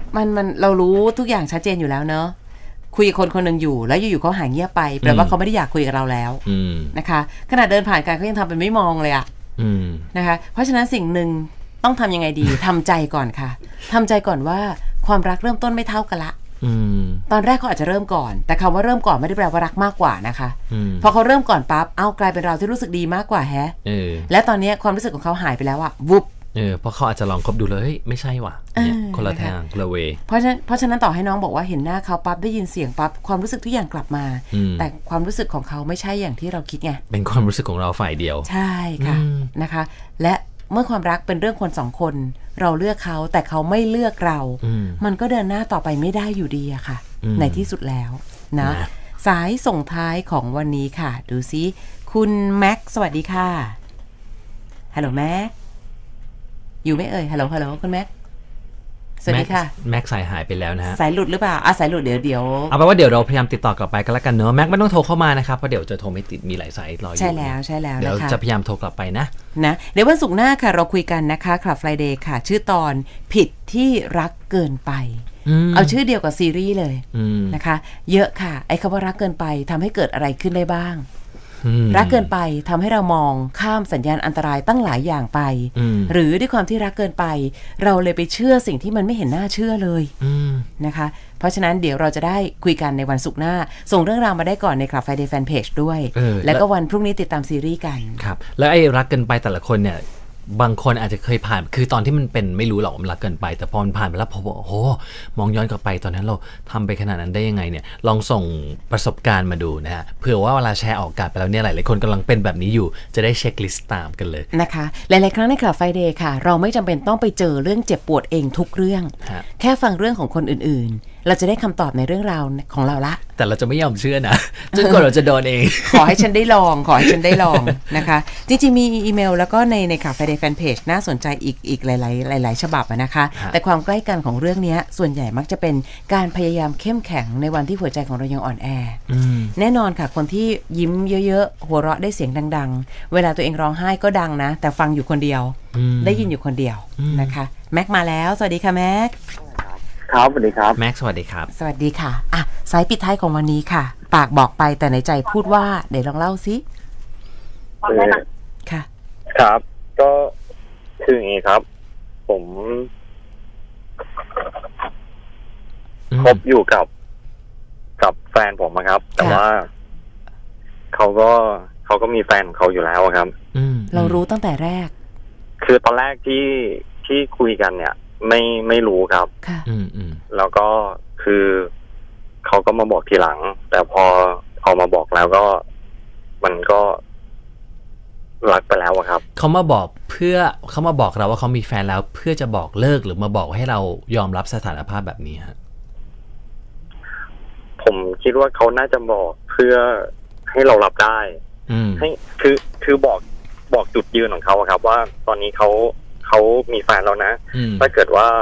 มันเรารู้ทุกอย่างชัดเจนอยู่แล้วเนอะคุยกับคนคนหนึ่งอยู่แล้วอยู่ๆเขาหายเงียบไปแปลว่าเขาไม่ได้อยากคุยกับเราแล้วนะคะขณะเดินผ่านกันเขายังทำเป็นไม่มองเลยอะนะคะเพราะฉะนั้นสิ่งหนึ่งต้องทำยังไงดี ทำใจก่อนค่ะทำใจก่อนว่าความรักเริ่มต้นไม่เท่ากันละตอนแรกเขาอาจจะเริ่มก่อนแต่คำว่าเริ่มก่อนไม่ได้แปลว่ารักมากกว่านะคะพอเขาเริ่มก่อนปั๊บกลายเป็นเราที่รู้สึกดีมากกว่าแฮะและตอนนี้ความรู้สึกของเขาหายไปแล้วอะวุบเพราะเขาอาจจะลองคบดูเลยไม่ใช่ว่ะคนละทางคนละเวเพราะฉะนั้นต่อให้น้องบอกว่าเห็นหน้าเขาปั๊บได้ยินเสียงปั๊บความรู้สึกทุกอย่างกลับมาแต่ความรู้สึกของเขาไม่ใช่อย่างที่เราคิดไงเป็นความรู้สึกของเราฝ่ายเดียวใช่ค่ะนะคะและเมื่อความรักเป็นเรื่องคนสองคนเราเลือกเขาแต่เขาไม่เลือกเรามันก็เดินหน้าต่อไปไม่ได้อยู่ดีอะค่ะในที่สุดแล้วนะสายส่งท้ายของวันนี้ค่ะดูซิคุณแม็กสวัสดีค่ะฮัลโหลแม็กอยู่ไม่เอ่ยฮัลโหลคุณแม็กสวัสดีค่ะแม็กสายหายไปแล้วนะฮะสายหลุดหรือเปล่าสายหลุดเดี๋ยวเอาไปว่าเดี๋ยวเราพยายามติดต่อกลับไปกันแล้วกันเนอะแม็กไม่ต้องโทรเข้ามานะครับเพราะเดี๋ยวจะโทรไม่ติดมีหลายสายรออยู่ใช่แล้วเดี๋ยวจะพยายามโทรกลับไปนะเดี๋ยววันศุกร์หน้าค่ะเราคุยกันนะคะคลับ Friday ค่ะชื่อตอนผิดที่รักเกินไปเอาชื่อเดียวกับซีรีส์เลยนะคะเยอะค่ะไอ้คำว่ารักเกินไปทำให้เกิดอะไรขึ้นได้บ้างรักเกินไปทำให้เรามองข้ามสัญญาณอันตรายตั้งหลายอย่างไปหรือด้วยความที่รักเกินไปเราเลยไปเชื่อสิ่งที่มันไม่เห็นน่าเชื่อเลยนะคะเพราะฉะนั้นเดี๋ยวเราจะได้คุยกันในวันศุกร์หน้าส่งเรื่องราวมาได้ก่อนใน Club Friday Fan Page ด้วยแล้วก็วันพรุ่งนี้ติดตามซีรีส์กันครับแล้วไอ้รักเกินไปแต่ละคนเนี่ยบางคนอาจจะเคยผ่านคือตอนที่มันเป็นไม่รู้หรอกมันรักเกินไปแต่พอมันผ่านไปแล้วพอบอกโอ้มองย้อนกลับไปตอนนั้นเราทำไปขนาดนั้นได้ยังไงเนี่ยลองส่งประสบการณ์มาดูนะฮะเผื่อว่าเวลาแชร์ออกอากาศไปแล้วเนี่ยหลายๆคนกำลังเป็นแบบนี้อยู่จะได้เช็คลิสต์ตามกันเลยนะคะหลายๆครั้งในClub Fridayค่ะเราไม่จำเป็นต้องไปเจอเรื่องเจ็บปวดเองทุกเรื่องแค่ฟังเรื่องของคนอื่นๆเราจะได้คำตอบในเรื่องราวของเราละแต่เราจะไม่ยอมเชื่อนะจนกว่าเราจะโดนเองขอให้ฉันได้ลองนะคะจริงๆมีอีเมลแล้วก็ในClub Friday Fan Pageน่าสนใจอีกหลายฉบับนะคะแต่ความใกล้กันของเรื่องนี้ส่วนใหญ่มักจะเป็นการพยายามเข้มแข็งในวันที่หัวใจของเรายังอ่อนแอแน่นอนค่ะคนที่ยิ้มเยอะๆหัวเราะได้เสียงดังๆเวลาตัวเองร้องไห้ก็ดังนะแต่ฟังอยู่คนเดียวได้ยินอยู่คนเดียวนะคะแม็กมาแล้วสวัสดีค่ะแม็กครับสวัสดีครับแม็กสวัสดีครับสวัสดีค่ะสายปิดท้ายของวันนี้ค่ะปากบอกไปแต่ในใจพูดว่าเดี๋ยวลองเล่าสิค่ะครับก็คืออย่างนี้ครับผมคบอยู่กับแฟนผมครับแต่ว่าเขาก็มีแฟนเขาอยู่แล้วครับเรารู้ตั้งแต่แรกคือตอนแรกที่คุยกันเนี่ยไม่รู้ครับค่ะแล้วก็คือเขาก็มาบอกทีหลังแต่พอเอามาบอกแล้วก็มันก็รักไปแล้วครับเขามาบอกเราว่าเขามีแฟนแล้วเพื่อจะบอกเลิกหรือมาบอกให้เรายอมรับสถานภาพแบบนี้ฮะผมคิดว่าเขาน่าจะบอกเพื่อให้เรารับได้ให้คือบอกจุดยืนของเขาครับว่าตอนนี้เขามีแฟนแล้วนะถ้าเกิดว่า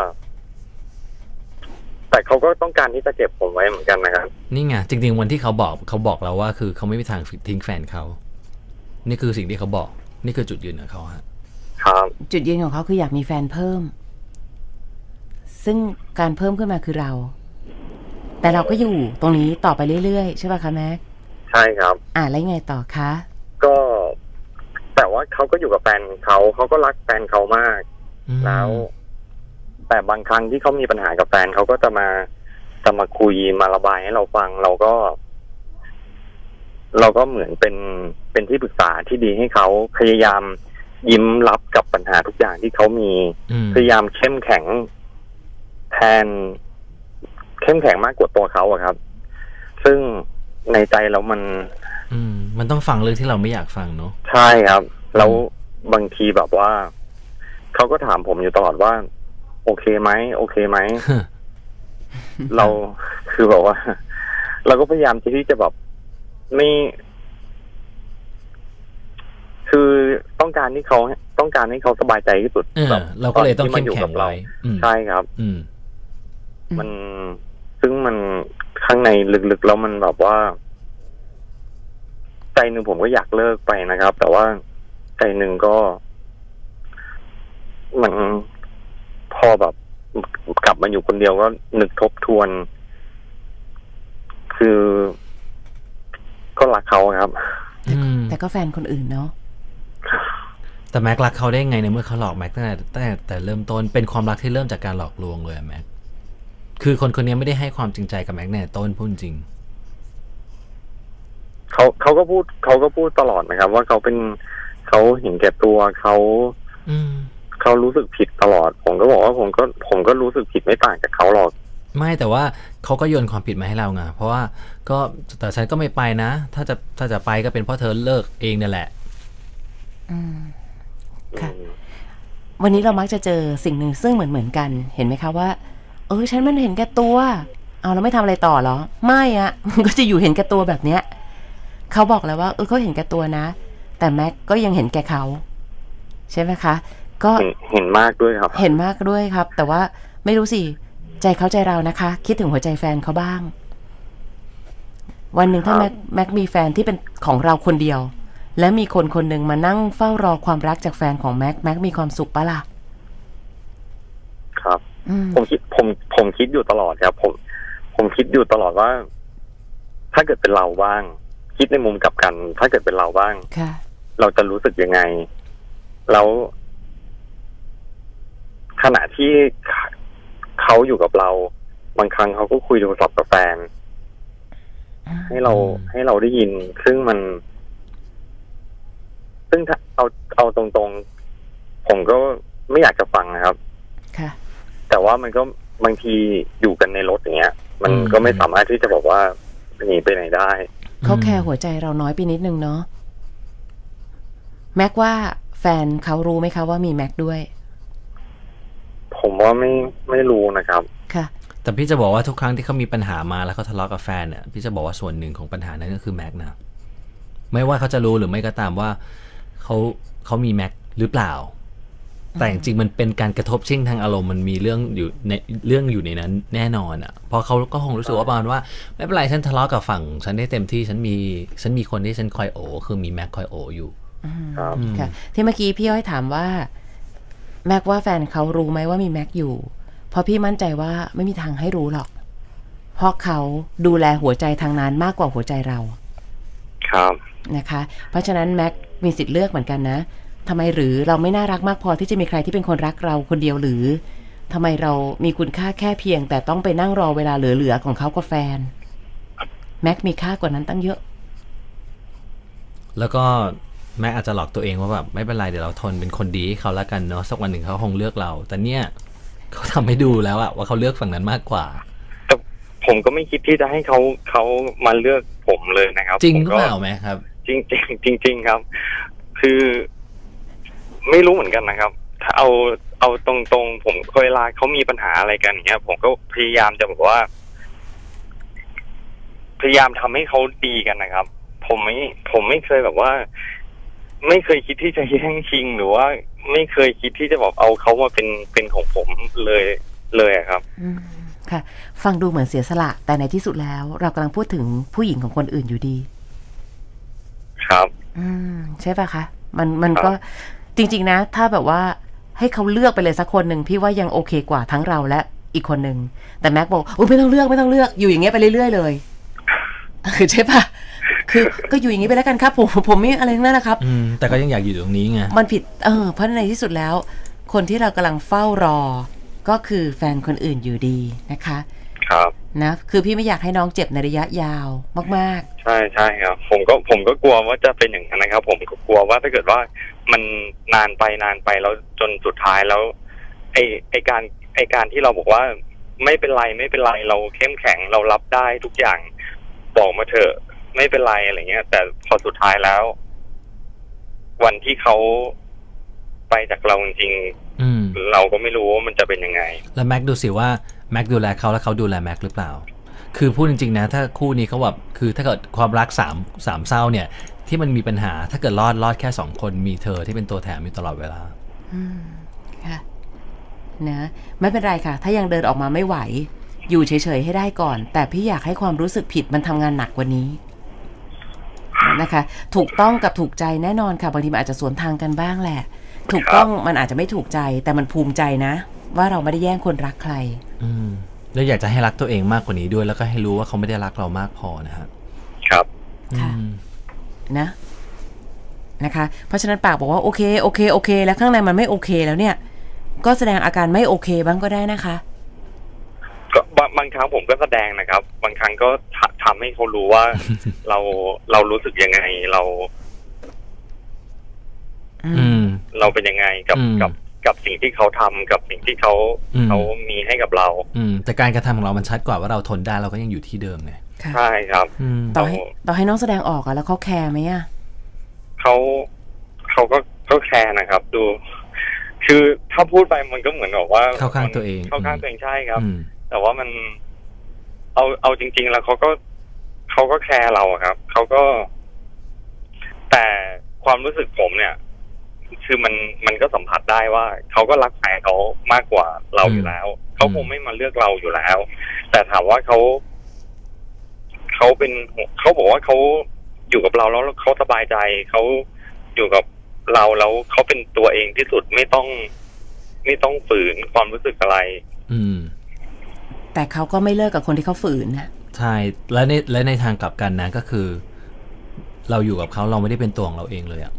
แต่เขาก็ต้องการที่จะเก็บผมไว้เหมือนกันนะครับนี่ไงจริงๆวันที่เขาบอกเราว่าคือเขาไม่มีทางทิ้งแฟนเขานี่คือสิ่งที่เขาบอกนี่คือจุดยืนของเขาฮะครับจุดยืนของเขาคืออยากมีแฟนเพิ่มซึ่งการเพิ่มขึ้นมาคือเราแต่เราก็อยู่ตรงนี้ต่อไปเรื่อยๆใช่ป่ะคะแม็กใช่ครับแล้วไงต่อคะก็แต่ว่าเขาก็อยู่กับแฟนเขาก็รักแฟนเขามากแล้วแต่บางครั้งที่เขามีปัญหากับแฟนเขาก็จะมาคุยมาระบายให้เราฟังเราก็เหมือนเป็นที่ปรึกษาที่ดีให้เขาพยายามยิ้มรับกับปัญหาทุกอย่างที่เขามีพยายามเข้มแข็งมากกว่าตัวเขาครับ ซึ่งในใจเรามันต้องฟังเรื่องที่เราไม่อยากฟังเนาะใช่ครับแล้วบางทีแบบว่าเขาก็ถามผมอยู่ตลอดว่าโอเคไหม เราคือแบบว่าเราก็พยายามที่จะแบบไม่คือต้องการให้เขาสบายใจที่สุดเราก็เลยต้องเข้มแข็งไว้ใช่ครับมันซึ่งมันข้างในลึกๆแล้วมันแบบว่าใจหนึ่งผมก็อยากเลิกไปนะครับแต่ว่าใจหนึ่งก็มันพอแบบกลับมาอยู่คนเดียวก็นึกทบทวน คือก็รักเขาครับแต่ก็แฟนคนอื่นเนาะแต่แม็กรักเขาได้ไงในเมื่อเขาหลอกแม็กตั้งแต่เริ่มต้นเป็นความรักที่เริ่มจากการหลอกลวงเลยแม็กคือคนนี้ไม่ได้ให้ความจริงใจกับแม็กในต้นพูดจริงเขาก็พูดตลอดนะครับว่าเขาเห็นแก่ตัวเขารู้สึกผิดตลอดผมก็บอกว่าผมก็รู้สึกผิดไม่ต่างจากเขาหรอกไม่แต่ว่าเขาก็โยนความผิดมาให้เราไงเพราะว่าก็แต่ฉันก็ไม่ไปนะถ้าจะไปก็เป็นเพราะเธอเลิกเองนั่นแหละค่ะวันนี้เรามักจะเจอสิ่งหนึ่งซึ่งเหมือนกันเห็นไหมคะว่าฉันมันเห็นแก่ตัวเอาแล้วไม่ทำอะไรต่อเหรอไม่อะมันก็จะอยู่เห็นแก่ตัวแบบเนี้ยเขาบอกแล้วว่าเขาเห็นแก่ตัวนะแต่แม็กก็ยังเห็นแก่เขาใช่ไหมคะก็เห็นมากด้วยครับเห็นมากด้วยครับแต่ว่าไม่รู้สิใจเขาใจเรานะคะคิดถึงหัวใจแฟนเขาบ้างวันหนึ่งถ้าแม็กมีแฟนที่เป็นของเราคนเดียวและมีคนหนึ่งมานั่งเฝ้ารอความรักจากแฟนของแม็กมีความสุขปะล่ะครับผมคิดอยู่ตลอดครับผมคิดอยู่ตลอดว่าถ้าเกิดเป็นเราบ้างคิดในมุมกลับกันถ้าเกิดเป็นเราบ้างเราจะรู้สึกยังไงแล้วขณะที่เขาอยู่กับเราบางครั้งเขาก็คุยโทรศัพท์กับแฟนให้เราได้ยินซึ่งถ้าเอาตรงๆผมก็ไม่อยากจะฟังนะครับแต่ว่ามันก็บางทีอยู่กันในรถอย่างเงี้ยมันก็ไม่สามารถที่จะบอกว่าหนีไปไหนได้เขาแคร์หัวใจเราน้อยไปนิดนึงเนาะแม็กว่าแฟนเขารู้ไหมคะว่ามีแม็กด้วยผมว่าไม่รู้นะครับค่ะแต่พี่จะบอกว่าทุกครั้งที่เขามีปัญหามาแล้วเขาทะเลาะกับแฟนเนี่ยพี่จะบอกว่าส่วนหนึ่งของปัญหานั้นก็คือแม็กนะไม่ว่าเขาจะรู้หรือไม่ก็ตามว่าเขามีแม็กหรือเปล่าแต่จริงๆมันเป็นการกระทบชิ่งทางอารมณ์มันมีเรื่องอยู่ในนั้นแน่นอนอ่ะเพราะเขาก็คงรู้สึกว่าประมาณว่าไม่เป็นไรฉันทะเลาะกับฝั่งฉันได้เต็มที่ฉันมีคนที่ฉันคอยโอคือมีแม็กคอยโออยู่ค่ะที่เมื่อกี้พี่อ้อยถามว่าแม็กว่าแฟนเขารู้ไหมว่ามีแม็กอยู่เพราะพี่มั่นใจว่าไม่มีทางให้รู้หรอกเพราะเขาดูแลหัวใจทางนั้นมากกว่าหัวใจเราครับนะคะเพราะฉะนั้นแม็กมีสิทธิ์เลือกเหมือนกันนะทำไมหรือเราไม่น่ารักมากพอที่จะมีใครที่เป็นคนรักเราคนเดียวหรือทำไมเรามีคุณค่าแค่เพียงแต่ต้องไปนั่งรอเวลาเหลือๆของเขากับแฟนแม็กมีค่ากว่านั้นตั้งเยอะแล้วก็แม็กอาจจะหลอกตัวเองว่าแบบไม่เป็นไรเดี๋ยวเราทนเป็นคนดีให้เขาแล้วกันเนาะสักวันหนึ่งเขาคงเลือกเราแต่เนี่ยเขาทำให้ดูแล้วอะว่าเขาเลือกฝั่งนั้นมากกว่าแต่ผมก็ไม่คิดที่จะให้เขามาเลือกผมเลยนะครับจริงหรือเปล่าไหมครับจริงครับคือไม่รู้เหมือนกันนะครับถ้าเอาตรงๆผมเวลาเขามีปัญหาอะไรกันอย่างเงี้ยผมก็พยายามจะบอกว่าพยายามทำให้เขาดีกันนะครับผมไม่เคยแบบว่าไม่เคยคิดที่จะแย่งชิงหรือว่าไม่เคยคิดที่จะบอกเอาเขามาเป็นของผมเลยครับค่ะฟังดูเหมือนเสียสละแต่ในที่สุดแล้วเรากำลังพูดถึงผู้หญิงของคนอื่นอยู่ดีครับใช่ป่ะคะมันก็จริงๆนะถ้าแบบว่าให้เขาเลือกไปเลยสักคนหนึ่งพี่ว่ายังโอเคกว่าทั้งเราและอีกคนหนึ่งแต่แม็กบอกไม่ต้องเลือกอยู่อย่างเงี้ยไปเรื่อยๆเลยคือใช่ป่ะคือก็อยู่อย่างนี้ไปแล้วกันครับผมไม่อะไรนั่นนะครับแต่ก็ยังอยากอยู่ตรงนี้ไงมันผิดเพราะในที่สุดแล้วคนที่เรากำลังเฝ้ารอก็คือแฟนคนอื่นอยู่ดีนะคะครับนะคือพี่ไม่อยากให้น้องเจ็บในระยะยาวมากๆใช่ครับผมก็กลัวว่าจะเป็นอย่างนั้นนะครับผมก็กลัวว่าถ้าเกิดว่ามันนานไปแล้วจนสุดท้ายแล้วไอการที่เราบอกว่าไม่เป็นไรเราเข้มแข็งเรารับได้ทุกอย่างบอกมาเถอะไม่เป็นไรอะไรเงี้ยแต่พอสุดท้ายแล้ววันที่เขาไปจากเราจริงๆเราก็ไม่รู้ว่ามันจะเป็นยังไงแล้วแม็กดูสิว่าแม็กดูแลเขาแล้วเขาดูแลแม็กหรือเปล่าคือพูดจริงๆนะถ้าคู่นี้เขาแบบคือถ้าเกิดความรักสามเศร้าเนี่ยที่มันมีปัญหาถ้าเกิดรอดแค่2คนมีเธอที่เป็นตัวแถมอยู่ตลอดเวลาค่ะนะไม่เป็นไรค่ะถ้ายังเดินออกมาไม่ไหวอยู่เฉยๆให้ได้ก่อนแต่พี่อยากให้ความรู้สึกผิดมันทำงานหนักกว่านี้นะคะถูกต้องกับถูกใจแน่นอนค่ะบางทีมันอาจจะสวนทางกันบ้างแหละถูกต้องมันอาจจะไม่ถูกใจแต่มันภูมิใจนะว่าเราไม่ได้แย่งคนรักใครแล้วอยากจะให้รักตัวเองมากกว่านี้ด้วยแล้วก็ให้รู้ว่าเขาไม่ได้รักเรามากพอนะครับครับค่ะนะคะเพราะฉะนั้นปากบอกว่าโอเคแล้วข้างในมันไม่โอเคแล้วเนี่ยก็แสดงอาการไม่โอเคบ้างก็ได้นะคะก็บางครั้งผมก็แสดงนะครับบางครั้งก็ทำให้เขารู้ว่า เรารู้สึกยังไงเราเป็นยังไงกับสิ่งที่เขาทำกับสิ่งที่เขามีให้กับเราแต่การกระทำของเรามันชัดกว่าว่าเราทนได้เราก็ยังอยู่ที่เดิมไงใช่ครับต่อให้น้องแสดงออกแล้วเขาแคร์ไหมอ่ะเขาก็แคร์นะครับดูคือถ้าพูดไปมันก็เหมือนแบบว่าเข้าข้างตัวเองใช่ครับแต่ว่ามันเอาจริงๆแล้วเขาก็แคร์เราครับเขาก็แต่ความรู้สึกผมเนี่ยคือมันก็สัมผัสได้ว่าเขาก็รักแฟนเขามากกว่าเราอยู่แล้วเขาคงไม่มาเลือกเราอยู่แล้วแต่ถามว่าเขาบอกว่าเขาอยู่กับเราแล้วเขาสบายใจเขาอยู่กับเราแล้วเขาเป็นตัวเองที่สุดไม่ต้องฝืนความรู้สึกอะไรแต่เขาก็ไม่เลิกกับคนที่เขาฝืนนะใช่และในทางกลับกันนะก็คือเราอยู่กับเขาเราไม่ได้เป็นตัวของเราเองเลยอ่ะ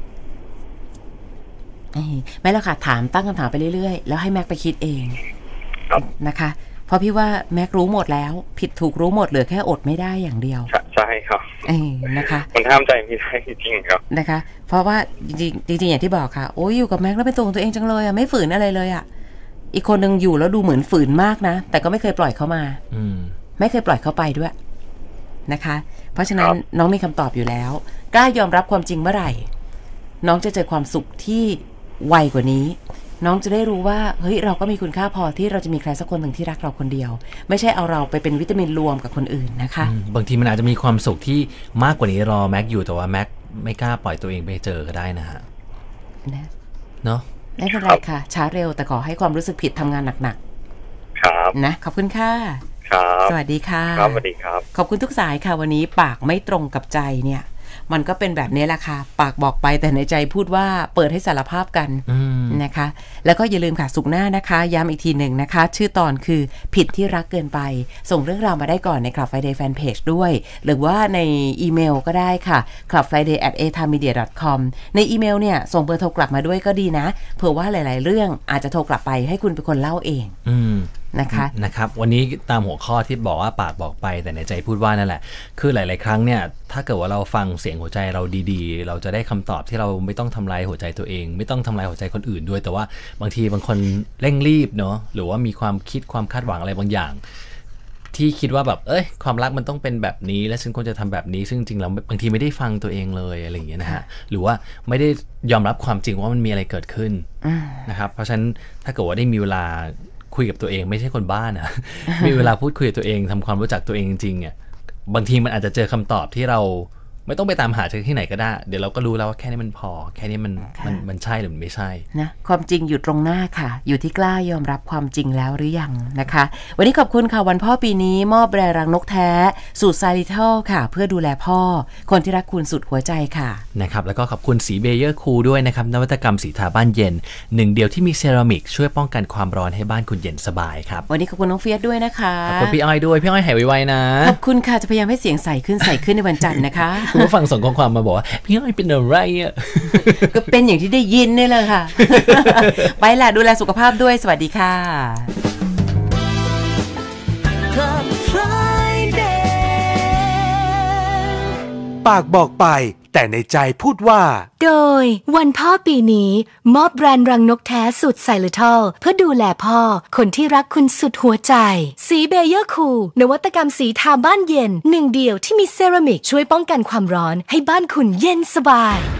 ไม่แล้วค่ะถามตั้งคำถามไปเรื่อยๆแล้วให้แม็กไปคิดเองนะคะเพราะพี่ว่าแม็กรู้หมดแล้วผิดถูกรู้หมดเหลือแค่อดไม่ได้อย่างเดียวใช่ครับนะคะมันห้ามใจไม่ได้จริงครับนะคะเพราะว่าจริงอย่างที่บอกค่ะโอ้ยอยู่กับแม็กแล้วเป็นตัวของตัวเองจังเลยอ่ะไม่ฝืนอะไรเลยอ่ะอีกคนนึงอยู่แล้วดูเหมือนฝืนมากนะแต่ก็ไม่เคยปล่อยเขามาไม่เคยปล่อยเขาไปด้วยนะคะเพราะฉะนั้นน้องมีคำตอบอยู่แล้วกล้ายอมรับความจริงเมื่อไหร่น้องจะเจอความสุขที่ไวกว่านี้น้องจะได้รู้ว่าเฮ้ยเราก็มีคุณค่าพอที่เราจะมีใครสักคนหนึ่งที่รักเราคนเดียวไม่ใช่เอาเราไปเป็นวิตามินรวมกับคนอื่นนะคะบางทีมันอาจจะมีความสุขที่มากกว่านี้รอแม็กอยู่แต่ว่าแม็กไม่กล้าปล่อยตัวเองไปเจอก็ได้นะฮะเนาะไม่เป็นไรค่ะช้าเร็วแต่ขอให้ความรู้สึกผิดทำงานหนักๆครับนะขอบคุณค่ะสวัสดีค่ะครับสวัสดีครับขอบคุณทุกสายค่ะวันนี้ปากไม่ตรงกับใจเนี่ยมันก็เป็นแบบนี้แหละค่ะปากบอกไปแต่ในใจพูดว่าเปิดให้สารภาพกันนะคะแล้วก็อย่าลืมค่ะศุกร์หน้านะคะย้ำอีกทีหนึ่งนะคะชื่อตอนคือผิดที่รักเกินไปส่งเรื่องราวมาได้ก่อนใน Club Friday Fanpage ด้วยหรือว่าในอีเมลก็ได้ค่ะ clubfriday@athamedia.com ในอีเมลเนี่ยส่งเบอร์โทรกลับมาด้วยก็ดีนะเผื่อว่าหลายๆเรื่องอาจจะโทรกลับไปให้คุณเป็นคนเล่าเองนะครับวันนี้ตามหัวข้อที่บอกว่าปากบอกไปแต่ในใจพูดว่านั่นแหละคือหลายๆครั้งเนี่ยถ้าเกิดว่าเราฟังเสียงหัวใจเราดีๆเราจะได้คำตอบที่เราไม่ต้องทำลายหัวใจตัวเองไม่ต้องทำลายหัวใจคนอื่นด้วยแต่ว่าบางทีบางคนเร่งรีบเนาะหรือว่ามีความคิดความคาดหวังอะไรบางอย่างที่คิดว่าแบบความรักมันต้องเป็นแบบนี้และฉันควรจะทำแบบนี้ซึ่งจริงแล้วบางทีไม่ได้ฟังตัวเองเลยอะไรอย่างเงี้ยนะฮะหรือว่าไม่ได้ยอมรับความจริงว่ามันมีอะไรเกิดขึ้นนะครับเพราะฉะนั้นถ้าเกิดว่าได้มีเวลาคุยกับตัวเองไม่ใช่คนบ้านะ มีเวลาพูดคุยกับตัวเองทำความรู้จักตัวเองจริงๆอ่ะบางทีมันอาจจะเจอคำตอบที่เราไม่ต้องไปตามหาจากที่ไหนก็ได้เดี๋ยวเราก็รู้แล้วว่าแค่นี้มันพอแค่นี้มันใช่หรือมันไม่ใช่นะความจริงอยู่ตรงหน้าค่ะอยู่ที่กล้ายอมรับความจริงแล้วหรือยังนะคะวันนี้ขอบคุณค่ะวันพ่อปีนี้มอบแบรนด์รังนกแท้สูตรไซริทัลค่ะเพื่อดูแลพ่อคนที่รักคุณสุดหัวใจค่ะนะครับแล้วก็ขอบคุณสีเบเยอร์คูลด้วยนะครับนวัตกรรมสีทาบ้านเย็นหนึ่งเดียวที่มีเซรามิกช่วยป้องกันความร้อนให้บ้านคุณเย็นสบายครับวันนี้ขอบคุณน้องเฟียสด้วยนะคะขอบคุณพี่อ้อยด้วยพี่อ้อยหายไวๆนะขอบคุณค่ะจะพยายามให้เสียงใสขึ้นในวันจันทร์นะคะคุณผู้ฟังส่งข้อความมาบอกว่าพี่อ้อยเป็นอะไรอ่ะก็เป็นอย่างที่ได้ยินนี่แหละค่ะ ไปแหละดูแลสุขภาพด้วยสวัสดีค่ะปากบอกไปแต่ในใจพูดว่าโดยวันพ่อปีนี้มอบแบรนด์รังนกแท้สูตรไซลิทัลเพื่อดูแลพ่อคนที่รักคุณสุดหัวใจสีเบเยอร์คูลนวัตกรรมสีทาบ้านเย็นหนึ่งเดียวที่มีเซรามิกช่วยป้องกันความร้อนให้บ้านคุณเย็นสบาย